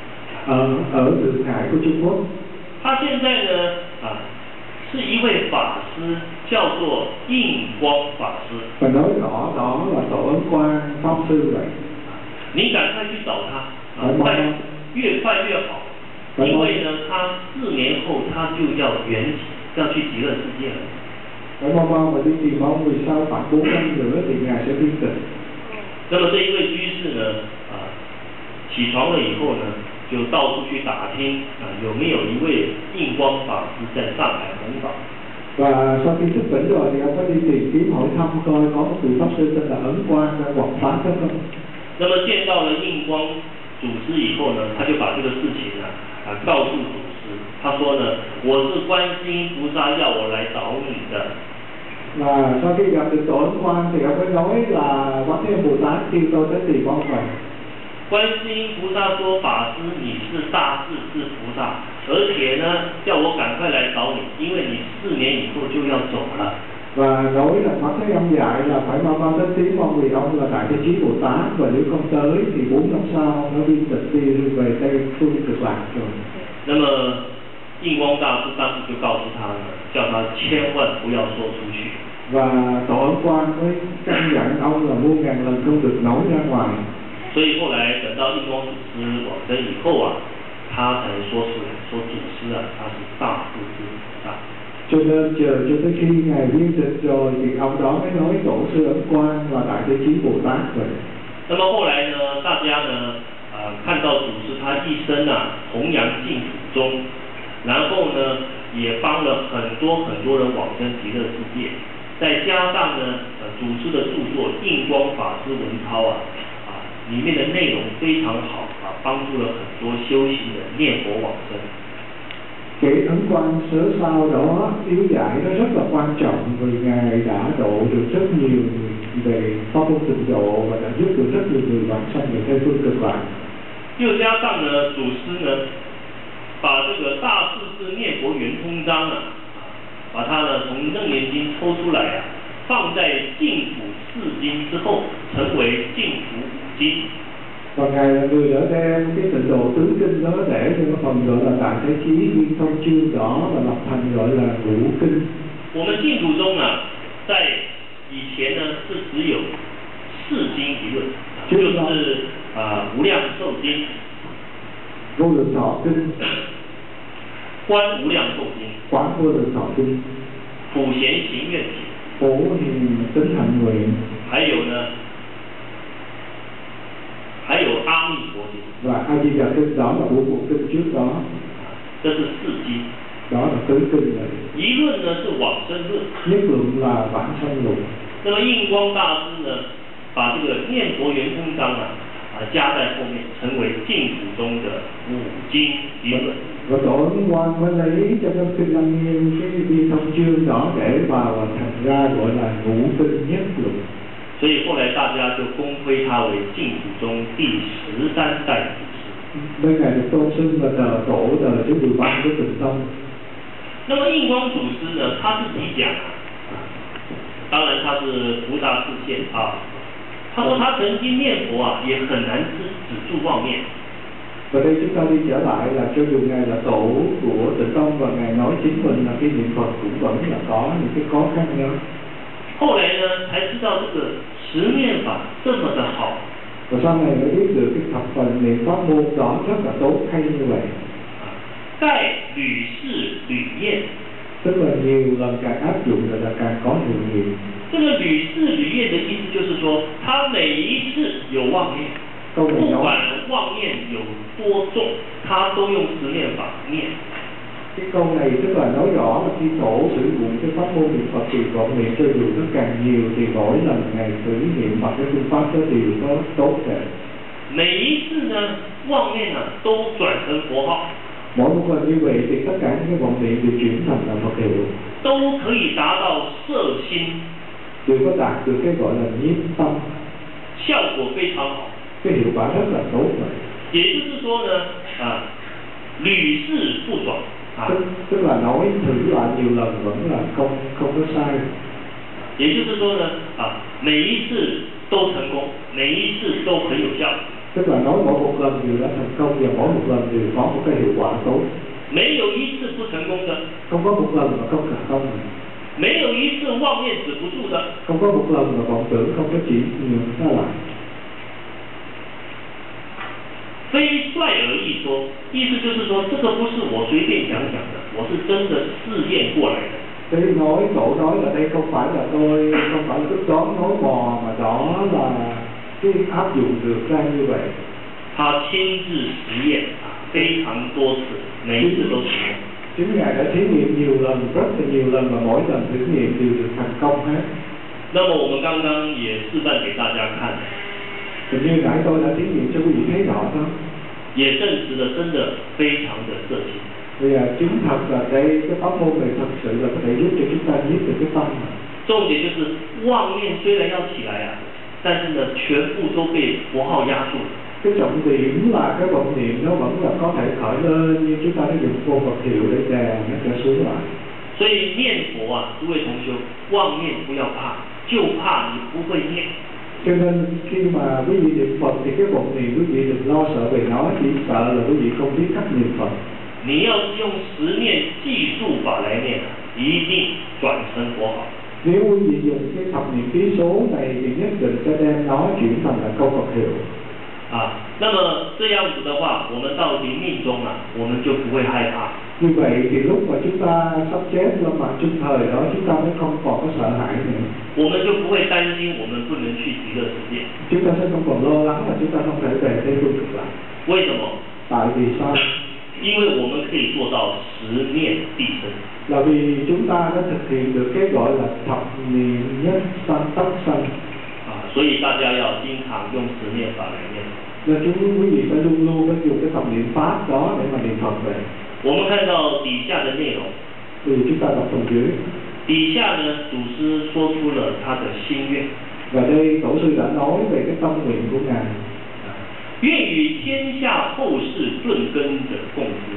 ở Thượng Hải của Trung Quốc. 他现在呢是一位法师，叫做印光法师。 Và nói rõ đó là Tổ Ấn Quang Pháp Sư vậy. 你赶快去找他，越快越好，因为呢，他4年后他就要圆寂，要去极乐世界了。 Phải mau mau mà đi tìm ông, vì sao khoảng 4 năm nữa thì ngài sẽ viên tịch. 那么这一位居士呢，起床了以后呢，就到处去打听有没有一位印光法师在上海弘法。 Và sau khi thức tỉnh rồi thì ông có đi tìm kiếm hỏi thăm coi có một vị pháp sư tên là Ấn Quang đang hoằng pháp đó không. 那么见到了印光祖师以后呢，他就把这个事情告诉祖师，他说呢，我是观世音菩萨要我来找你的。 Và sau khi gặp được Tổ Ấn Quang thì ông mới nói là Quán Thế Bồ Tát kêu tôi tới tìm ông vậy. 观世音菩萨说：“法师，你是大势至菩萨，而且呢，叫我赶快来找你，因为你4年以后就要走了。” Và nói là Pháp Thế Âm dạy là phải mau mau đến tìm ông vì ông là Đại Thế Chí Bồ Tát, và nếu không tới thì 4 năm sau ông đã viên tịch đi về Tây Phương Cực Lạc rồi. 那么印光大师当时就告诉他呢，叫他千万不要说出去。 Và Tổ Ấn Quang mới căn dặn ông là muôn ngàn lần không được nói ra ngoài. 所以后来等到印光祖师往生以后啊，他才说出来，说祖师啊，他是大势至菩萨。 Cho nên chờ cho tới khi ngài viên tịch rồi thì ông đó mới nói Tổ sư Ấn Quang và Đại Thế Chí Bồ Tát vậy. 那么后来呢，大家呢，看到祖师他一生弘扬净土宗，然后呢，也帮了很多人往生极乐世界，再加上呢，祖师的著作《印光法师文钞》里面的内容非常好帮助了很多修行人念佛往生。 Cái Ấn Quang sớ sao đó yếu giải nó rất là quan trọng, vì ngài đã độ được rất nhiều người về pháp môn tịnh độ và đã giúp được rất nhiều người往生về Tây Phương Cực Lạc. 又加上呢，祖师呢，把这个大势至念佛圆通章把它呢从《楞严经》抽出来放在净土4经之后，成为净土5经。 Và ngài là người đã đem cái tịnh độ tứ kinh đó để cho cái phần gọi là Đại Thế Chí Viên Thông Chương đó và lập thành gọi là ngũ kinh. 我们净土中在以前呢是只有4经一论，就是无量寿经、 Vô Lượng Thọ Kinh, 观无量寿经、 Quán Vô Lượng Thọ Kinh, 普贤行愿品， Phổ Hiền Tính Hạnh Nguyện, 还有阿弥陀经。 và A Di Đà Kinh, đó là 4 bộ kinh trước đó. 这是4经。 Đó là tứ kinh này. 一论呢是往生论， Nhất luận là vãng sanh luận. 那么印光大师呢，把这个念佛圆通章加在后面，成为净土中的5经一论。 Và Tổ Ấn Quang mới lấy cho trong kinh Lăng Nghiêm cái Viên Thông Chương đó để vào thành ra gọi là ngũ kinh nhất luận. 所以后来大家就公推他为净土中第13代祖师。 Bên ngài được tôn xưng là tổ đời thứ 13 của Tịnh Tông. 那么印光祖师呢，他自己讲当然他是菩萨示现他说他曾经念佛也很难止住妄念。 Và đây chúng ta đi trở lại là cho dù ngài là tổ của Tịnh Tông và ngài nói chính mình là cái niệm Phật cũng vẫn là có những cái khó khăn đó. 后来呢，才知道这个持念法这么的好。 Và sau này mới biết được cái thập phần niệm pháp môn đó rất là tốt hay như vậy. 盖屡试屡验。 tức là nhiều lần càng áp dụng là càng có nhiều nghiệm. 这个屡试屡验的意思就是说，他每一次有妄念， câu này 不 nói 管妄念有多重，他都用十念法念。 cái câu này tức là nói rõ là khi tổ sử dụng cái pháp môn niệm Phật thì vọng niệm cho dù nó càng nhiều thì mỗi lần ngày thử niệm bằng cái phương pháp đó đều có tốt đẹp. 每一次呢，妄念呢都转成佛号， Mỗi một lần như vậy thì tất cả những cái vọng niệm đều chuyển thành là Phật hiệu, 都可以达到摄心， đều có đạt được cái gọi là nhiếp tâm, 效果非常好。 cái hiệu quả rất là tốt rồi. 也就是说呢，屡试不爽啊， Tức là nói thử lại nhiều lần vẫn là không có sai. 也就是说呢，每一次都成功，每一次都很有效。 Tức là nói mỗi một lần đều đã thành công và mỗi một lần đều có một cái hiệu quả tốt. 没有一次不成功的， Không có một lần mà không thành công, 没有一次妄念止不住的。 không có một lần mà vọng tưởng không có chỉ nhường ra lại. 非率而易说，意思就是说，这个不是我随便讲讲的，我是真的试验过来的。 Thế nói tổ nói là đây không phải là tôi không phải là cứ đoán nói mò mà đó là cái áp dụng được ra như vậy. 他亲自实验非常多次，每一次都成功。 Chính Ngài đã thí nghiệm nhiều lần, rất là nhiều lần và mỗi lần thử nghiệm đều được thành công hết. 那么我们刚刚也示范给大家看， Hình như nãy tôi đã thí nghiệm cho quý vị thấy rõ đó. 也证实了真的非常的摄心。 Vì chứng thật là đây cái pháp môn này thật sự là có thể giúp cho chúng ta nhiếp được cái tâm. 重点就是妄念虽然要起来但是呢，全部都被佛号压住了。 Cái trọng điểm là cái vọng niệm nó vẫn là có thể khởi lên, nhưng chúng ta đã dùng vô Phật hiệu để đè nó trở xuống lại. 所以念佛诸位同修，妄念不要怕，就怕你不会念。 Cho nên khi mà quý vị niệm Phật thì cái vọng niệm quý vị đừng lo sợ về nó, chỉ sợ là quý vị không biết cách niệm Phật. 你要是用十念计数法来念一定转成佛号。 Nếu quý vị dùng cái thập niệm ký số này thì nhất định sẽ đem nó chuyển thành là câu Phật hiệu. 那么这样子的话，我们到临命中我们就不会害怕。 Như vậy thì lúc mà chúng ta sắp chết lâm mặt chung thời đó chúng ta mới không còn có sợ hãi nữa. 我们就不会担心我们不能去极乐世界。 Chúng ta sẽ không còn lo lắng là chúng ta không thể về Tây Phương Cực Lạc. 为什么？ Tại vì sao? 因为我们可以做到十念必生。 Là vì chúng ta đã thực hiện được cái gọi là thập niệm nhất sanh tất sanh. 所以大家要经常用十念法来念。 Nên quý vị phải luôn luôn phải dùng cái thập niệm pháp đó để mà niệm Phật về. 我们看到底下的内容， Thì chúng ta đọc phần dưới. 底下呢，祖师说出了他的心愿。 Và đây tổ sư đã nói về cái tâm nguyện của Ngài. 愿与天下后世顿根者共知。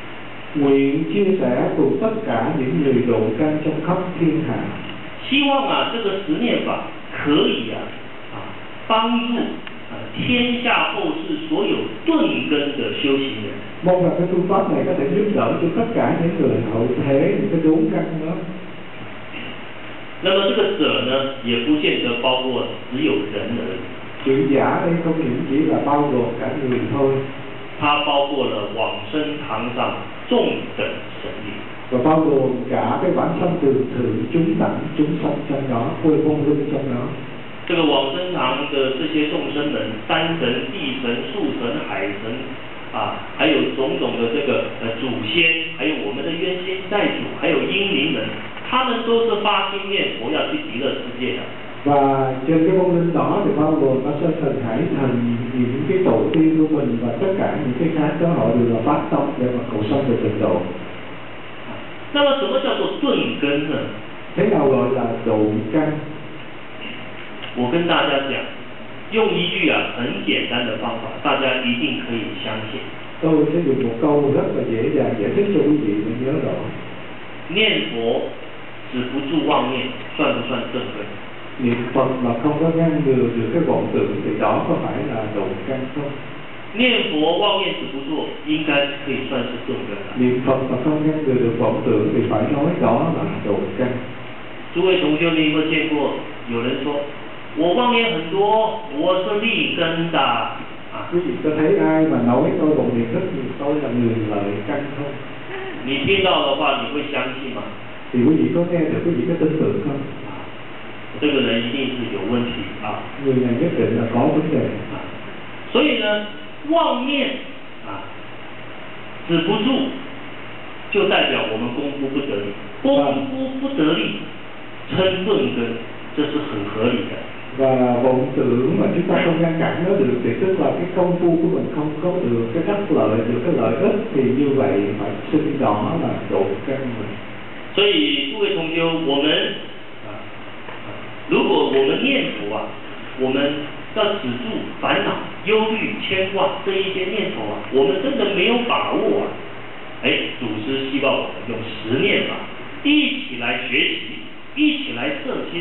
Nguyện chia sẻ cùng tất cả những người độ căn trong khắp thiên hạ. 希望这个十念法可以帮助天下后世所有顿根的修行人。 Mong rằng cái phương pháp này có thể giúp đỡ cho tất cả những người hậu thế, những cái đốn căn đó. 那么这个者呢，也不见得包括只有人而已。 Chữ giả đây không những chỉ là bao gồm cả người thôi, 它包括了往生堂上众等神力。 và bao gồm cả cái bản sanh từ thượng chúng đẳng chúng sanh trong đó, quê phong linh trong đó. 这个往生堂的这些众生们，山神、地神、树神、海神还有种种的这个祖先，还有我们的冤亲债主，还有英灵们，他们都是发心念佛要去极乐世界的。 Và trên cái phong linh đó thì bao gồm các sơn thần, hải thần, những cái tổ tiên của mình và tất cả những cái khác đó họ đều là phát tâm để mà cầu sanh về tịnh độ. 那么什么叫做顿根呢？ Thế nào gọi là độ căn? 我跟大家讲，用一句很简单的方法，大家一定可以相信。 Tôi sẽ dùng một câu rất là dễ dàng giải thích cho quý vị để nhớ rõ. 念佛止不住妄念，算不算正根？ Niệm Phật mà không có ngăn ngừa được cái vọng tưởng thì đó có phải là độ căn không? 念佛妄念止不住，应该可以算是正根了。 Niệm Phật mà không ngăn ngừa được vọng tưởng thì phải nói đó là độ căn. 诸位同修，你有没有见过有人说，我妄念很多，我是利根的？ Quý vị có thấy ai mà nói tôi vọng niệm rất nhiều, tôi là người lợi căn không? 你听到的话，你会相信吗？ Thì quý vị có nghe được, quý vị có tin tưởng không? 这个人一定是有问题啊。 Người này nhất định là có vấn đề. 所以呢，妄念止不住，就代表我们功夫不得力。功夫不得力，嗔钝根，这是很合理的。 Và vọng tưởng mà chúng ta không ngăn cản nó được thì tức là cái công phu của mình không có được cái đắc lợi, được cái lợi ích, thì như vậy phải sinh đó là độ căn mình. 所以诸位同修，我们如果我们念佛我们要止住烦恼、忧虑、牵挂这一些念头我们真的没有把握祖师希望我们用十念法一起来学习，一起来摄心。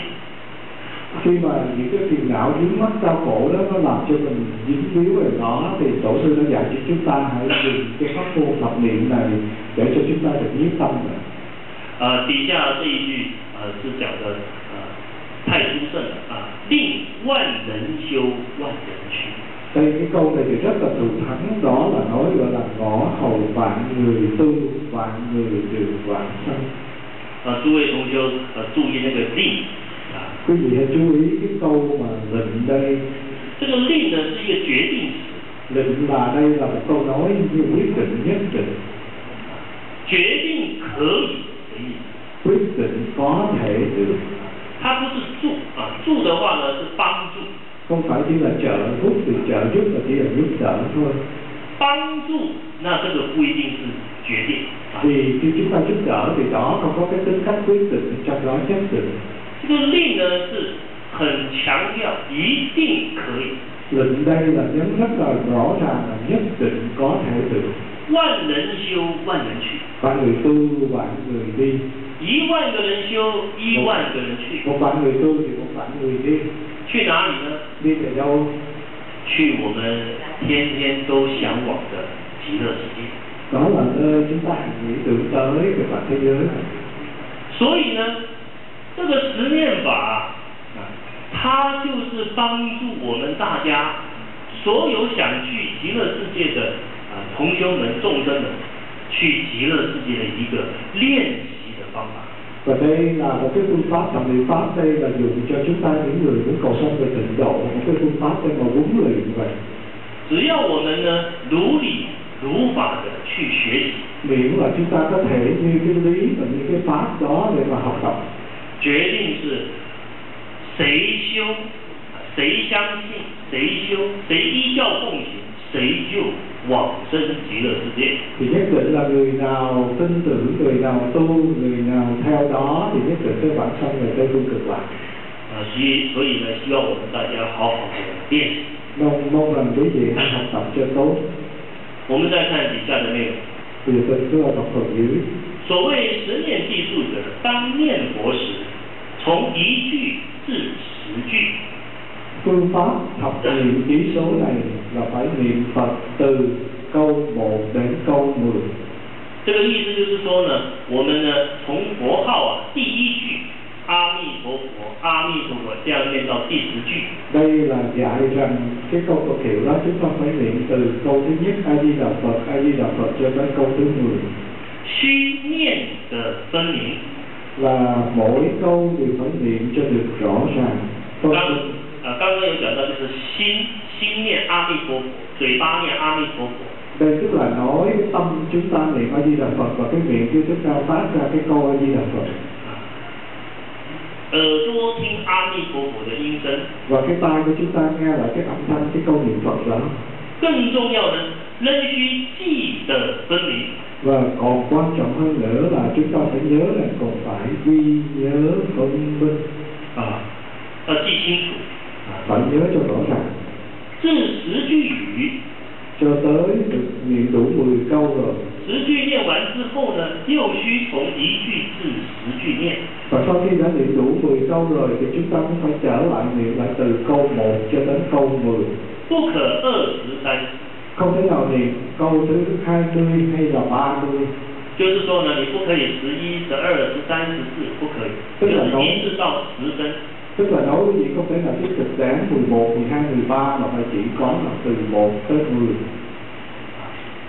Khi mà những cái phiền não vướng mắc đau khổ đó nó làm cho mình dính líu về nó, thì tổ sư đã dạy cho chúng ta hãy dùng cái pháp môn thập niệm này để cho chúng ta được nhiếp tâm này. 底下这一句是讲的太殊胜了令万人修万人去。 Đây cái câu này thì rất là thù thắng, đó là nói gọi là ngõ hầu vạn người tu, vạn người được vạn sanh. 诸位同修注意那个令。 Quý vị hãy chú ý cái câu mà lệnh đây. 这个令呢是一个决定词。 Lệnh là đây là một câu nói như quyết định, nhất định. 决定可以的意思。 Quyết định có thể được. 它不是助助的话呢是帮助。 Không phải chỉ là trợ giúp, thì trợ giúp là chỉ là giúp đỡ thôi. 帮助那这个不一定是决定。 Vì khi chúng ta giúp đỡ thì đó không có cái tính cách quyết định, trong đó nhất định. 这个令呢是很强调一定可以。 Lệnh đây là nhấn rất là rõ ràng là nhất định có thể được. 万人修万人去。 Vạn người tu, vạn người đi. 10000个人修10000个人去。 Một vạn người tu thì một vạn người đi. 去哪里呢？ Đi về đâu? 去我们天天都向往的极乐世界。 Đó là nơi chúng ta nghĩ tưởng tới về mặt thế giới này. 所以呢，这个十念法它就是帮助我们大家所有想去极乐世界的同修们、众生们去极乐世界的一个练习的方法。 Và đây là một cái phương pháp, thập niệm pháp đây là dùng cho chúng ta những người muốn cầu sanh về tịnh độ, một cái phương pháp để mà huấn luyện vậy. 只要我们呢如理如法的去学习， Miễn là chúng ta có thể như cái lý và như cái pháp đó để mà học tập. 决定是谁修，谁相信，谁修，谁依教奉行，谁就往生极乐世界。 Thì nhất định là người nào tin tưởng, người nào tu, người nào theo đó thì nhất định cái bản thân là tây phương cực lạc. 所以呢，希望我们大家好好的练习。 Mong rằng quý vị hãy học tập cho tốt. 我们再看底下的内容。 Thì tôi cứ đọc phần dưới. 所谓十念计数者，当念佛时，从一句至10句。 Phương pháp thập niệm chỉ số này là phải niệm Phật từ câu 1 đến câu 10. 这个意思就是说呢，我们呢从佛号第一句阿弥陀佛，阿弥陀佛这样念到第10句。 Đây là dạy rằng cái câu Phật hiệu đó chúng ta phải niệm từ câu thứ nhất A Di Đà Phật, A Di Đà Phật cho tới câu thứ 10. 虚念的分明。 Và mỗi câu đều phải niệm cho được rõ ràng. 刚刚有讲到，就是心念阿弥陀佛，嘴巴念阿弥陀佛。 Đây tức là nói cái tâm chúng ta niệm A Di Đà Phật và cái miệng của chúng ta phát ra cái câu A Di Đà Phật. 耳朵听阿弥陀佛的音声。 Và cái tai của chúng ta nghe lại cái âm thanh, cái câu niệm Phật đó. 更重要的，仍需记得分明。 Và còn quan trọng hơn nữa là chúng ta phải nhớ là còn phải ghi nhớ phân minh. 要记清楚。 Phải nhớ cho rõ ràng. 至10句语。 Cho tới được niệm đủ 10 câu rồi. 10句念完之后呢，又需从1句至10句念。 Và sau khi đã niệm đủ 10 câu rồi thì chúng ta cũng phải trở lại niệm lại từ câu 1 cho đến câu 10. 不可20、30。 Không thể nào niệm câu thứ 20 hay là 30. 就是说呢，你不可以11、12、13、14，不可以，就是一直到10分。 Tức là nói quý vị không thể nào tiếp tục đến 11, 12, 13 mà phải chỉ có là từ 1 tới 10.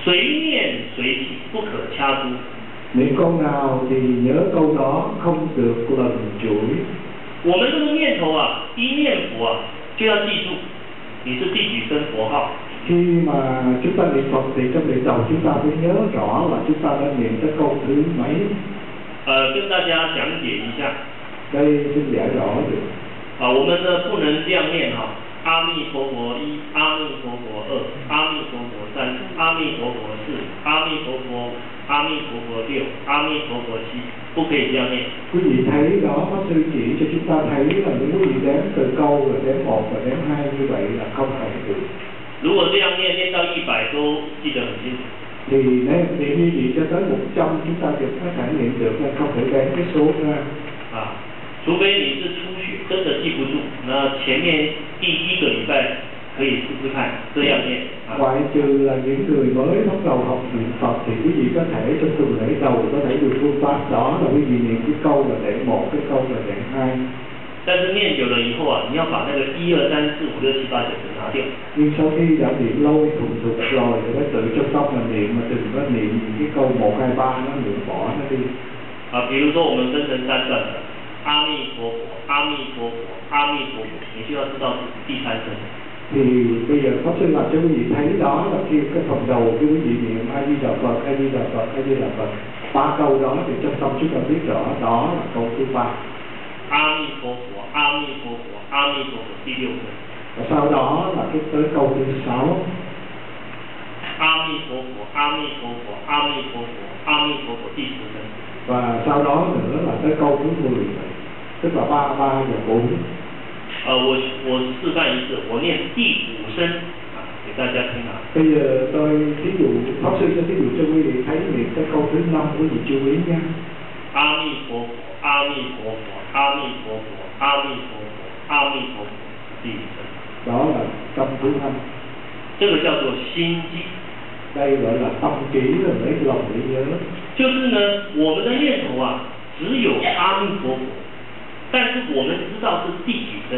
随念随记，不可掐诸。 Niệm câu nào thì nhớ câu đó, không được lần chuỗi. 我们这个念头啊，一念佛啊，就要记住，你是第几声佛号。 Khi mà chúng ta niệm Phật thì trong niệm đầu chúng ta phải nhớ rõ là chúng ta đã niệm tới câu thứ mấy. 跟大家讲解一下。 Đây xin giải rõ được. 我们呢不能这样念哈，阿弥陀佛一，阿弥陀佛二，阿弥陀佛三，阿弥陀佛四，阿弥陀佛，阿弥陀佛六，阿弥陀佛七，不可以这样念。 Quý vị thấy đó, Pháp Sư chỉ cho chúng ta thấy là nếu quý vị đếm từ câu rồi đếm 1 và đếm 2 như vậy là không thể được. 如果这样念，念到100都记得很清楚。 Thì nếu niệm như vậy cho tới 100 chúng ta được có thể niệm được là không thể đếm cái số ra. 除非你是初学，真的记不住，那前面第1个礼拜可以试试看这样念。 Ngoại trừ là những người mới bắt đầu học niệm Phật thì quý vị có thể trong tuần lễ đầu có thể dùng phương pháp đó là quý vị niệm cái câu là đệm 1, cái câu là đệm 2. 但是念久了以后啊，你要把那个1、2、3、4、5、6、7、8、9拿掉。 Nhưng sau khi đã niệm lâu thuần thục rồi thì phải tự trong tâm mà niệm, mà đừng có niệm những cái câu 1, 2, 3 nó niệm bỏ nó đi. 比如说我们分成3段的，阿弥陀佛，阿弥陀佛，阿弥陀佛，你就要知道是第3声。 Thì bây giờ Pháp Sư làm cho quý vị thấy đó là khi cái phần đầu cái quý vị niệm A Di Đà Phật, A Di Đà Phật, A Di Đà Phật, 3 câu đó thì trong tâm chúng ta biết rõ đó là câu thứ 3. 阿弥陀佛，阿弥陀佛，阿弥陀佛，第6声。 Và sau đó là cái tới câu thứ 6. 阿弥陀佛，阿弥陀佛，阿弥陀佛，阿弥陀佛，第10声。 Và sau đó nữa là tới câu thứ 10, tức là 3, 3 và 4. 我示范一次，我念第5声给大家听啊。 Bây giờ tôi thí dụ, Pháp Sư sẽ thí dụ cho quý vị thấy niệm tới câu thứ 5, quý vị chú ý nha. 阿弥陀佛，阿弥陀佛，阿弥陀佛，阿弥陀佛，阿弥陀佛，第5声。 Đó là tâm thứ 5. 这个叫做心记。 Đây gọi là tâm trí, là lấy lòng để nhớ. 就是呢，我们的念头啊，只有阿弥陀佛，但是我们知道是第几声。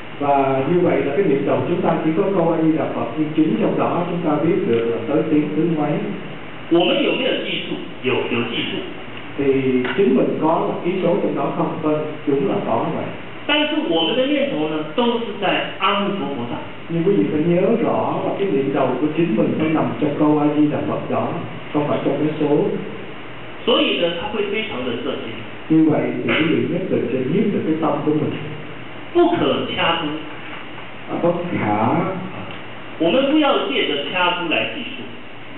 Và như vậy là cái niệm đầu chúng ta chỉ có câu A Di Đà Phật, nhưng chính trong đó chúng ta biết được là tới tiếng thứ mấy. 我们有没有记住？有记住。 Thì chính mình có một ký số trong đó không vâng, chúng là có vậy. 但是我们的念头呢，都是在阿弥陀佛上。 Nhưng quý vị phải nhớ rõ là cái niệm đầu của chính mình phải nằm trong câu A Di Đà Phật đó, không phải trong cái số. 所以呢，它会非常的摄心。 Như vậy thì quý vị nhất định sẽ nhiếp được cái tâm của mình. 不可掐诸。 Bất khả. 我们不要借着掐诸来计数。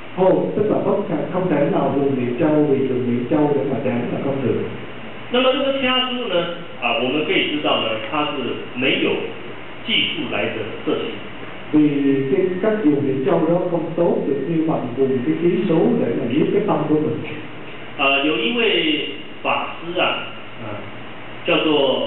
Tức là bất khả, không thể nào dùng niệm châu vì dùng niệm châu để mà đếm là không được. 那么这个掐诸呢，我们可以知道呢，它是没有计数来的摄心。 Vì cái cách dùng niệm châu đó không tốt được như bằng dùng cái ký số để mà nhiếp cái tâm của mình. 有一位法师叫做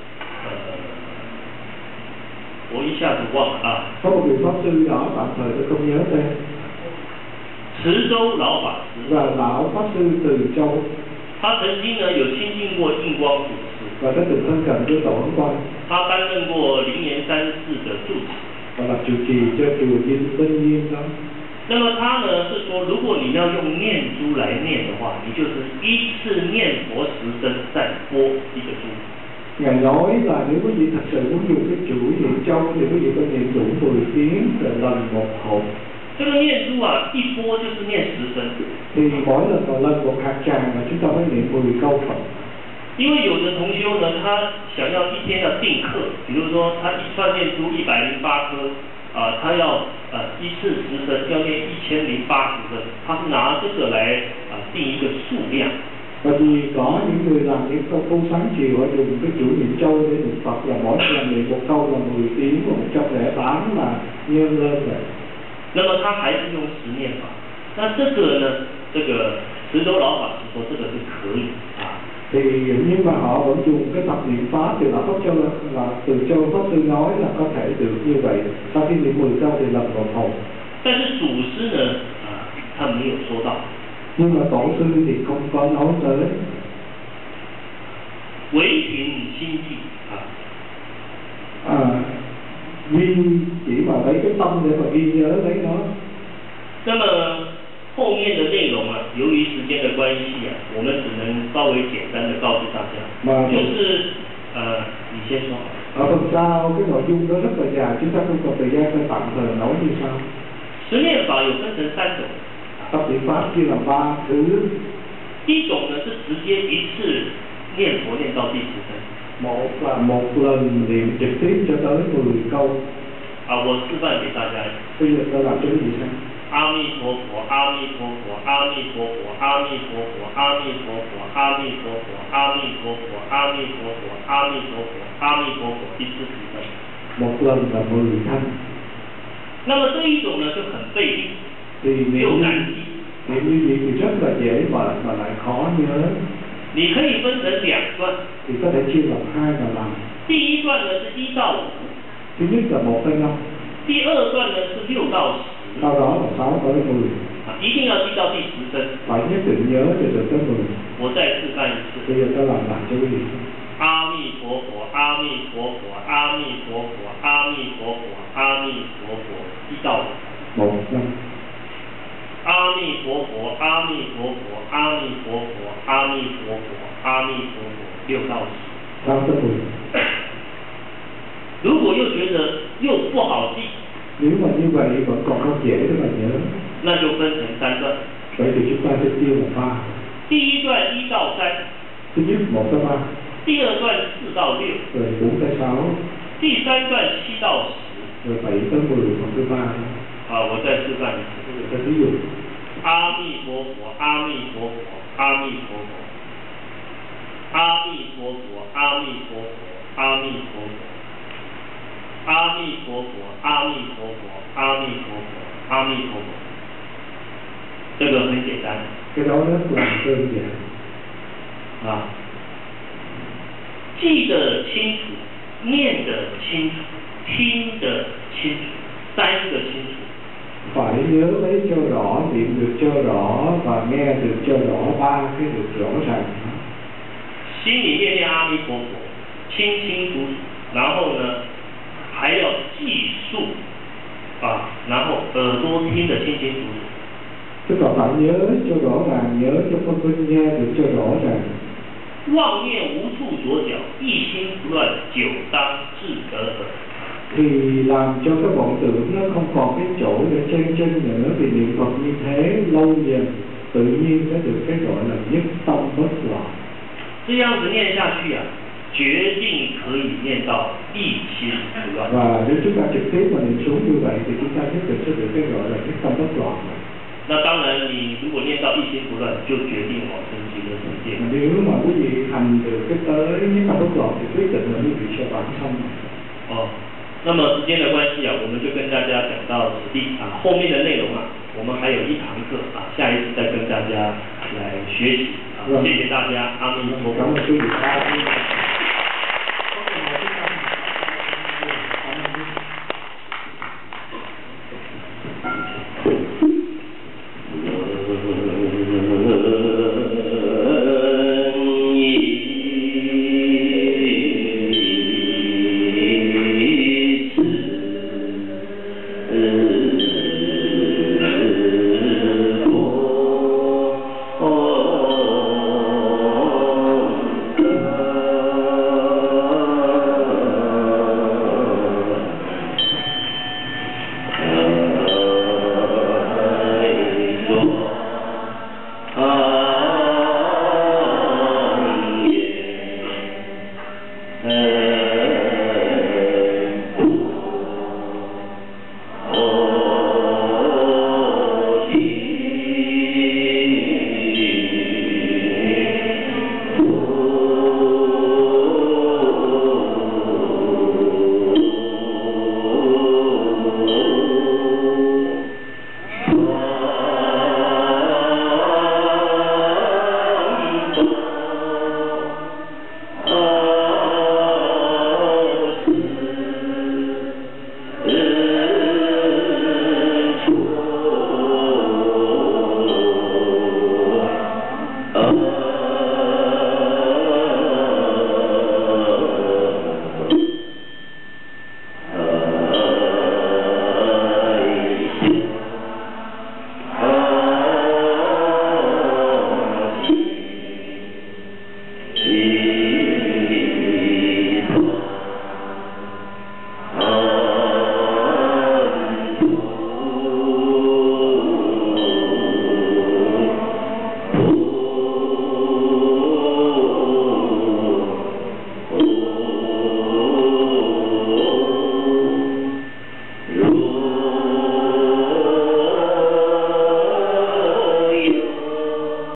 我一下子忘了啊。 Có một vị Pháp Sư đó tạm thời tôi không nhớ tên. 慈州老法师。 Và lão Pháp Sư Từ Châu. 他曾经呢有亲近过印光祖师。 Và đã từng thân cận với Tổ Ấn Quang. 他担任过灵岩山寺的住持。 Và là trụ trì cho chùa Dinh Tân Nhiên đó. 那么他呢是说，如果你要用念珠来念的话，你就是依次念佛10声，再拨一个珠。 Ngài nói là nếu quý vị thật sự muốn dùng cái chuỗi niệm châu thì quý vị phải niệm đủ 10 tiếng rồi lần một hộp. 这个念珠啊，一拨就是念10声。 Thì mỗi lần một lần một hạt tràng mà chúng ta phải niệm 10 câu Phật. 因为有的同修呢，他想要一天要定课，比如说他一串念珠108颗，他要一次10声，要念1080声，他是拿这个来定一个数量。 Và vì có những người làm những câu cúng sáng chiều họ dùng cái chuỗi niệm châu để niệm Phật là mỗi lần niệm một câu là 10 tiếng, 108 là nhân lên vậy. 那么他还是用10念法，那这个呢，这个慈州老法师说这个是可以 Thì nhưng mà họ vẫn dùng cái tập niệm pháp thì là Pháp Châu là Từ Châu Pháp Sư nói là có thể được như vậy. Sau khi niệm 10 câu thì lần một hộp. 但是祖师呢，他没有说到。 Nhưng mà tổ sư thì không có nói tới. 唯凭心计 Ghi chỉ mà lấy cái tâm để mà ghi nhớ lấy nó. 那么后面的内容啊，由于时间的关系啊，我们只能稍微简单的告诉大家，就是你先说。 Phần sau cái nội dung đó rất là dài, chúng ta không còn thời gian để tạm thời nói như sau. 十念法有分成三种。 Tập niệm pháp chia làm 3 thứ. 第一种呢是直接一次念佛念到第10声。 Một là một lần niệm trực tiếp cho tới 10 câu. 我示范给大家。 Bây giờ tôi làm cho quý vị xem. 阿弥陀佛，阿弥陀佛，阿弥陀佛，阿弥陀佛，阿弥陀佛，阿弥陀佛，阿弥陀佛，阿弥陀佛，阿弥陀佛，阿弥陀佛，一次10声。 Một lần là 10 thanh. 那么这一种呢就很费力， Thì 又难记。 niệm như vậy thì rất là dễ mà lại khó nhớ. 你可以分成2段。 Thì có thể chia làm 2 là làm. 第一段呢是1到5。 Thứ nhất là 1 tới 5. 第二段呢是6到10。 Sau đó là 6 tới 10. 一定要记到第10声。 Phải nhất định nhớ cho được tới 10. 我再示范一次。 Bây giờ tôi làm lại cho quý vị. 阿弥陀佛，阿弥陀佛，阿弥陀佛，阿弥陀佛，阿弥陀佛，1到5。 1 5. 阿弥陀佛，阿弥陀佛，阿弥陀佛，阿弥陀佛，阿弥陀佛，6到10。 6 tới 10. 如果又觉得又不好记， Nếu mà như vậy vẫn còn không dễ để mà nhớ, 那就分成3段。 vậy thì chúng ta sẽ chia làm 3. 第一段1到3。 Thứ nhất 1 tới 3. 第二段4到6。 Rồi 4 tới 6. 第三段7到10。 Rồi 7 tới 10 phần thứ 3. 我再示范一次。 Ví dụ. 阿弥陀佛，阿弥陀佛，阿弥陀佛，阿弥陀佛，阿弥陀佛，阿弥陀佛，阿弥陀佛，阿弥陀佛，阿弥陀佛，阿弥陀佛。这个很简单。 Cái đó rất là đơn giản. 记得清楚，念得清楚，听得清楚，3个清楚。 Phải nhớ lấy cho rõ, niệm được cho rõ và nghe được cho rõ 3 cái được rõ ràng. 心里面念阿弥陀佛，清清楚楚，然后呢，还要记述，然后耳朵听得清清楚楚。 Tức là phải nhớ cho rõ ràng, nhớ cho con minh nghe được cho rõ ràng. 妄念无处着脚，一心不乱，久当至得耳。 Thì làm cho cái vọng tưởng nó không còn cái chỗ để chen chân nữa, thì niệm Phật như thế lâu dần tự nhiên sẽ được cái gọi là nhất tâm bất loạn. 这样子念下去决定可以念到一心不乱。 Và nếu chúng ta trực tiếp mà niệm xuống như vậy thì chúng ta nhất định sẽ được cái gọi là nhất tâm bất loạn. 那当然，你如果念到一心不乱，就决定往生极乐世界。 Nếu mà quý vị hành được cái tới nhất tâm bất loạn thì quyết định là quý vị sẽ bản thân. 那么时间的关系我们就跟大家讲到此地后面的内容我们还有1堂课下一次再跟大家来学习谢谢大家，阿弥陀佛。